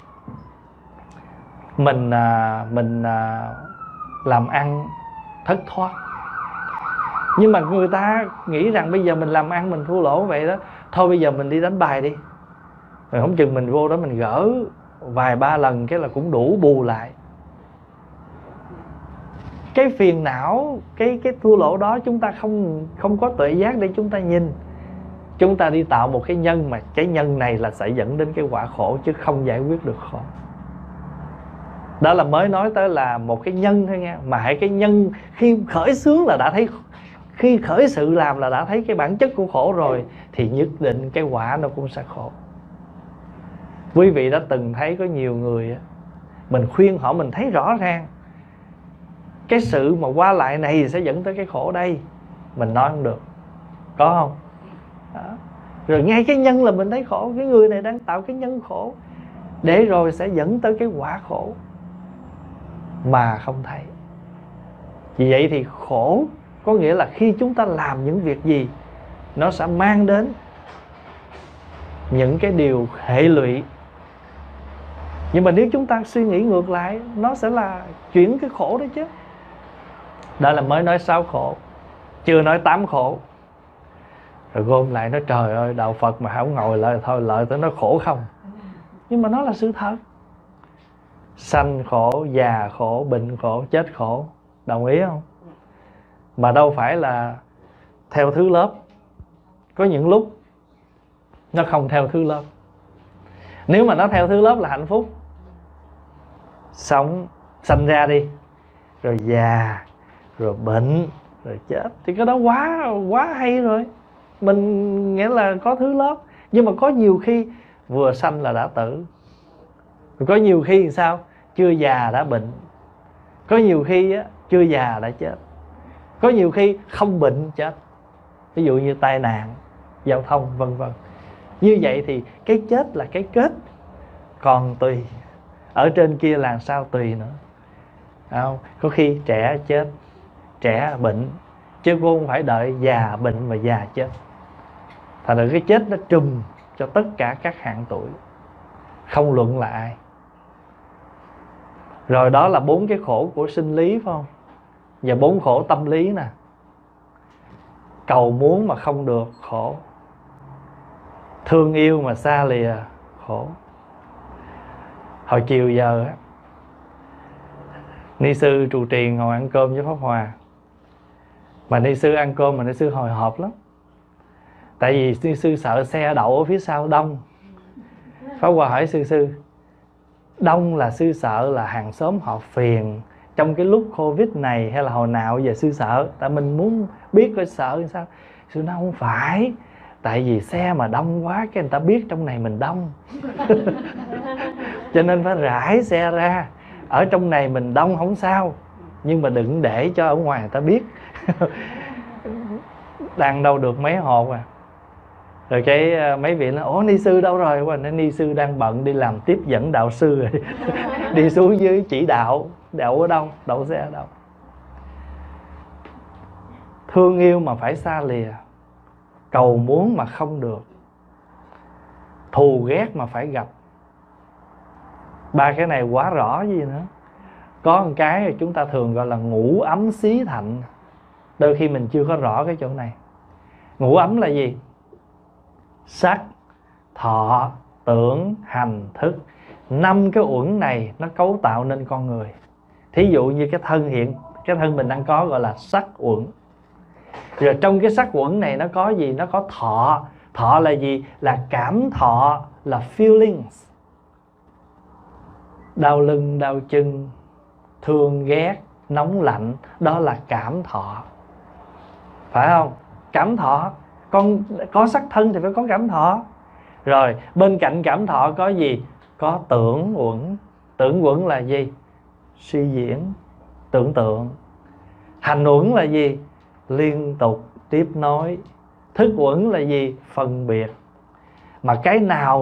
mình làm ăn thất thoát, nhưng mà người ta nghĩ rằng bây giờ mình làm ăn mình thua lỗ vậy đó, thôi bây giờ mình đi đánh bài đi, rồi không chừng mình vô đó mình gỡ vài 3 lần cái là cũng đủ bù lại. Cái phiền não, cái thua lỗ đó chúng ta không có tuệ giác để chúng ta nhìn. Chúng ta đi tạo một cái nhân, mà cái nhân này là sẽ dẫn đến cái quả khổ chứ không giải quyết được khổ. Đó là mới nói tới là một cái nhân thôi nha. Mà hãy cái nhân khi khởi xướng là đã thấy, khi khởi sự làm là đã thấy cái bản chất của khổ rồi, thì nhất định cái quả nó cũng sẽ khổ. Quý vị đã từng thấy có nhiều người mình khuyên họ, mình thấy rõ ràng cái sự mà qua lại này sẽ dẫn tới cái khổ đây, mình nói không được. Có không? Đó. Rồi ngay cái nhân là mình thấy khổ. Cái người này đang tạo cái nhân khổ, để rồi sẽ dẫn tới cái quả khổ mà không thấy. Vì vậy thì khổ có nghĩa là khi chúng ta làm những việc gì, nó sẽ mang đến những cái điều hệ lụy. Nhưng mà nếu chúng ta suy nghĩ ngược lại, nó sẽ là chuyển cái khổ đó chứ. Đó là mới nói 6 khổ, chưa nói 8 khổ. Rồi gom lại nói trời ơi, đạo Phật mà không ngồi lại thôi, lợi tới nó khổ không. Nhưng mà nó là sự thật. Sanh khổ, già khổ, bệnh khổ, chết khổ. Đồng ý không? Mà đâu phải là theo thứ lớp. Có những lúc nó không theo thứ lớp. Nếu mà nó theo thứ lớp là hạnh phúc, sống, sanh ra đi, rồi già, rồi bệnh, rồi chết, thì cái đó quá hay rồi. Mình nghĩa là có thứ lớp. Nhưng mà có nhiều khi vừa sanh là đã tử. Rồi có nhiều khi thì sao? Chưa già đã bệnh. Có nhiều khi á, chưa già đã chết. Có nhiều khi không bệnh chết. Ví dụ như tai nạn giao thông vân vân. Như vậy thì cái chết là cái kết. Còn tùy ở trên kia là sao tùy nữa. Không? Có khi trẻ chết, trẻ bệnh, chứ cô không phải đợi già bệnh và già chết. Thành ra cái chết nó trùm cho tất cả các hạng tuổi, không luận là ai. Rồi đó là 4 cái khổ của sinh lý, phải không? Và 4 khổ tâm lý nè. Cầu muốn mà không được, khổ. Thương yêu mà xa lìa, khổ. Hồi chiều giờ á, ni sư trụ trì ngồi ăn cơm với Pháp Hòa. Mà ni sư ăn cơm mà ni sư hồi hộp lắm. Tại vì ni sư sợ xe đậu ở phía sau đông. Pháp Hòa hỏi sư, đông là sư sợ là hàng xóm họ phiền trong cái lúc Covid này hay là hồi nào giờ sư sợ? Tại mình muốn biết coi sợ sao. Sư nói không phải, tại vì xe mà đông quá cái người ta biết trong này mình đông cho nên phải rải xe ra. Ở trong này mình đông không sao, nhưng mà đừng để cho ở ngoài người ta biết đang đâu được mấy hộp à. Rồi cái mấy vị nói ủa ni sư đâu rồi? Qua ni sư đang bận đi làm tiếp dẫn đạo sư rồi đi xuống dưới chỉ đạo. Đậu ở đâu? Đậu xe ở đâu? Thương yêu mà phải xa lìa, cầu muốn mà không được, thù ghét mà phải gặp. Ba cái này quá rõ gì nữa. Có một cái chúng ta thường gọi là ngũ ấm xí thạnh. Đôi khi mình chưa có rõ cái chỗ này. Ngũ ấm là gì? Sắc, thọ, tưởng, hành, thức. 5 cái uẩn này nó cấu tạo nên con người. Thí dụ như cái thân mình đang có gọi là sắc uẩn. Rồi trong cái sắc uẩn này nó có gì? Nó có thọ. Thọ là gì? Là cảm thọ, là feelings. Đau lưng, đau chân, thương ghét, nóng lạnh, đó là cảm thọ. Phải không? Cảm thọ. Con có sắc thân thì phải có cảm thọ. Rồi bên cạnh cảm thọ có gì? Có tưởng uẩn. Tưởng uẩn là gì? Suy diễn, tưởng tượng. Hành uẩn là gì? Liên tục, tiếp nối. Thức uẩn là gì? Phân biệt. Mà cái nào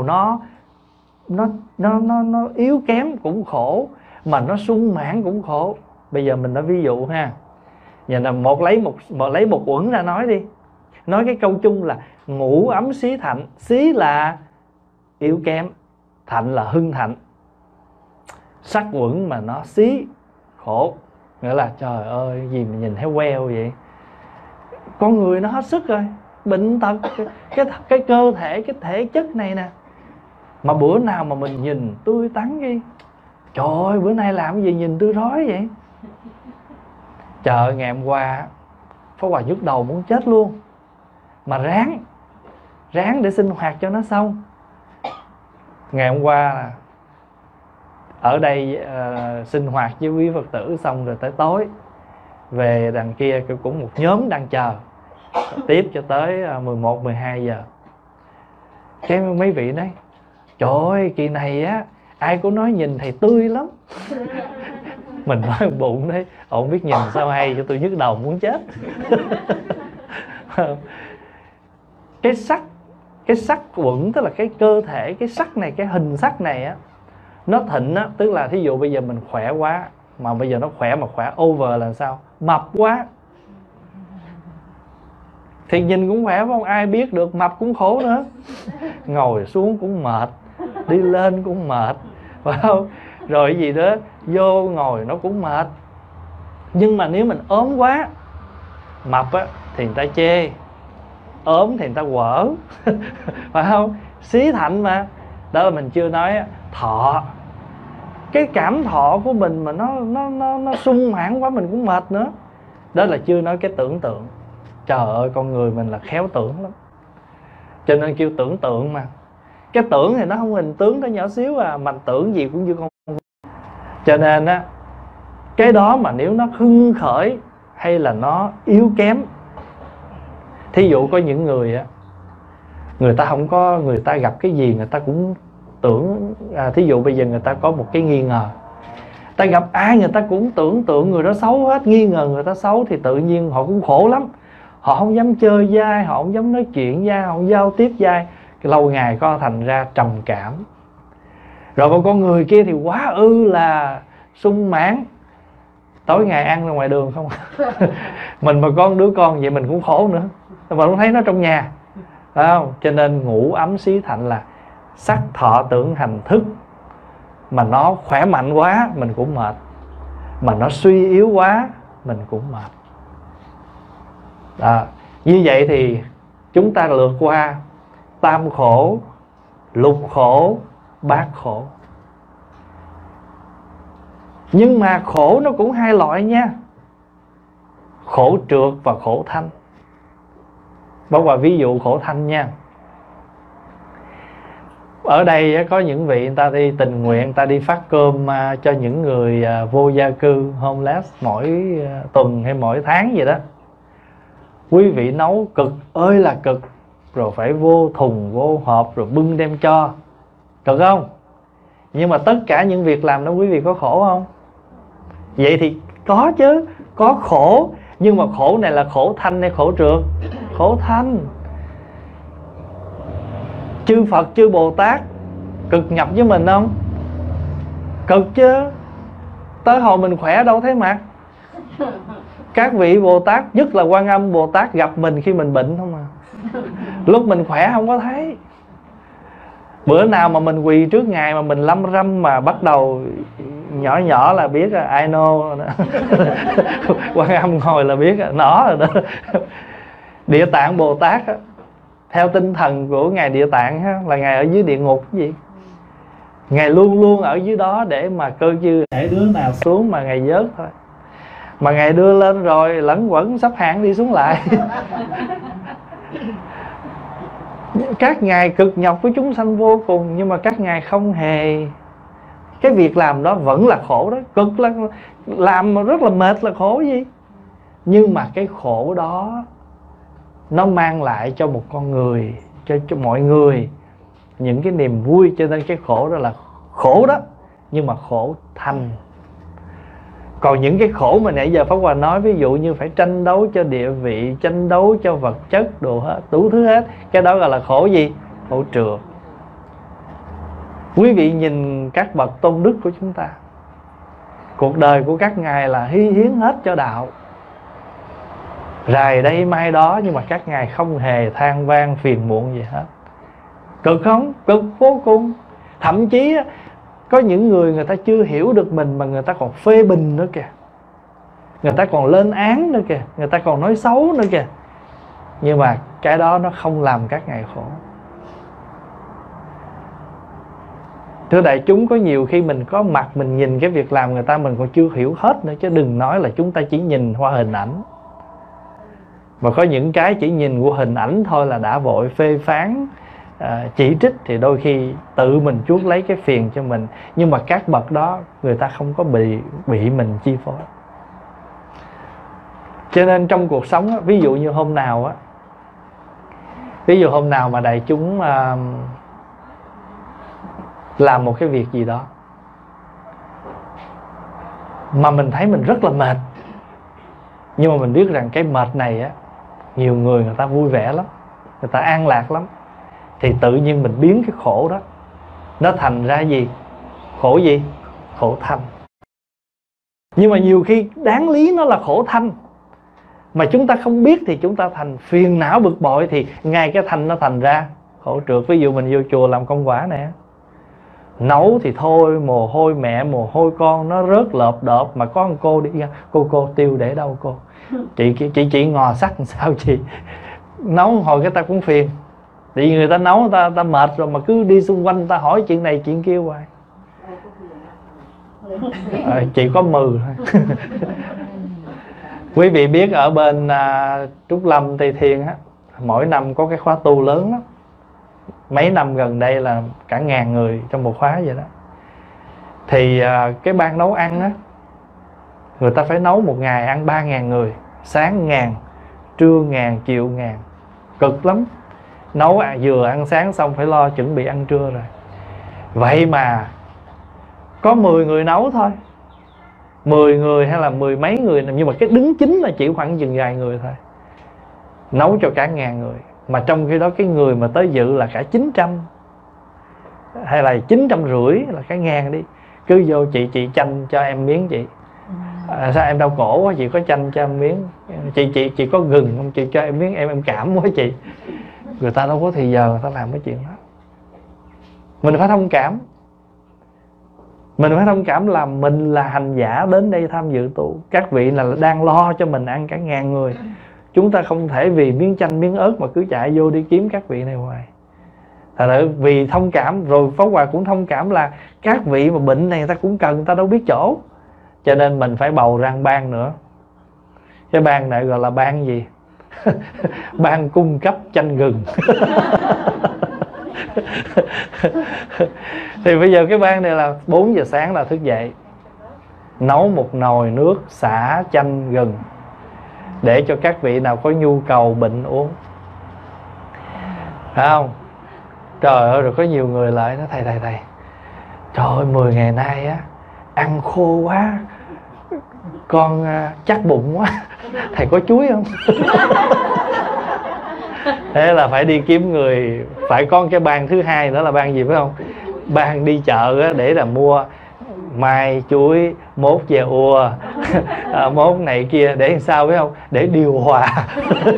nó yếu kém cũng khổ, mà nó sung mãn cũng khổ. Bây giờ mình nói ví dụ ha. Giờ là lấy một uẩn ra nói đi. Nói cái câu chung là ngũ ấm xí thạnh. Xí là yếu kém, thạnh là hưng thạnh. Sắc uẩn mà nó xí, khổ. Nghĩa là trời ơi, gì mà nhìn thấy queo vậy. Con người nó hết sức rồi, bệnh tật, cái cơ thể, cái thể chất này nè. Mà bữa nào mà mình nhìn tươi tắn đi, trời ơi bữa nay làm cái gì nhìn tươi rói vậy. Trời ơi, ngày hôm qua Pháp Hòa nhức đầu muốn chết luôn. Mà ráng để sinh hoạt cho nó xong. Ngày hôm qua ở đây sinh hoạt với quý Phật tử xong rồi tới tối về đằng kia cũng một nhóm đang chờ tiếp cho tới 11-12 giờ. Cái mấy vị nói trời ơi kỳ này á ai cũng nói nhìn thầy tươi lắm. Mình nói bụng đấy, ổng biết nhìn sao hay cho tôi nhức đầu muốn chết. Cái sắc uẩn tức là cái cơ thể, cái sắc này, cái hình sắc này á, nó thịnh á, tức là thí dụ bây giờ mình khỏe quá, mà bây giờ nó khỏe mà khỏe over là sao? Mập quá thì nhìn cũng khỏe, không ai biết được, mập cũng khổ nữa. Ngồi xuống cũng mệt, đi lên cũng mệt, phải không? Rồi cái gì đó vô ngồi nó cũng mệt. Nhưng mà nếu mình ốm quá, mập á thì người ta chê, ốm thì người ta quở. Phải không? Xí thạnh mà. Đó là mình chưa nói thọ. Cái cảm thọ của mình mà nó sung mãn quá mình cũng mệt nữa. Đó là chưa nói cái tưởng tượng. Trời ơi con người mình là khéo tưởng lắm. Cho nên kêu tưởng tượng mà. Cái tưởng thì nó không hình tướng, nó nhỏ xíu à, mà tưởng gì cũng như con. Cho nên á, cái đó mà nếu nó hưng khởi hay là nó yếu kém. Thí dụ có những người á, người ta không có, người ta gặp cái gì người ta cũng tưởng, thí dụ bây giờ người ta có một cái nghi ngờ, ta gặp ai người ta cũng tưởng tượng người đó xấu hết, nghi ngờ người ta xấu, thì tự nhiên họ cũng khổ lắm. Họ không dám chơi dai, họ không dám nói chuyện dai, họ không giao tiếp dai. Lâu ngày có thành ra trầm cảm. Rồi một con người kia thì quá ư là sung mãn, tối ngày ăn ra ngoài đường không. Mình mà có đứa con vậy mình cũng khổ nữa, mà không thấy nó trong nhà, phải không? Cho nên ngũ ấm xí thạnh là sắc thọ tưởng hành thức. Mà nó khỏe mạnh quá mình cũng mệt, mà nó suy yếu quá mình cũng mệt. Như vậy thì chúng ta lượt qua tam khổ, lục khổ, bát khổ. Nhưng mà khổ nó cũng hai loại nha, khổ trượt và khổ thanh. Bao gồm ví dụ khổ thanh nha. Ở đây có những vị người ta đi tình nguyện, người ta đi phát cơm cho những người vô gia cư, homeless, mỗi tuần hay mỗi tháng vậy đó. Quý vị nấu cực ơi là cực, rồi phải vô thùng vô hộp rồi bưng đem cho, cực không? Nhưng mà tất cả những việc làm đó quý vị có khổ không? Vậy thì có chứ, có khổ. Nhưng mà khổ này là khổ thanh hay khổ trượt? Khổ thanh. Chư Phật, chư Bồ Tát cực nhập với mình không? Cực chứ. Tới hồi mình khỏe đâu thấy mặt. Các vị Bồ Tát, nhất là Quan Âm Bồ Tát, gặp mình khi mình bệnh không à. Lúc mình khỏe không có thấy. Bữa nào mà mình quỳ trước Ngài mà mình lâm râm mà bắt đầu nhỏ nhỏ là biết là I know. Quan Âm ngồi là biết nó rồi đó. Địa Tạng Bồ Tát á, theo tinh thần của Ngài Địa Tạng á, là Ngài ở dưới địa ngục cái gì. Ngài luôn luôn ở dưới đó để mà cơ dư để đứa nào xuống mà Ngài vớt thôi. Mà Ngài đưa lên rồi lẫn quẩn sắp hạn đi xuống lại. Các Ngài cực nhọc với chúng sanh vô cùng, nhưng mà các Ngài không hề. Cái việc làm đó vẫn là khổ đó, cực là làm mà rất là mệt là khổ gì. Nhưng mà cái khổ đó nó mang lại cho một con người, cho mọi người những cái niềm vui. Cho nên cái khổ đó là khổ đó, nhưng mà khổ thanh. Còn những cái khổ mà nãy giờ Pháp Hòa nói, ví dụ như phải tranh đấu cho địa vị, tranh đấu cho vật chất, đồ hết, đủ thứ hết, cái đó gọi là khổ gì? Khổ trượt. Quý vị nhìn các bậc tôn đức của chúng ta, cuộc đời của các ngài là hy hiến hết cho đạo, rày đây mai đó, nhưng mà các ngài không hề than vang phiền muộn gì hết. Cực không? Cực vô cùng. Thậm chí có những người ta chưa hiểu được mình mà người ta còn phê bình nữa kìa, người ta còn lên án nữa kìa, người ta còn nói xấu nữa kìa. Nhưng mà cái đó nó không làm các ngài khổ. Thưa đại chúng, có nhiều khi mình có mặt, mình nhìn cái việc làm người ta mình còn chưa hiểu hết nữa, chứ đừng nói là chúng ta chỉ nhìn qua hình ảnh. Mà có những cái chỉ nhìn qua hình ảnh thôi là đã vội phê phán, chỉ trích, thì đôi khi tự mình chuốc lấy cái phiền cho mình. Nhưng mà các bậc đó người ta không có bị mình chi phối. Cho nên trong cuộc sống á, ví dụ như hôm nào á, ví dụ hôm nào mà đại chúng làm một cái việc gì đó mà mình thấy mình rất là mệt, nhưng mà mình biết rằng cái mệt này á, nhiều người ta vui vẻ lắm, người ta an lạc lắm, thì tự nhiên mình biến cái khổ đó nó thành ra gì? Khổ gì? Khổ thanh. Nhưng mà nhiều khi đáng lý nó là khổ thanh, mà chúng ta không biết thì chúng ta thành phiền não bực bội, thì ngay cái thanh nó thành ra khổ trượt. Ví dụ mình vô chùa làm công quả nè, nấu thì thôi, mồ hôi mẹ mồ hôi con nó rớt lợp đợp, mà có một cô đi ra, cô tiêu để đâu cô? Chị ngò sắc làm sao chị? Nấu hồi cái ta cũng phiền, vì người ta nấu ta mệt rồi mà cứ đi xung quanh ta hỏi chuyện này chuyện kia hoài. Chị có mừ thôi. Quý vị biết ở bên Trúc Lâm Tây Thiên á, mỗi năm có cái khóa tu lớn lắm. Mấy năm gần đây là cả 1000 người trong một khóa vậy đó. Thì cái ban nấu ăn á, người ta phải nấu một ngày ăn 3000 người. Sáng 1000, trưa 1000, chiều 1000. Cực lắm. Nấu vừa ăn sáng xong phải lo chuẩn bị ăn trưa rồi. Vậy mà có 10 người nấu thôi, 10 người hay là 10 mấy người, nhưng mà cái đứng chính là chỉ khoảng chừng vài người thôi, nấu cho cả 1000 người. Mà trong khi đó cái người mà tới dự là cả 900 hay là 950 là cả 1000 đi. Cứ vô chị chanh cho em miếng chị. Sao em đau cổ quá, chị có chanh cho em miếng. Chị có gừng không, chị cho em miếng, em cảm quá chị. Người ta đâu có thì giờ người ta làm cái chuyện đó. Mình phải thông cảm. Mình phải thông cảm là mình là hành giả đến đây tham dự tu. Các vị là đang lo cho mình ăn cả 1000 người. Chúng ta không thể vì miếng chanh miếng ớt mà cứ chạy vô đi kiếm các vị này hoài. Thật sự vì thông cảm, rồi Pháp Hòa cũng thông cảm là các vị mà bệnh này người ta cũng cần, người ta đâu biết chỗ. Cho nên mình phải bầu ra ban nữa. Cái ban này gọi là ban gì? Ban cung cấp chanh gừng. Thì bây giờ cái ban này là 4 giờ sáng là thức dậy, nấu một nồi nước xả chanh gừng để cho các vị nào có nhu cầu bệnh uống, phải không? Trời ơi, rồi có nhiều người lại nói thầy trời ơi 10 ngày nay á ăn khô quá, con chắc bụng quá, thầy có chuối không? Thế là phải đi kiếm người, phải có cái ban thứ hai nữa là ban gì phải không? Ban đi chợ á, để là mua mai, chuối, mốt ve ua, mốt này kia để làm sao phải không? Để điều hòa.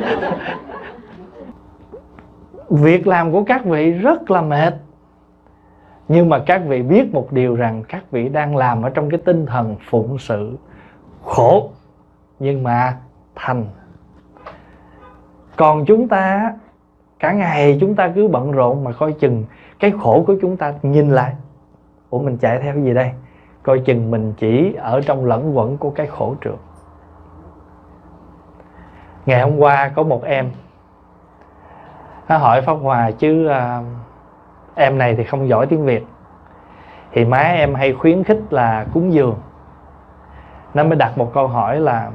Việc làm của các vị rất là mệt, nhưng mà các vị biết một điều rằng các vị đang làm ở trong cái tinh thần phụng sự, khổ nhưng mà thành. Còn chúng ta cả ngày chúng ta cứ bận rộn mà coi chừng cái khổ của chúng ta nhìn lại, ủa mình chạy theo cái gì đây? Coi chừng mình chỉ ở trong lẫn quẩn của cái khổ trượt. Ngày hôm qua có một em nó hỏi Pháp Hòa chứ em này thì không giỏi tiếng Việt, thì má em hay khuyến khích là cúng dường. Nó mới đặt một câu hỏi là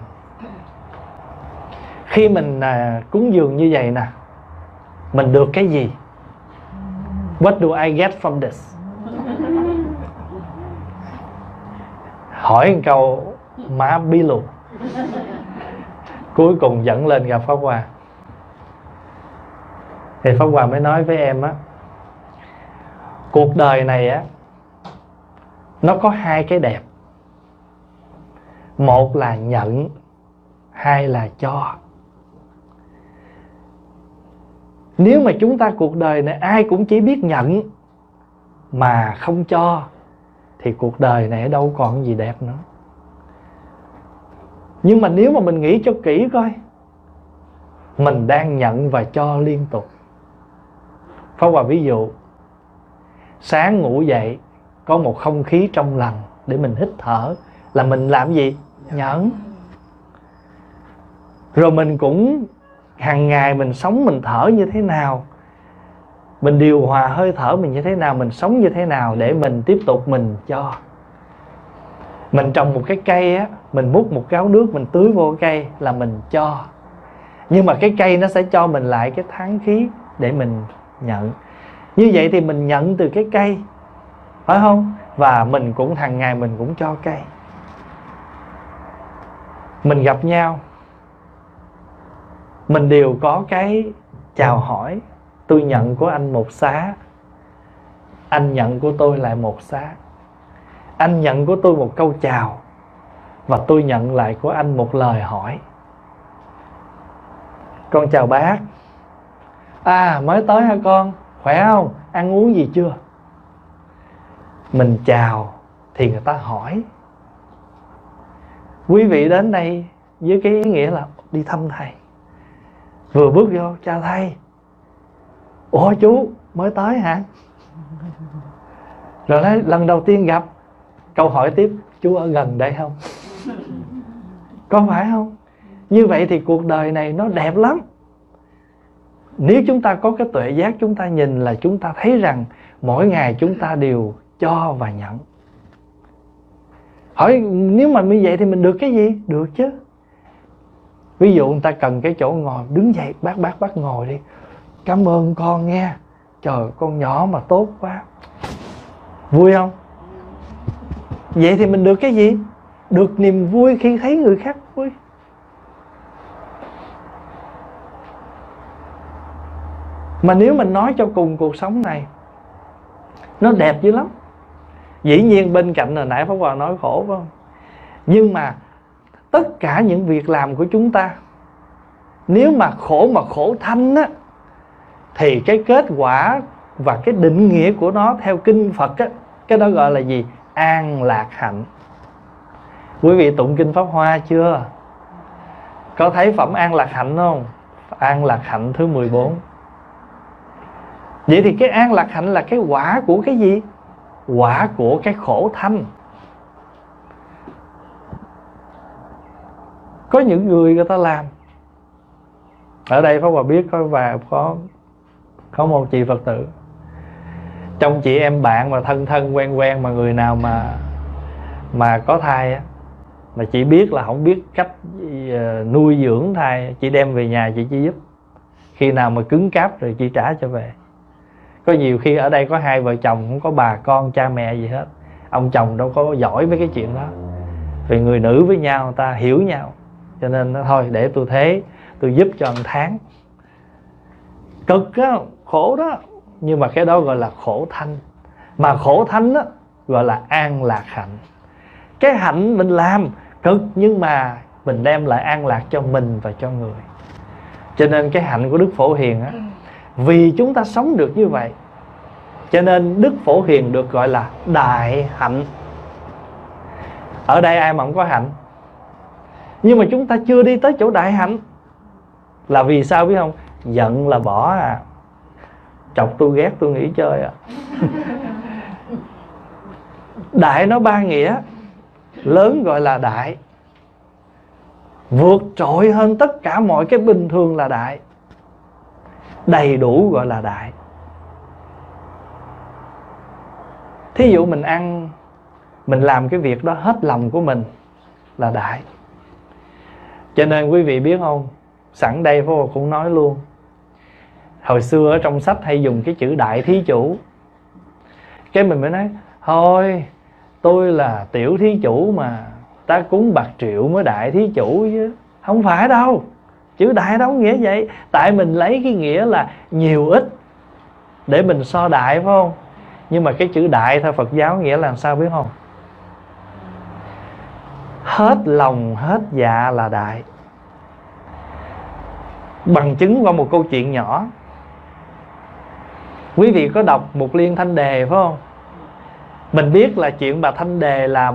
khi mình cúng dường như vậy nè, mình được cái gì? What do I get from this? Hỏi một câu má bí lù. Cuối cùng dẫn lên gặp Pháp Hòa. Thì Pháp Hòa mới nói với em á, cuộc đời này á nó có hai cái đẹp. Một là nhận, hai là cho. Nếu mà chúng ta cuộc đời này ai cũng chỉ biết nhận mà không cho, thì cuộc đời này đâu còn gì đẹp nữa. Nhưng mà nếu mà mình nghĩ cho kỹ coi, mình đang nhận và cho liên tục. Pháp Hòa ví dụ, sáng ngủ dậy có một không khí trong lành để mình hít thở, là mình làm gì? Nhận. Rồi mình cũng hàng ngày mình sống, mình thở như thế nào, mình điều hòa hơi thở mình như thế nào, mình sống như thế nào để mình tiếp tục mình cho. Mình trồng một cái cây á, mình múc một gáo nước mình tưới vô cây là mình cho. Nhưng mà cái cây nó sẽ cho mình lại cái tháng khí để mình nhận. Như vậy thì mình nhận từ cái cây, phải không? Và mình cũng hàng ngày mình cũng cho cây. Mình gặp nhau, mình đều có cái chào hỏi. Tôi nhận của anh một xá, anh nhận của tôi lại một xá. Anh nhận của tôi một câu chào, và tôi nhận lại của anh một lời hỏi. Con chào bác. À mới tới hả con? Khỏe không? Ăn uống gì chưa? Mình chào thì người ta hỏi. Quý vị đến đây với cái ý nghĩa là đi thăm thầy. Vừa bước vô, chào thầy. Ủa chú mới tới hả? Rồi nói lần đầu tiên gặp. Câu hỏi tiếp, chú ở gần đây không? Có phải không? Như vậy thì cuộc đời này nó đẹp lắm. Nếu chúng ta có cái tuệ giác, chúng ta nhìn là chúng ta thấy rằng mỗi ngày chúng ta đều cho và nhận. Hỏi nếu mà như vậy thì mình được cái gì? Được chứ. Ví dụ người ta cần cái chỗ ngồi, đứng dậy, bác ngồi đi. Cảm ơn con nghe. Trời, con nhỏ mà tốt quá. Vui không? Vậy thì mình được cái gì? Được niềm vui khi thấy người khác vui. Mà nếu mình nói cho cùng cuộc sống này, nó đẹp dữ lắm. Dĩ nhiên bên cạnh hồi nãy Pháp Hòa nói khổ phải không? Nhưng mà tất cả những việc làm của chúng ta, nếu mà khổ thanh á, thì cái kết quả và cái định nghĩa của nó theo kinh Phật á, cái đó gọi là gì? An lạc hạnh. Quý vị tụng kinh Pháp Hoa chưa? Có thấy phẩm an lạc hạnh không? An lạc hạnh thứ 14. Vậy thì cái an lạc hạnh là cái quả của cái gì? Quả của cái khổ thanh. Có những người ta làm. Ở đây Pháp Hòa biết có một chị Phật tử, Trong chị em bạn mà thân thân quen quen mà người nào mà có thai á, mà chị biết là không biết cách nuôi dưỡng thai, chị đem về nhà chị chỉ giúp. Khi nào mà cứng cáp rồi chị trả cho về. Có nhiều khi ở đây có hai vợ chồng, không có bà con cha mẹ gì hết, ông chồng đâu có giỏi mấy cái chuyện đó. Vì người nữ với nhau người ta hiểu nhau, cho nên thôi để tôi thế, tôi giúp cho 1 tháng. Cực á, khổ đó. Nhưng mà cái đó gọi là khổ thanh. Mà khổ thanh á gọi là an lạc hạnh. Cái hạnh mình làm cực, nhưng mà mình đem lại an lạc cho mình và cho người. Cho nên cái hạnh của Đức Phổ Hiền á, vì chúng ta sống được như vậy, cho nên Đức Phổ Hiền được gọi là đại hạnh. Ở đây ai mà không có hạnh? Nhưng mà chúng ta chưa đi tới chỗ đại hạnh. Là vì sao biết không? Giận là bỏ à. Chọc tôi ghét tôi nghỉ chơi à. Đại nó 3 nghĩa. Lớn gọi là đại, vượt trội hơn tất cả mọi cái bình thường là đại, đầy đủ gọi là đại. Thí dụ mình ăn, mình làm cái việc đó hết lòng của mình là đại. Cho nên quý vị biết không, sẵn đây Pháp Hòa cũng nói luôn. Hồi xưa ở trong sách hay dùng cái chữ đại thí chủ. Cái mình mới nói thôi, tôi là tiểu thí chủ mà, ta cúng bạc triệu mới đại thí chủ chứ. Không phải đâu. Chữ đại đâu nghĩa vậy. Tại mình lấy cái nghĩa là nhiều ít để mình so đại, phải không? Nhưng mà cái chữ đại theo Phật giáo nghĩa là sao biết không? Hết lòng hết dạ là đại. Bằng chứng qua một câu chuyện nhỏ. Quý vị có đọc Mục Liên Thanh Đề phải không? Mình biết là chuyện bà Thanh Đề làm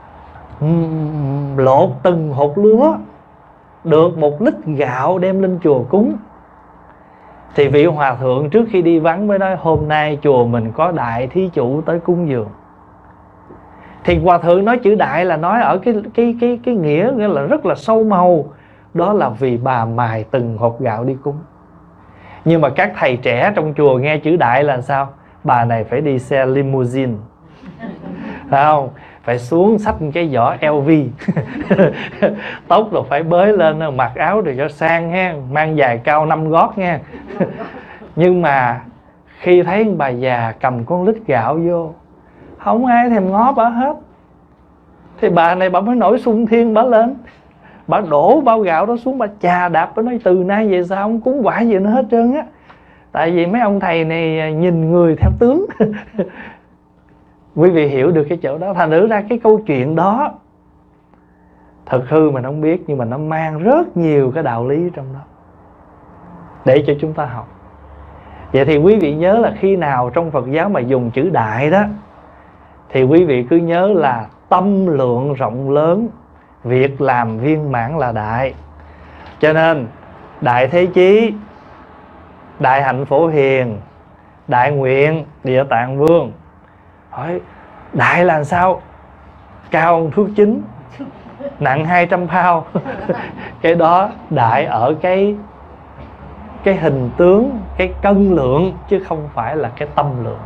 lột từng hột lúa, được 1 lít gạo đem lên chùa cúng. Thì vị hòa thượng trước khi đi vắng mới nói hôm nay chùa mình có đại thí chủ tới cúng dường. Thì hòa thượng nói chữ đại là nói ở cái nghĩa là rất là sâu màu. Đó là vì bà mài từng hột gạo đi cúng. Nhưng mà các thầy trẻ trong chùa nghe chữ đại là sao? Bà này phải đi xe limousine, phải không? Phải xuống xách cái giỏ LV tóc rồi phải bới lên, mặc áo rồi cho sang ha, mang giày cao 5 gót nha. Nhưng mà khi thấy bà già cầm con lít gạo vô, không ai thèm ngó bà hết. Thì bà này bà mới nổi xung thiên bà lên, bà đổ bao gạo đó xuống, bà chà đạp, bà nói từ nay về sau không cúng quả gì nữa hết trơn á. Tại vì mấy ông thầy này nhìn người theo tướng. Quý vị hiểu được cái chỗ đó. Thành thử ra cái câu chuyện đó thật hư mình không biết, nhưng mà nó mang rất nhiều cái đạo lý trong đó để cho chúng ta học. Vậy thì quý vị nhớ là khi nào trong Phật giáo mà dùng chữ đại đó, thì quý vị cứ nhớ là tâm lượng rộng lớn, việc làm viên mãn là đại. Cho nên đại thế chí, đại hạnh Phổ Hiền, đại nguyện Địa Tạng Vương. Hỏi đại là sao? Cao hơn thước 9, nặng 200 pound. Cái đó đại ở cái hình tướng, cái cân lượng, chứ không phải là cái tâm lượng.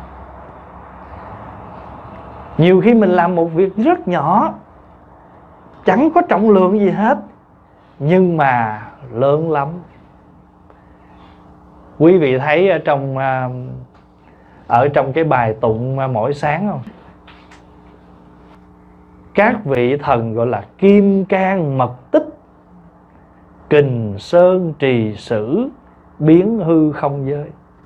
Nhiều khi mình làm một việc rất nhỏ, chẳng có trọng lượng gì hết, nhưng mà lớn lắm. Quý vị thấy ở trong cái bài tụng mỗi sáng không? Các vị thần gọi là kim cang mật tích, kình sơn trì sử, biến hư không giới.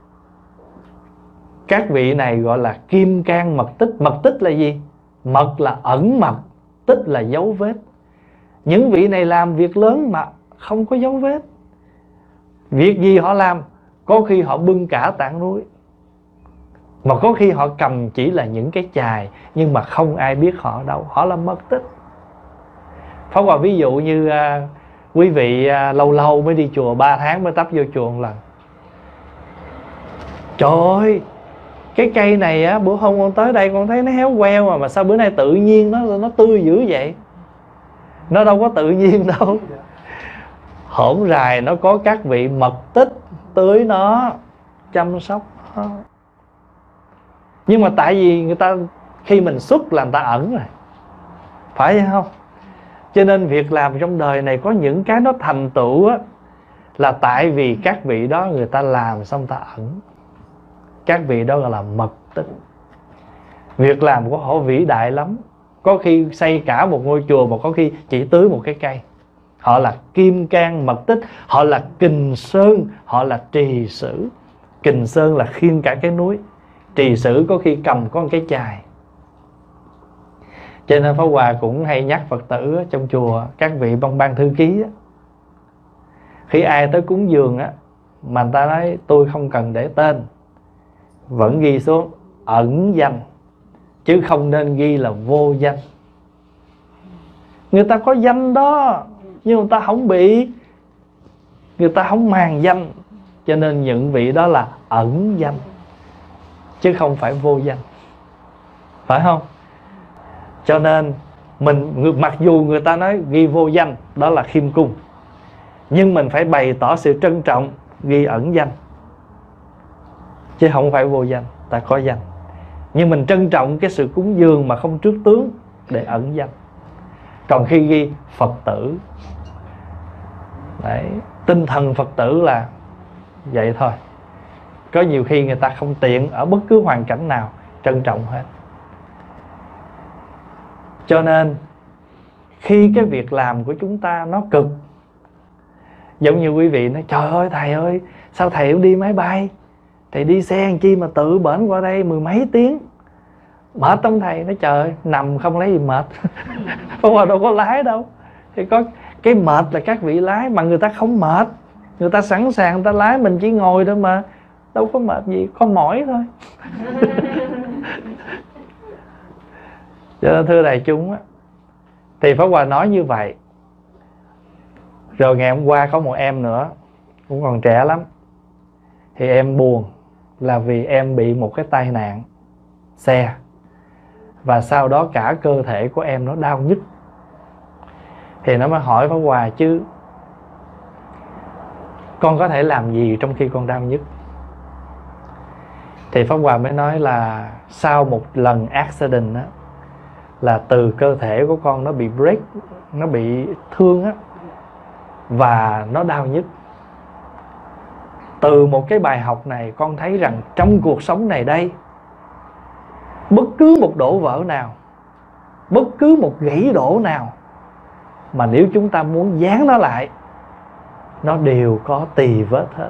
Các vị này gọi là kim cang mật tích. Mật tích là gì? Mật là ẩn mật, tích là dấu vết. Những vị này làm việc lớn mà không có dấu vết. Việc gì họ làm? Có khi họ bưng cả tảng núi, mà có khi họ cầm chỉ là những cái chài, nhưng mà không ai biết họ ở đâu. Họ là mật tích. Pháp Hòa ví dụ như quý vị lâu lâu mới đi chùa, 3 tháng mới tấp vô chùa một lần. Trời ơi, cái cây này á, bữa hôm con tới đây con thấy nó héo queo mà sao bữa nay tự nhiên nó tươi dữ vậy? Nó đâu có tự nhiên đâu. Hổn rài nó có các vị mật tích tưới nó, chăm sóc nó. Nhưng mà tại vì người ta khi mình xuất là người ta ẩn rồi, phải không? Cho nên việc làm trong đời này có những cái nó thành tựu á, là tại vì các vị đó người ta làm xong ta ẩn. Các vị đó gọi là mật tích. Việc làm của họ vĩ đại lắm. Có khi xây cả một ngôi chùa, mà có khi chỉ tưới một cái cây. Họ là kim cang mật tích. Họ là kình sơn. Họ là trì sử. Kình sơn là khiêng cả cái núi. Trì sử có khi cầm có một cái chài. Cho nên Pháp Hòa cũng hay nhắc Phật tử trong chùa, các vị ban thư ký á, khi ai tới cúng dường á, mà người ta nói tôi không cần để tên, vẫn ghi xuống ẩn danh, chứ không nên ghi là vô danh. Người ta có danh đó, nhưng người ta không bị, người ta không màng danh. Cho nên những vị đó là ẩn danh, chứ không phải vô danh. Phải không? Cho nên mặc dù người ta nói ghi vô danh, đó là khiêm cung, nhưng mình phải bày tỏ sự trân trọng, ghi ẩn danh, chứ không phải vô danh. Ta có danh, nhưng mình trân trọng cái sự cúng dường mà không trước tướng, để ẩn danh. Còn khi ghi Phật tử, đấy, tinh thần Phật tử là vậy thôi. Có nhiều khi người ta không tiện ở bất cứ hoàn cảnh nào, trân trọng hết. Cho nên khi cái việc làm của chúng ta nó cực, giống như quý vị nói trời ơi thầy ơi, sao thầy không đi máy bay, thầy đi xe làm chi mà tự bển qua đây 10 mấy tiếng, mệt không thầy? Nói trời ơi, nằm không lấy gì mệt. Không mà đâu có lái đâu. Thì có cái mệt là các vị lái, mà người ta không mệt, người ta sẵn sàng người ta lái, mình chỉ ngồi thôi mà, đâu có mệt gì, có mỏi thôi. Cho nên thưa đại chúng á, thì Pháp Hòa nói như vậy. Rồi ngày hôm qua có một em nữa, cũng còn trẻ lắm, thì em buồn là vì em bị một cái tai nạn xe, và sau đó cả cơ thể của em nó đau nhức. Thì nó mới hỏi Pháp Hòa chứ con có thể làm gì trong khi con đau nhức? Thì Pháp Hòa mới nói là sau một lần accident á, là từ cơ thể của con nó bị break, nó bị thương á, và nó đau nhức. Từ một cái bài học này con thấy rằng trong cuộc sống này đây, bất cứ một đổ vỡ nào, bất cứ một gãy đổ nào, mà nếu chúng ta muốn dán nó lại, nó đều có tì vết hết.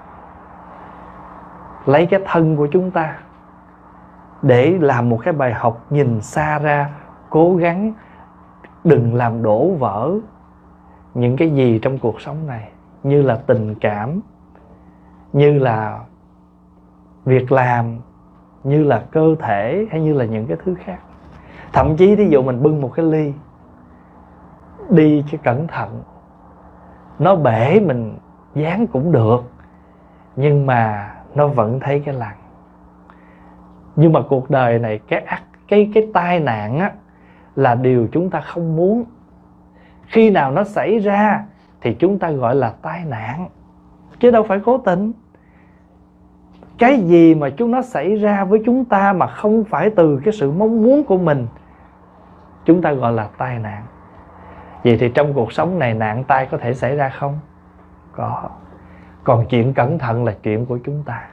Lấy cái thân của chúng ta để làm một cái bài học nhìn xa ra, cố gắng đừng làm đổ vỡ những cái gì trong cuộc sống này, như là tình cảm, như là việc làm, như là cơ thể, hay như là những cái thứ khác. Thậm chí thí dụ mình bưng một cái ly, đi cho cẩn thận, nó bể mình dán cũng được, nhưng mà nó vẫn thấy cái lằn. Nhưng mà cuộc đời này cái tai nạn á, là điều chúng ta không muốn. Khi nào nó xảy ra thì chúng ta gọi là tai nạn, chứ đâu phải cố tình. Cái gì mà nó xảy ra với chúng ta mà không phải từ cái sự mong muốn của mình, chúng ta gọi là tai nạn. Vậy thì trong cuộc sống này nạn tai có thể xảy ra không? Có. Còn chuyện cẩn thận là chuyện của chúng ta.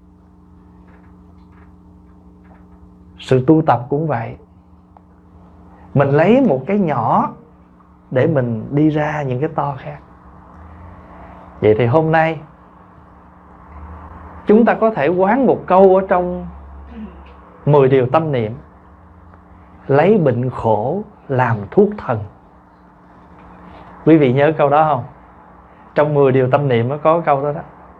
Sự tu tập cũng vậy. Mình lấy một cái nhỏ để mình đi ra những cái to khác. Vậy thì hôm nay chúng ta có thể quán một câu ở trong 10 điều tâm niệm: lấy bệnh khổ làm thuốc thần. Quý vị nhớ câu đó không? Trong 10 điều tâm niệm nó có câu đó đó.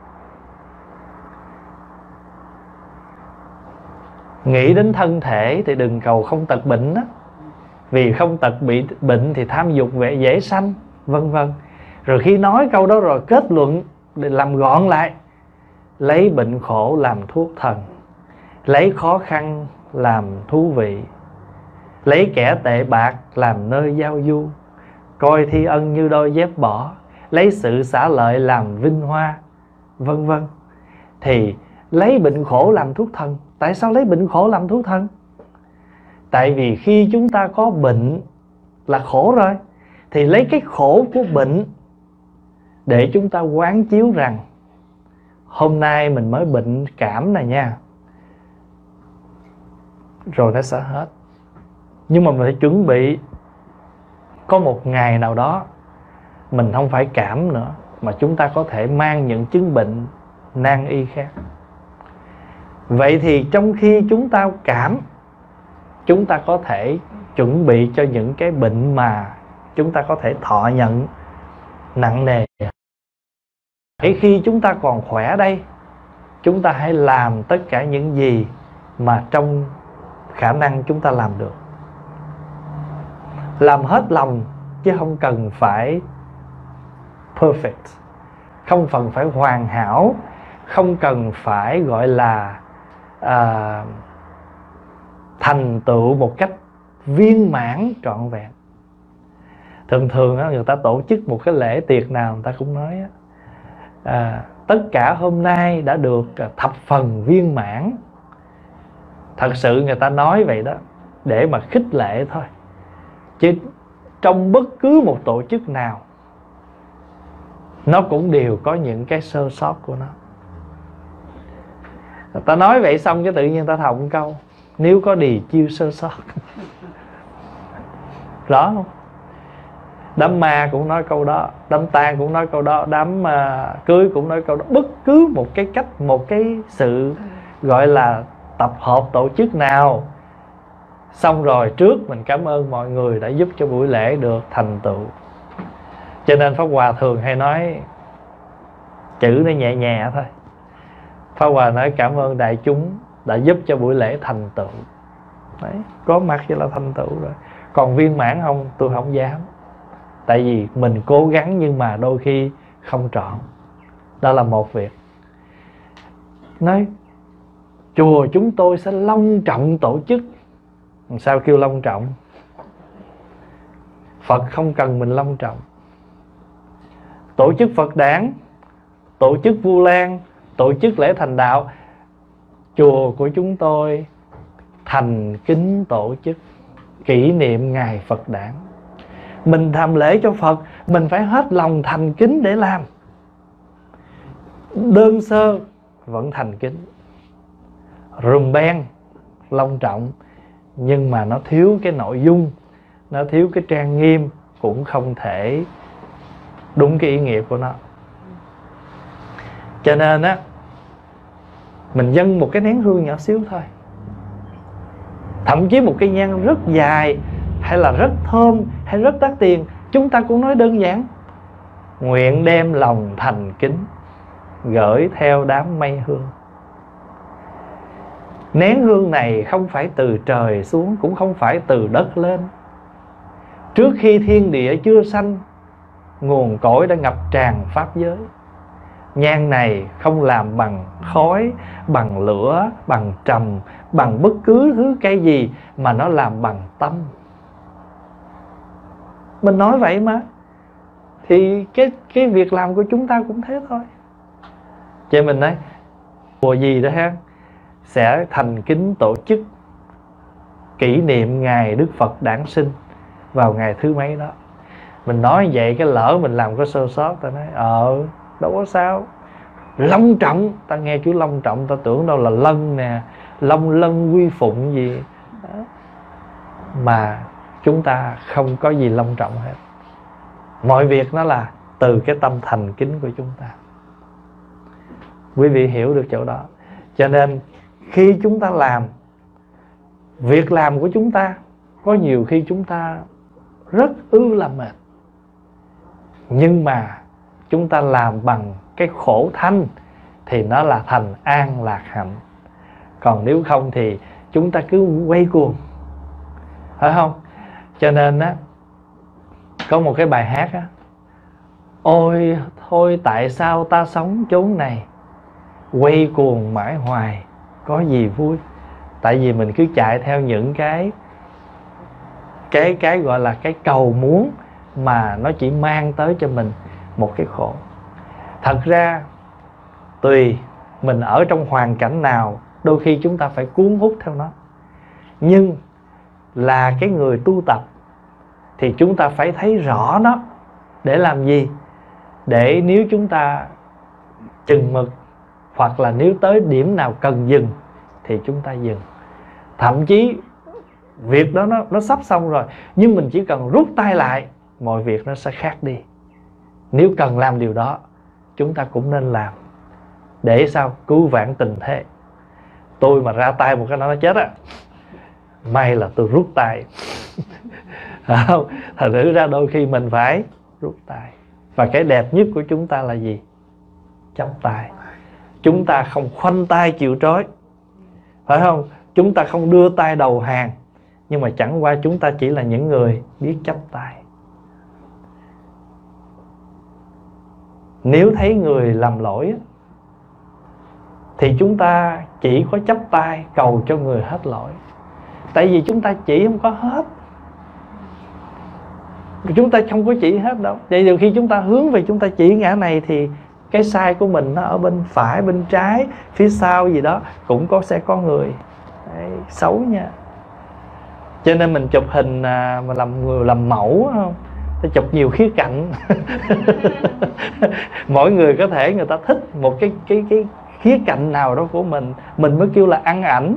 Nghĩ đến thân thể thì đừng cầu không tật bệnh đó, vì không tật bị bệnh thì tham dục vẻ dễ sanh, vân vân. Rồi khi nói câu đó rồi kết luận để làm gọn lại: lấy bệnh khổ làm thuốc thần, lấy khó khăn làm thú vị, lấy kẻ tệ bạc làm nơi giao du, coi thi ân như đôi dép bỏ, lấy sự xả lợi làm vinh hoa, vân vân. Thì lấy bệnh khổ làm thuốc thần, Tại sao lấy bệnh khổ làm thú thân? Tại vì khi chúng ta có bệnh là khổ rồi, thì lấy cái khổ của bệnh để chúng ta quán chiếu rằng hôm nay mình mới bệnh cảm này nha, rồi nó sẽ hết. Nhưng mà mình phải chuẩn bị có một ngày nào đó mình không phải cảm nữa, mà chúng ta có thể mang những chứng bệnh nan y khác. Vậy thì trong khi chúng ta cảm, chúng ta có thể chuẩn bị cho những cái bệnh mà chúng ta có thể thọ nhận nặng nề. Để khi chúng ta còn khỏe đây, chúng ta hãy làm tất cả những gì mà trong khả năng chúng ta làm được. Làm hết lòng chứ không cần phải perfect, không cần phải hoàn hảo, không cần phải gọi là thành tựu một cách viên mãn trọn vẹn. Thường thường người ta tổ chức một cái lễ tiệc nào, người ta cũng nói tất cả hôm nay đã được thập phần viên mãn. Thật sự người ta nói vậy đó để mà khích lệ thôi, chứ trong bất cứ một tổ chức nào nó cũng đều có những cái sơ sót của nó. Người ta nói vậy xong cái tự nhiên ta thọc một câu: nếu có đì chiêu sơ sót. Rõ không? Đám ma cũng nói câu đó, đám tang cũng nói câu đó, đám cưới cũng nói câu đó. Bất cứ một cái cách, một cái sự gọi là tập hợp tổ chức nào, xong rồi trước mình cảm ơn mọi người đã giúp cho buổi lễ được thành tựu. Cho nên Pháp Hòa thường hay nói chữ nó nhẹ nhẹ thôi. Pháp Hòa nói cảm ơn đại chúng đã giúp cho buổi lễ thành tựu. Đấy, có mặt vậy là thành tựu rồi. Còn viên mãn không, tôi không dám. Tại vì mình cố gắng nhưng mà đôi khi không trọn. Đó là một việc. Nói chùa chúng tôi sẽ long trọng tổ chức. Sao kêu long trọng? Phật không cần mình long trọng. Tổ chức Phật đản, tổ chức Vu Lan, tổ chức lễ thành đạo. Chùa của chúng tôi thành kính tổ chức kỷ niệm ngày Phật đản. Mình làm lễ cho Phật, mình phải hết lòng thành kính để làm. Đơn sơ vẫn thành kính, rùm beng long trọng, nhưng mà nó thiếu cái nội dung, nó thiếu cái trang nghiêm, cũng không thể đúng cái ý nghĩa của nó. Cho nên á, mình dâng một cái nén hương nhỏ xíu thôi, thậm chí một cây nhang rất dài, hay là rất thơm, hay rất đắt tiền, chúng ta cũng nói đơn giản: nguyện đem lòng thành kính gửi theo đám mây hương. Nén hương này không phải từ trời xuống, cũng không phải từ đất lên. Trước khi thiên địa chưa sanh, nguồn cội đã ngập tràn pháp giới. Nhang này không làm bằng khói, bằng lửa, bằng trầm, bằng bất cứ thứ cây gì, mà nó làm bằng tâm. Mình nói vậy mà, thì cái việc làm của chúng ta cũng thế thôi. Cho mình nói chùa gì đó ha, sẽ thành kính tổ chức kỷ niệm ngày Đức Phật đản sinh vào ngày thứ mấy đó. Mình nói vậy cái lỡ mình làm có sơ sót, ta nói đâu có sao. Long trọng, ta nghe chú long trọng ta tưởng đâu là lân nè, long lân quy phụng gì đó. Mà chúng ta không có gì long trọng hết. Mọi việc nó là từ cái tâm thành kính của chúng ta. Quý vị hiểu được chỗ đó. Cho nên khi chúng ta làm, việc làm của chúng ta, có nhiều khi chúng ta rất là mệt, nhưng mà chúng ta làm bằng cái khổ thanh thì nó là thành an lạc hạnh. Còn nếu không thì chúng ta cứ quay cuồng, phải không? Cho nên á, có một cái bài hát á: ôi thôi tại sao ta sống chốn này, quay cuồng mãi hoài có gì vui. Tại vì mình cứ chạy theo những cái gọi là cái cầu muốn, mà nó chỉ mang tới cho mình một cái khổ. Thật ra tùy mình ở trong hoàn cảnh nào đôi khi chúng ta phải cuốn hút theo nó. Nhưng là cái người tu tập thì chúng ta phải thấy rõ nó. Để làm gì? Để nếu chúng ta chừng mực, hoặc là nếu tới điểm nào cần dừng thì chúng ta dừng. Thậm chí việc đó nó sắp xong rồi, nhưng mình chỉ cần rút tay lại, mọi việc nó sẽ khác đi. Nếu cần làm điều đó, chúng ta cũng nên làm. Để sao? Cứu vãn tình thế. Tôi mà ra tay một cái nó chết á, may là tôi rút tay. Không, thật sự ra đôi khi mình phải rút tay. Và cái đẹp nhất của chúng ta là gì? Chắp tay. Chúng ta không khoanh tay chịu trói, phải không? Chúng ta không đưa tay đầu hàng. Nhưng mà chẳng qua chúng ta chỉ là những người biết chắp tay. Nếu thấy người làm lỗi thì chúng ta chỉ có chắp tay cầu cho người hết lỗi. Tại vì chúng ta chỉ không có hết. Chúng ta không có chỉ hết đâu. Vậy nhiều khi chúng ta hướng về chúng ta chỉ ngã này thì cái sai của mình nó ở bên phải, bên trái, phía sau gì đó cũng sẽ có người. Đấy, xấu nha. Cho nên mình chụp hình mà làm mẫu không? Phải chụp nhiều khía cạnh. Mỗi người có thể người ta thích một cái khía cạnh nào đó của mình mới kêu là ăn ảnh.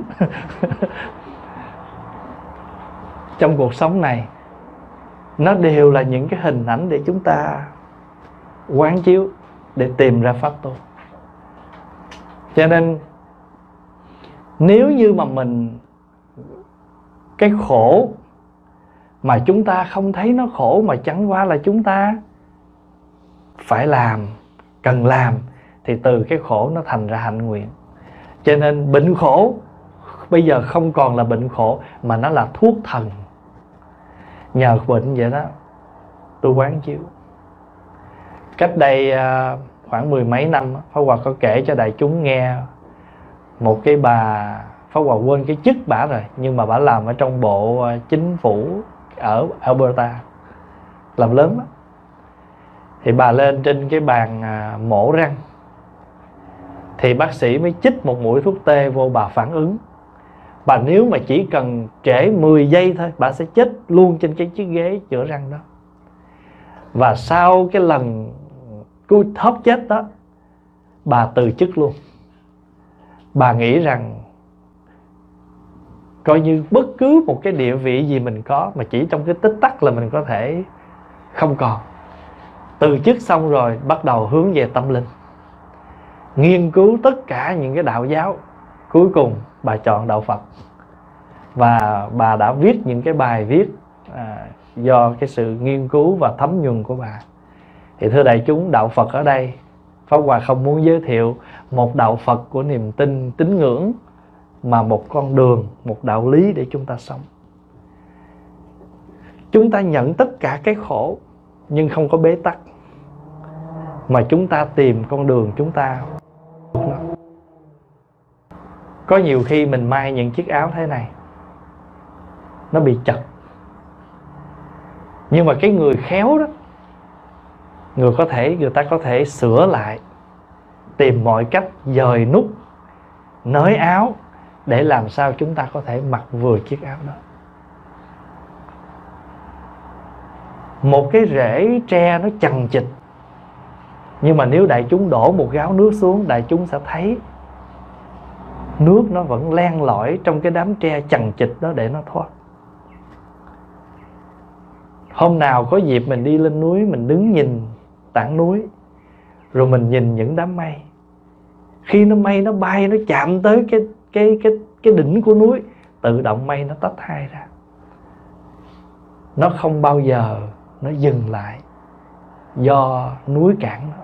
Trong cuộc sống này nó đều là những cái hình ảnh để chúng ta quán chiếu, để tìm ra pháp tu. Cho nên nếu như mà mình cái khổ mà chúng ta không thấy nó khổ, mà chẳng qua là chúng ta phải làm, cần làm, thì từ cái khổ nó thành ra hạnh nguyện. Cho nên bệnh khổ bây giờ không còn là bệnh khổ, mà nó là thuốc thần. Nhờ bệnh vậy đó, tôi quán chiếu. Cách đây khoảng 10 mấy năm, Pháp Hòa có kể cho đại chúng nghe một cái bà, Pháp Hòa quên cái chức bả rồi, nhưng mà bả làm ở trong bộ chính phủ ở Alberta, làm lớn đó. Thì bà lên trên cái bàn mổ răng, thì bác sĩ mới chích một mũi thuốc tê vô, bà phản ứng. Bà nếu mà chỉ cần trễ 10 giây thôi, bà sẽ chết luôn trên cái chiếc ghế chữa răng đó. Và sau cái lần cú thoát chết đó, bà từ chức luôn. Bà nghĩ rằng coi như bất cứ một cái địa vị gì mình có, mà chỉ trong cái tích tắc là mình có thể không còn. Từ chức xong rồi bắt đầu hướng về tâm linh, nghiên cứu tất cả những cái đạo giáo. Cuối cùng bà chọn đạo Phật. Và bà đã viết những cái bài viết do cái sự nghiên cứu và thấm nhuần của bà. Thì thưa đại chúng, đạo Phật ở đây, Pháp Hòa không muốn giới thiệu một đạo Phật của niềm tin, tín ngưỡng, mà một con đường, một đạo lý để chúng ta sống. Chúng ta nhận tất cả cái khổ, nhưng không có bế tắc, mà chúng ta tìm con đường chúng ta. Có nhiều khi mình may những chiếc áo thế này, nó bị chật. Nhưng mà cái người khéo đó, người ta có thể sửa lại, tìm mọi cách dời nút, nới áo, để làm sao chúng ta có thể mặc vừa chiếc áo đó. Một cái rễ tre nó chằng chịt, nhưng mà nếu đại chúng đổ một gáo nước xuống, đại chúng sẽ thấy nước nó vẫn len lỏi trong cái đám tre chằng chịt đó để nó thoát. Hôm nào có dịp mình đi lên núi, mình đứng nhìn tảng núi, rồi mình nhìn những đám mây. Khi mây nó bay, nó chạm tới cái đỉnh của núi, tự động mây nó tách hai ra. Nó không bao giờ nó dừng lại, do núi cản nó.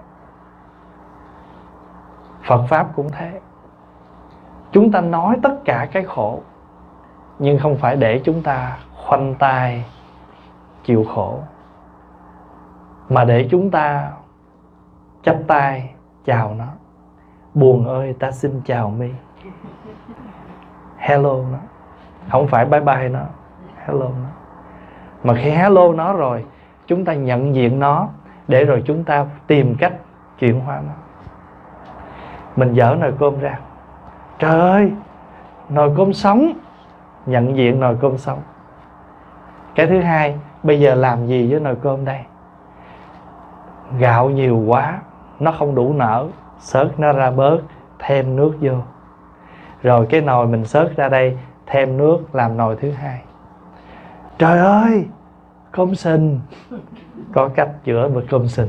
Phật Pháp cũng thế. Chúng ta nói tất cả cái khổ, nhưng không phải để chúng ta khoanh tay chịu khổ, mà để chúng ta chắp tay chào nó. Buồn ơi, ta xin chào mi. Hello nó, không phải bye bye nó, hello nó. Mà khi hello nó rồi, chúng ta nhận diện nó, để rồi chúng ta tìm cách chuyển hóa nó. Mình dở nồi cơm ra, trời ơi, nồi cơm sống, nhận diện nồi cơm sống. Cái thứ hai, bây giờ làm gì với nồi cơm đây? Gạo nhiều quá, nó không đủ nở, xớt nó ra bớt, thêm nước vô. Rồi cái nồi mình xớt ra đây, thêm nước làm nồi thứ hai. Trời ơi, cơm sình. Có cách chữa được cơm sình.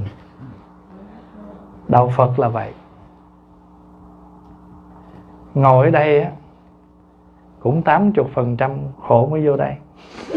Đạo Phật là vậy. Ngồi ở đây á, cũng 80% khổ mới vô đây.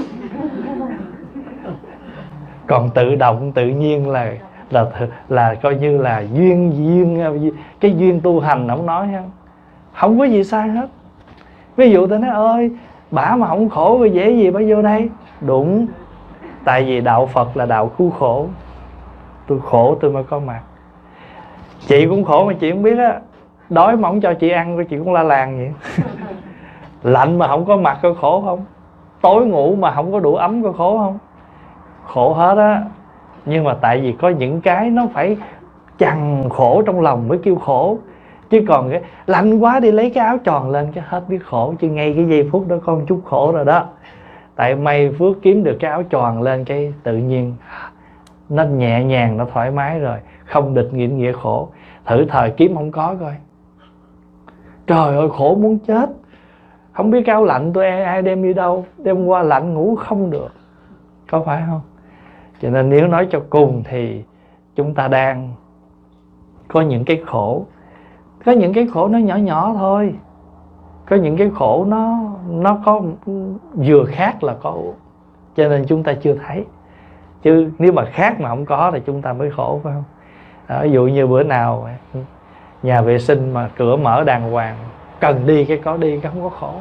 Còn tự động tự nhiên là coi như là duyên cái duyên tu hành không nói ha. Không có gì sai hết. Ví dụ tôi nói ơi, bả mà không khổ rồi dễ gì bả vô đây. Đúng. Tại vì đạo Phật là đạo cứu khổ. Tôi khổ tôi mới có mặt. Chị cũng khổ mà chị không biết á. Đói mà không cho chị ăn, chị cũng la làng vậy. Lạnh mà không có mặt có khổ không? Tối ngủ mà không có đủ ấm có khổ không? Khổ hết á. Nhưng mà tại vì có những cái nó phải chằng khổ trong lòng mới kêu khổ. Chứ còn cái lạnh quá đi lấy cái áo tròn lên cái hết biết khổ. Chứ ngay cái giây phút đó có một chút khổ rồi đó. Tại may phước kiếm được cái áo tròn lên, cái tự nhiên nó nhẹ nhàng, nó thoải mái rồi. Không địch nghiện nghĩa khổ. Thử thời kiếm không có coi. Trời ơi khổ muốn chết. Không biết cái áo lạnh tôi ai đem đi đâu. Đem qua lạnh ngủ không được. Có phải không? Cho nên nếu nói cho cùng thì chúng ta đang có những cái khổ. Có những cái khổ nó nhỏ nhỏ thôi. Có những cái khổ nó có vừa khác là có. Cho nên chúng ta chưa thấy. Chứ nếu mà khác mà không có thì chúng ta mới khổ, phải không? Ví dụ như bữa nào nhà vệ sinh mà cửa mở đàng hoàng, cần đi cái có đi, cái không có khổ.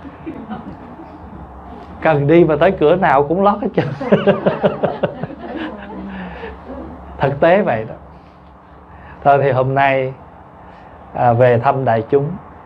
Cần đi mà tới cửa nào cũng lót hết trơn. Thực tế vậy đó. Thôi thì hôm nay về thăm đại chúng,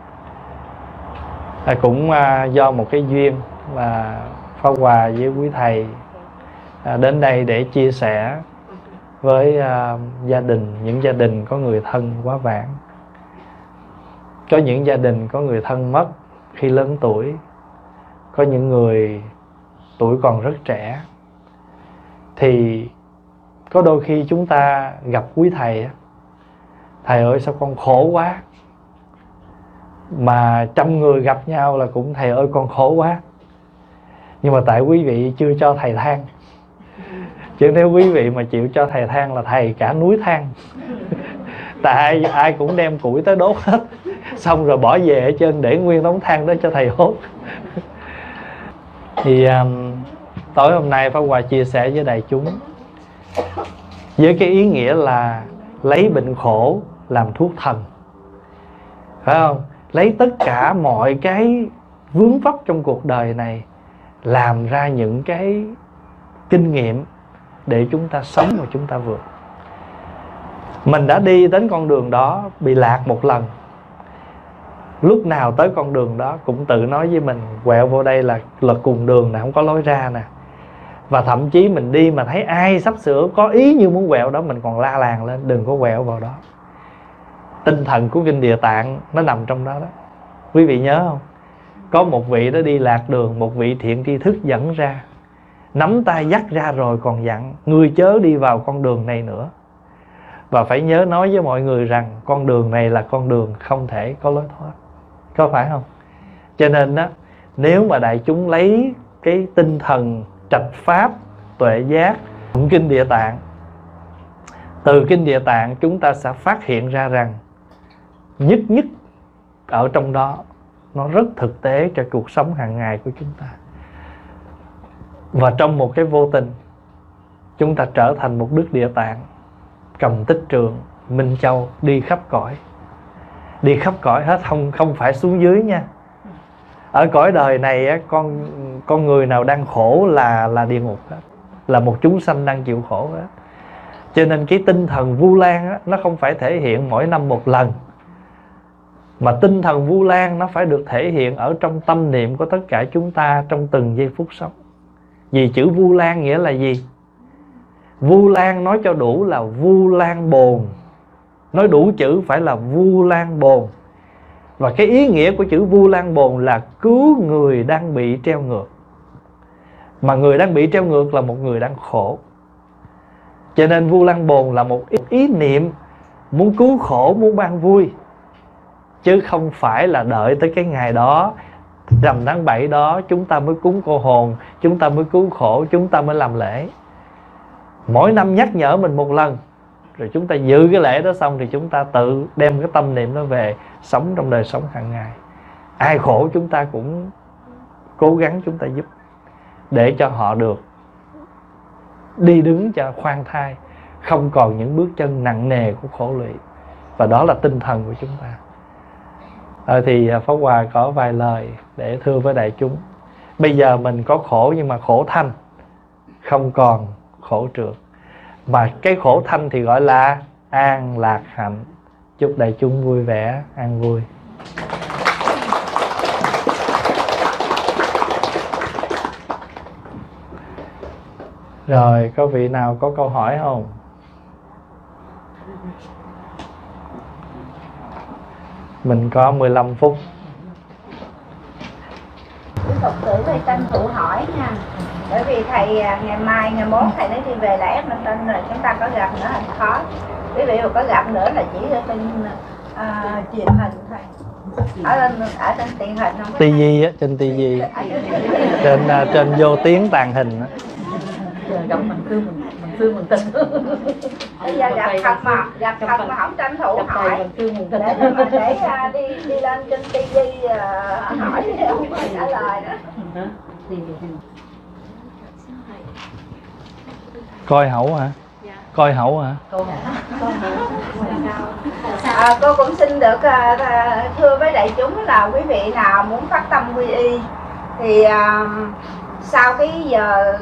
cũng do một cái duyên là Pháp Hòa với quý thầy đến đây để chia sẻ với gia đình, những gia đình có người thân quá vãng. Có những gia đình có người thân mất khi lớn tuổi. Có những người tuổi còn rất trẻ. Thì có đôi khi chúng ta gặp quý thầy, thầy ơi sao con khổ quá. Mà 100 người gặp nhau là cũng thầy ơi con khổ quá. Nhưng mà tại quý vị chưa cho thầy than. Chứ nếu quý vị mà chịu cho thầy than là thầy cả núi than. Tại ai cũng đem củi tới đốt hết. Xong rồi bỏ về ở trên để nguyên đống than đó cho thầy hốt. Thì tối hôm nay Pháp Hòa chia sẻ với đại chúng với cái ý nghĩa là lấy bệnh khổ làm thuốc thần. Phải không? Lấy tất cả mọi cái vướng vấp trong cuộc đời này làm ra những cái kinh nghiệm để chúng ta sống và chúng ta vượt. Mình đã đi đến con đường đó, bị lạc một lần. Lúc nào tới con đường đó cũng tự nói với mình quẹo vô đây là cùng đường nè, không có lối ra nè. Và thậm chí mình đi mà thấy ai sắp sửa có ý như muốn quẹo đó, mình còn la làng lên đừng có quẹo vào đó. Tinh thần của Kinh Địa Tạng nó nằm trong đó đó. Quý vị nhớ không? Có một vị đó đi lạc đường, một vị thiện tri thức dẫn ra, nắm tay dắt ra rồi còn dặn ngươi chớ đi vào con đường này nữa. Và phải nhớ nói với mọi người rằng con đường này là con đường không thể có lối thoát. Có phải không? Cho nên đó, nếu mà đại chúng lấy cái tinh thần trạch pháp, tuệ giác, Kinh Địa Tạng, từ Kinh Địa Tạng chúng ta sẽ phát hiện ra rằng nhất ở trong đó nó rất thực tế cho cuộc sống hàng ngày của chúng ta. Và trong một cái vô tình, chúng ta trở thành một Đức Địa Tạng, cầm tích trượng, Minh Châu, đi khắp cõi. Đi khắp cõi hết, không phải xuống dưới nha. Ở cõi đời này á, con người nào đang khổ là địa ngục hết, là một chúng sanh đang chịu khổ hết. Cho nên cái tinh thần Vu Lan á, nó không phải thể hiện mỗi năm một lần, mà tinh thần Vu Lan nó phải được thể hiện ở trong tâm niệm của tất cả chúng ta trong từng giây phút sống. Vì chữ Vu Lan nghĩa là gì? Vu Lan nói cho đủ là Vu Lan Bồn. Nói đủ chữ phải là Vu Lan Bồn. Và cái ý nghĩa của chữ Vu Lan Bồn là cứu người đang bị treo ngược. Mà người đang bị treo ngược là một người đang khổ. Cho nên Vu Lan Bồn là một ý niệm muốn cứu khổ, muốn ban vui, chứ không phải là đợi tới cái ngày đó, rằm tháng 7 đó chúng ta mới cúng cô hồn, chúng ta mới cứu khổ, chúng ta mới làm lễ. Mỗi năm nhắc nhở mình một lần, rồi chúng ta giữ cái lễ đó xong thì chúng ta tự đem cái tâm niệm đó về sống trong đời sống hàng ngày. Ai khổ chúng ta cũng cố gắng chúng ta giúp, để cho họ được đi đứng cho khoan thai, không còn những bước chân nặng nề của khổ lụy. Và đó là tinh thần của chúng ta. Thì Pháp Hòa có vài lời để thưa với đại chúng. Bây giờ mình có khổ nhưng mà khổ thanh, không còn khổ trượt. Mà cái khổ thanh thì gọi là an lạc hạnh. Chúc đại chúng vui vẻ, an vui. Rồi, có vị nào có câu hỏi không? Mình có 15 phút. Quý Phật tử thầy tranh thủ hỏi nha. Bởi vì thầy ngày mai, ngày mốt thầy nói đi về là ép mình tin rồi, chúng ta có gặp nữa thành khó. Quý vị mà có gặp nữa là chỉ ở trên truyền hình thôi. Ở trên truyền hình không có. TV á, trên TV. Trên vô tiếng tàng hình á. Gặp mình thương mình tin. Bây giờ gặp thật mà không tranh thủ hỏi để đi lên trên TV hỏi không phải trả lời nữa. Coi hậu hả? Coi hậu hả? Cô cũng xin được thưa với đại chúng là quý vị nào muốn phát tâm quy y thì sau cái giờ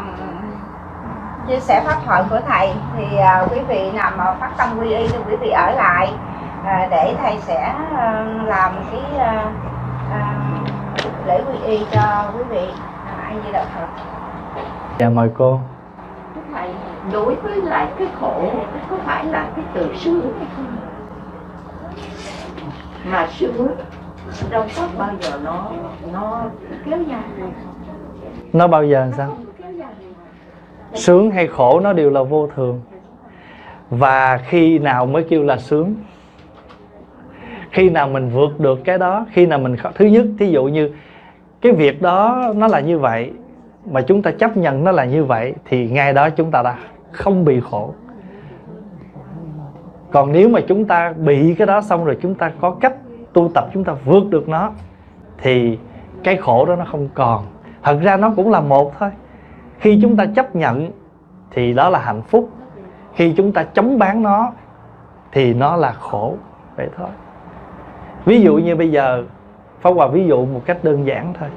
chia sẻ pháp thoại của thầy thì quý vị nào mà phát tâm quy y thì quý vị ở lại để thầy sẽ làm cái lễ quy y cho quý vị. Ai Di Đà Phật. Dạ mời cô. Thầy, đối với lại cái khổ có phải là cái từ sướng hay không? Mà sướng đâu có bao giờ nó kéo dài. Nó bao giờ sao? Sướng hay khổ nó đều là vô thường. Và khi nào mới kêu là sướng? Khi nào mình vượt được cái đó. Khi nào mình thứ nhất, thí dụ như cái việc đó nó là như vậy, mà chúng ta chấp nhận nó là như vậy, thì ngay đó chúng ta đã không bị khổ. Còn nếu mà chúng ta bị cái đó xong rồi chúng ta có cách tu tập, chúng ta vượt được nó, thì cái khổ đó nó không còn. Thật ra nó cũng là một thôi. Khi chúng ta chấp nhận thì đó là hạnh phúc. Khi chúng ta chống bán nó thì nó là khổ. Vậy thôi. Ví dụ như bây giờ Pháp Hòa ví dụ một cách đơn giản thôi.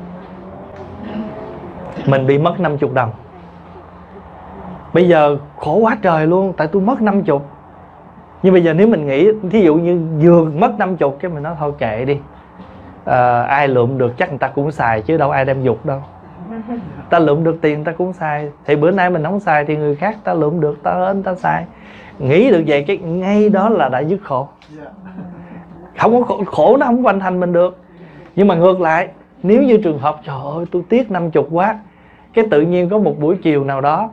Mình bị mất 50 đồng. Bây giờ khổ quá trời luôn, tại tôi mất 50. Nhưng bây giờ nếu mình nghĩ, thí dụ như vừa mất 50, cái mình nói thôi kệ đi, ai lượm được chắc người ta cũng xài, chứ đâu ai đem dục đâu. Ta lượm được tiền ta cũng xài. Thì bữa nay mình không xài thì người khác ta lượm được, ta ơn ta xài. Nghĩ được vậy, cái ngay đó là đã dứt khổ. Không có khổ nó không hoàn thành mình được. Nhưng mà ngược lại, nếu như trường hợp trời ơi tôi tiếc 50 quá, cái tự nhiên có một buổi chiều nào đó,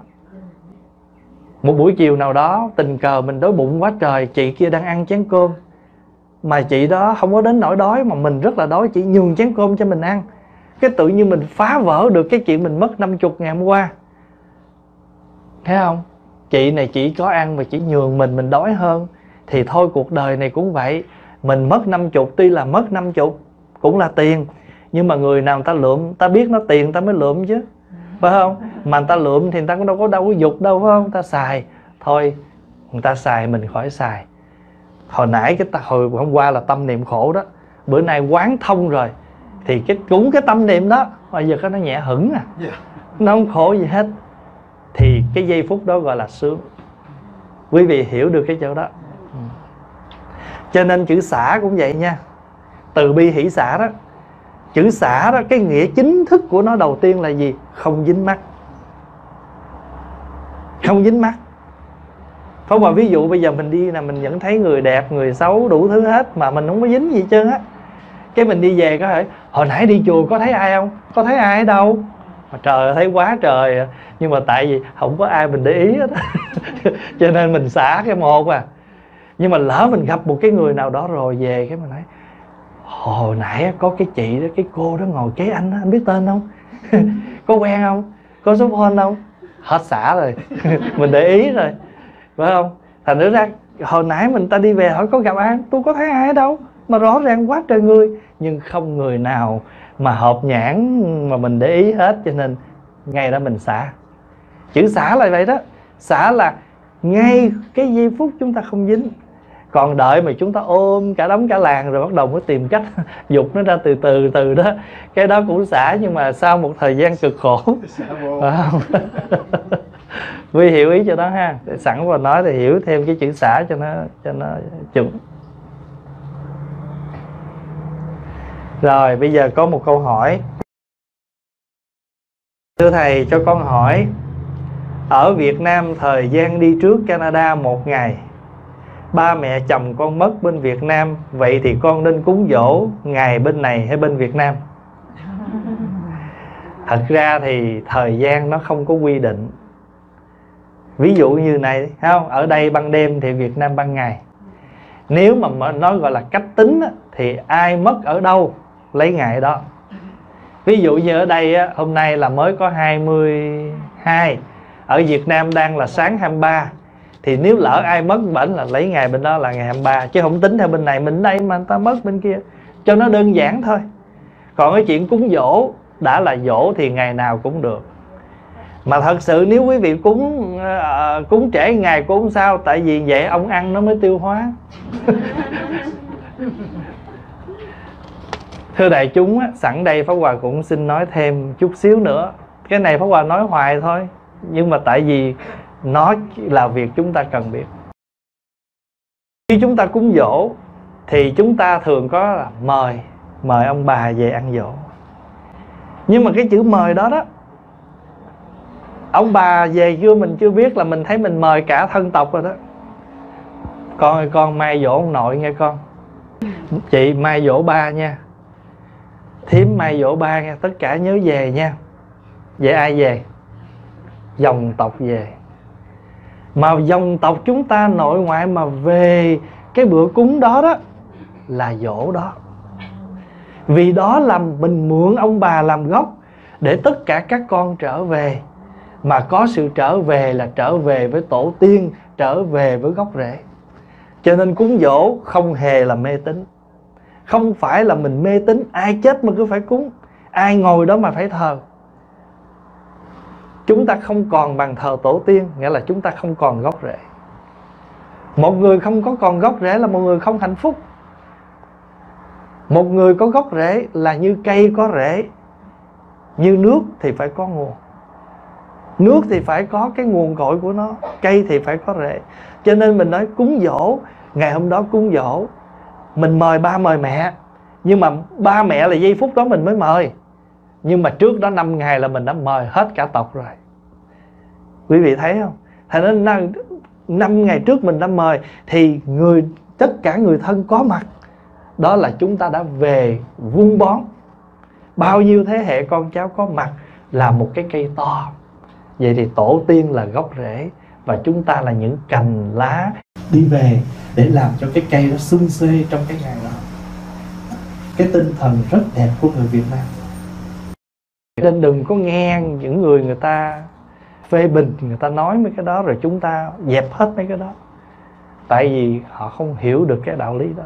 tình cờ mình đói bụng quá trời, chị kia đang ăn chén cơm, mà chị đó không có đến nỗi đói, mà mình rất là đói, chị nhường chén cơm cho mình ăn. Cái tự nhiên mình phá vỡ được cái chuyện mình mất 50 ngày hôm qua. Thấy không? Chị này chị có ăn mà chị nhường mình đói hơn. Thì thôi cuộc đời này cũng vậy. Mình mất 50, tuy là mất 50 cũng là tiền, nhưng mà người nào người ta lượm, ta biết nó tiền ta mới lượm chứ, phải không? Mà người ta lượm thì người ta cũng đâu có dục đâu, phải không? Người ta xài. Thôi người ta xài mình khỏi xài. Hồi nãy hồi hôm qua là tâm niệm khổ đó, bữa nay quán thông rồi thì cũng cái tâm niệm đó bây giờ nó nhẹ hững à, nó không khổ gì hết. Thì cái giây phút đó gọi là sướng. Quý vị hiểu được cái chỗ đó. Cho nên chữ xả cũng vậy nha. Từ bi hỷ xả đó, chữ xả đó, cái nghĩa chính thức của nó đầu tiên là gì? Không dính mắc. Không dính mắc. Pháp Hòa ví dụ bây giờ mình đi là mình vẫn thấy người đẹp, người xấu, đủ thứ hết, mà mình không có dính gì hết trơn á. Cái mình đi về có thể hồi nãy đi chùa có thấy ai không? Có thấy ai ở đâu? Mà trời ơi, thấy quá trời. Nhưng mà tại vì không có ai mình để ý hết cho nên mình xả cái một à. Nhưng mà lỡ mình gặp một cái người nào đó rồi về cái mình nói hồi nãy có cái chị đó, cái cô đó ngồi kế anh đó, anh biết tên không? Có quen không? Có số phone không? Hết xả rồi mình để ý rồi, phải không? Thành thử ra hồi nãy mình ta đi về hỏi có gặp ai, tôi có thấy ai ở đâu, mà rõ ràng quá trời người, nhưng không người nào mà hợp nhãn mà mình để ý hết, cho nên ngay đó mình xả. Chữ xả là vậy đó. Xả là ngay cái giây phút chúng ta không dính. Còn đợi mà chúng ta ôm cả đống cả làng rồi bắt đầu mới tìm cách dục nó ra từ từ đó, cái đó cũng xả, nhưng mà sau một thời gian cực khổ, phải không? Quý hiểu ý cho đó ha. Sẵn vào nói thì hiểu thêm cái chữ xả cho nó chuẩn. Rồi bây giờ có một câu hỏi. Thưa thầy, cho con hỏi, ở Việt Nam thời gian đi trước Canada 1 ngày, ba mẹ chồng con mất bên Việt Nam, vậy thì con nên cúng dỗ ngày bên này hay bên Việt Nam? Thật ra thì thời gian nó không có quy định. Ví dụ như này, không? Ở đây ban đêm thì Việt Nam ban ngày. Nếu mà nói gọi là cách tính thì ai mất ở đâu lấy ngày đó. Ví dụ như ở đây hôm nay là mới có 22, ở Việt Nam đang là sáng 23, thì nếu lỡ ai mất bển là lấy ngày bên đó là ngày 23, chứ không tính theo bên này mình đây mà người ta mất bên kia, cho nó đơn giản thôi. Còn cái chuyện cúng dỗ, đã là dỗ thì ngày nào cũng được. Mà thật sự nếu quý vị cúng trễ ngày cũng không sao, tại vì vậy ông ăn nó mới tiêu hóa. Thưa đại chúng, sẵn đây Pháp Hòa cũng xin nói thêm chút xíu nữa. Cái này Pháp Hòa nói hoài thôi, nhưng mà tại vì nó là việc chúng ta cần biết. Khi chúng ta cúng dỗ thì chúng ta thường có là mời ông bà về ăn dỗ. Nhưng mà cái chữ mời đó đó, ông bà về chưa mình chưa biết là mình thấy mình mời cả thân tộc rồi đó. Con ơi, con mai dỗ ông nội nghe con. Chị mai dỗ ba nha. Thím mai dỗ ba nha. Tất cả nhớ về nha. Vậy ai về? Dòng tộc về. Mà dòng tộc chúng ta nội ngoại mà về cái bữa cúng đó đó là dỗ đó. Vì đó là mình mượn ông bà làm gốc để tất cả các con trở về. Mà có sự trở về là trở về với tổ tiên, trở về với gốc rễ. Cho nên cúng dỗ không hề là mê tín. Không phải là mình mê tín ai chết mà cứ phải cúng, ai ngồi đó mà phải thờ. Chúng ta không còn bằng thờ tổ tiên, nghĩa là chúng ta không còn gốc rễ. Một người không có còn gốc rễ là một người không hạnh phúc. Một người có gốc rễ là như cây có rễ, như nước thì phải có nguồn. Nước thì phải có cái nguồn cội của nó, cây thì phải có rễ. Cho nên mình nói cúng dỗ, ngày hôm đó cúng dỗ, mình mời ba mời mẹ. Nhưng mà ba mẹ là giây phút đó mình mới mời. Nhưng mà trước đó 5 ngày là mình đã mời hết cả tộc rồi. Quý vị thấy không? Thành nên 5 ngày trước mình đã mời, thì tất cả người thân có mặt. Đó là chúng ta đã về vun bón. Bao nhiêu thế hệ con cháu có mặt là một cái cây to. Vậy thì tổ tiên là gốc rễ, và chúng ta là những cành lá đi về để làm cho cái cây nó sum xuê trong cái ngày đó. Cái tinh thần rất đẹp của người Việt Nam. Nên đừng có nghe những người ta phê bình, người ta nói mấy cái đó rồi chúng ta dẹp hết mấy cái đó. Tại vì họ không hiểu được cái đạo lý đó.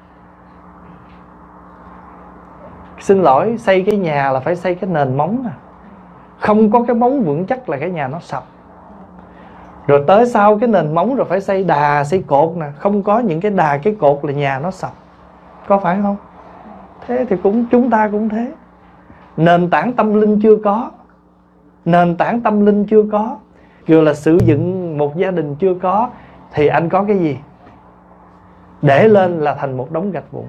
Xin lỗi, xây cái nhà là phải xây cái nền móng nè. Không có cái móng vững chắc là cái nhà nó sập. Rồi tới sau cái nền móng rồi phải xây đà, xây cột nè. Không có những cái đà, cái cột là nhà nó sập. Có phải không? Thế thì chúng ta cũng thế. Nền tảng tâm linh chưa có. Nền tảng tâm linh chưa có, dù là sử dụng một gia đình chưa có, thì anh có cái gì? Để lên là thành một đống gạch vụn.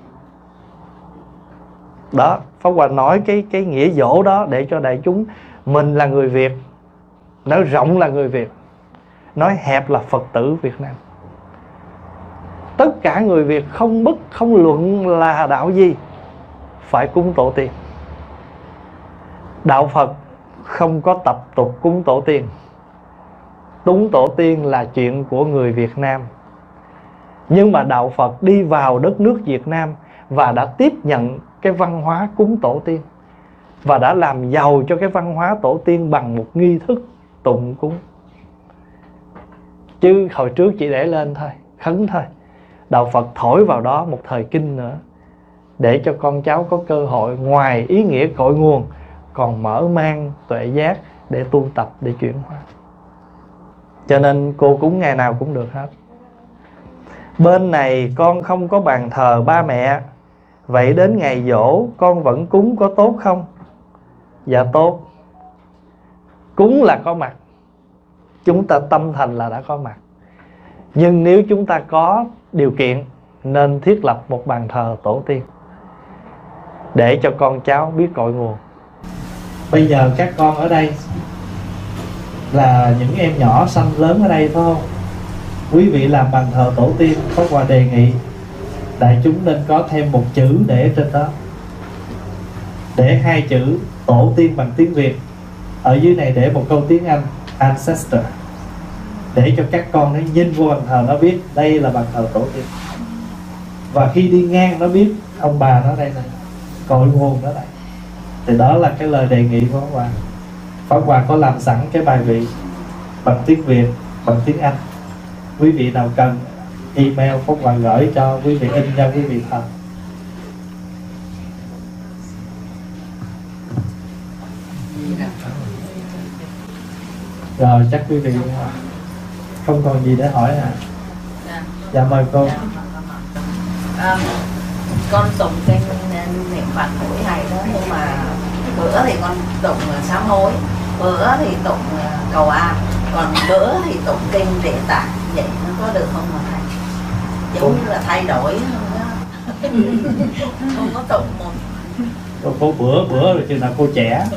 Đó, Pháp Hòa nói cái nghĩa dỗ đó để cho đại chúng. Mình là người Việt, nói rộng là người Việt, nói hẹp là Phật tử Việt Nam. Tất cả người Việt không bất không luận là đạo gì, phải cúng tổ tiên. Đạo Phật không có tập tục cúng tổ tiên. Cúng tổ tiên là chuyện của người Việt Nam. Nhưng mà Đạo Phật đi vào đất nước Việt Nam và đã tiếp nhận cái văn hóa cúng tổ tiên, và đã làm giàu cho cái văn hóa tổ tiên bằng một nghi thức tụng cúng. Chứ hồi trước chỉ để lên thôi, khấn thôi. Đạo Phật thổi vào đó một thời kinh nữa, để cho con cháu có cơ hội ngoài ý nghĩa cội nguồn còn mở mang tuệ giác để tu tập, để chuyển hóa. Cho nên cô cúng ngày nào cũng được hết. Bên này con không có bàn thờ ba mẹ, vậy đến ngày giỗ con vẫn cúng có tốt không? Dạ tốt. Cúng là có mặt, chúng ta tâm thành là đã có mặt. Nhưng nếu chúng ta có điều kiện, nên thiết lập một bàn thờ tổ tiên để cho con cháu biết cội nguồn. Bây giờ các con ở đây là những em nhỏ sanh lớn ở đây phải không? Quý vị làm bàn thờ tổ tiên, Pháp Hòa đề nghị đại chúng nên có thêm một chữ để trên đó, để hai chữ tổ tiên bằng tiếng Việt, ở dưới này để một câu tiếng Anh ancestor, để cho các con nó nhìn vô bàn thờ nó biết đây là bàn thờ tổ tiên. Và khi đi ngang nó biết ông bà nó đây này, cội nguồn nó đây. Thì đó là cái lời đề nghị của Pháp Hòa. Pháp Hòa có làm sẵn cái bài vị bằng tiếng Việt, bằng tiếng Anh. Quý vị nào cần email Pháp Hòa gửi cho quý vị, in cho quý vị thật. Rồi chắc quý vị không còn gì để hỏi hả? Dạ mời cô. Con tụng kinh niệm Phật mỗi ngày đó, nhưng mà bữa thì con tụng sám hối, bữa thì tụng cầu an, còn bữa thì tụng kinh Địa Tạng. Vậy nó có được không mà thầy? Giống như là thay đổi không có tụng một. Cô bữa rồi chừng nào cô trẻ.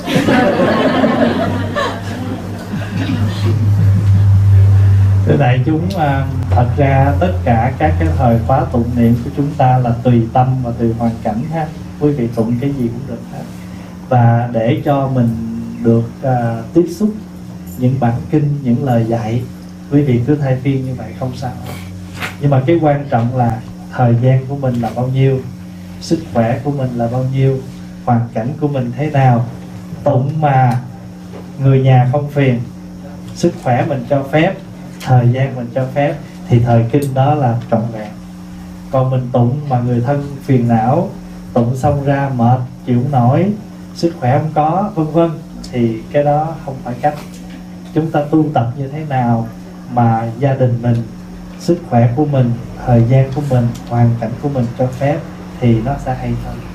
Thưa đại chúng, thật ra tất cả các cái thời khóa tụng niệm của chúng ta là tùy tâm và tùy hoàn cảnh ha. Quý vị tụng cái gì cũng được hết. Và để cho mình được tiếp xúc những bản kinh, những lời dạy, quý vị cứ thay phiên như vậy không sao. Nhưng mà cái quan trọng là thời gian của mình là bao nhiêu, sức khỏe của mình là bao nhiêu, hoàn cảnh của mình thế nào. Tụng mà người nhà không phiền, sức khỏe mình cho phép, thời gian mình cho phép, thì thời kinh đó là trọn vẹn. Còn mình tụng mà người thân phiền não, tụng xong ra mệt, chịu không nổi, sức khỏe không có, vân vân, thì cái đó không phải cách. Chúng ta tu tập như thế nào mà gia đình mình, sức khỏe của mình, thời gian của mình, hoàn cảnh của mình cho phép thì nó sẽ hay hơn.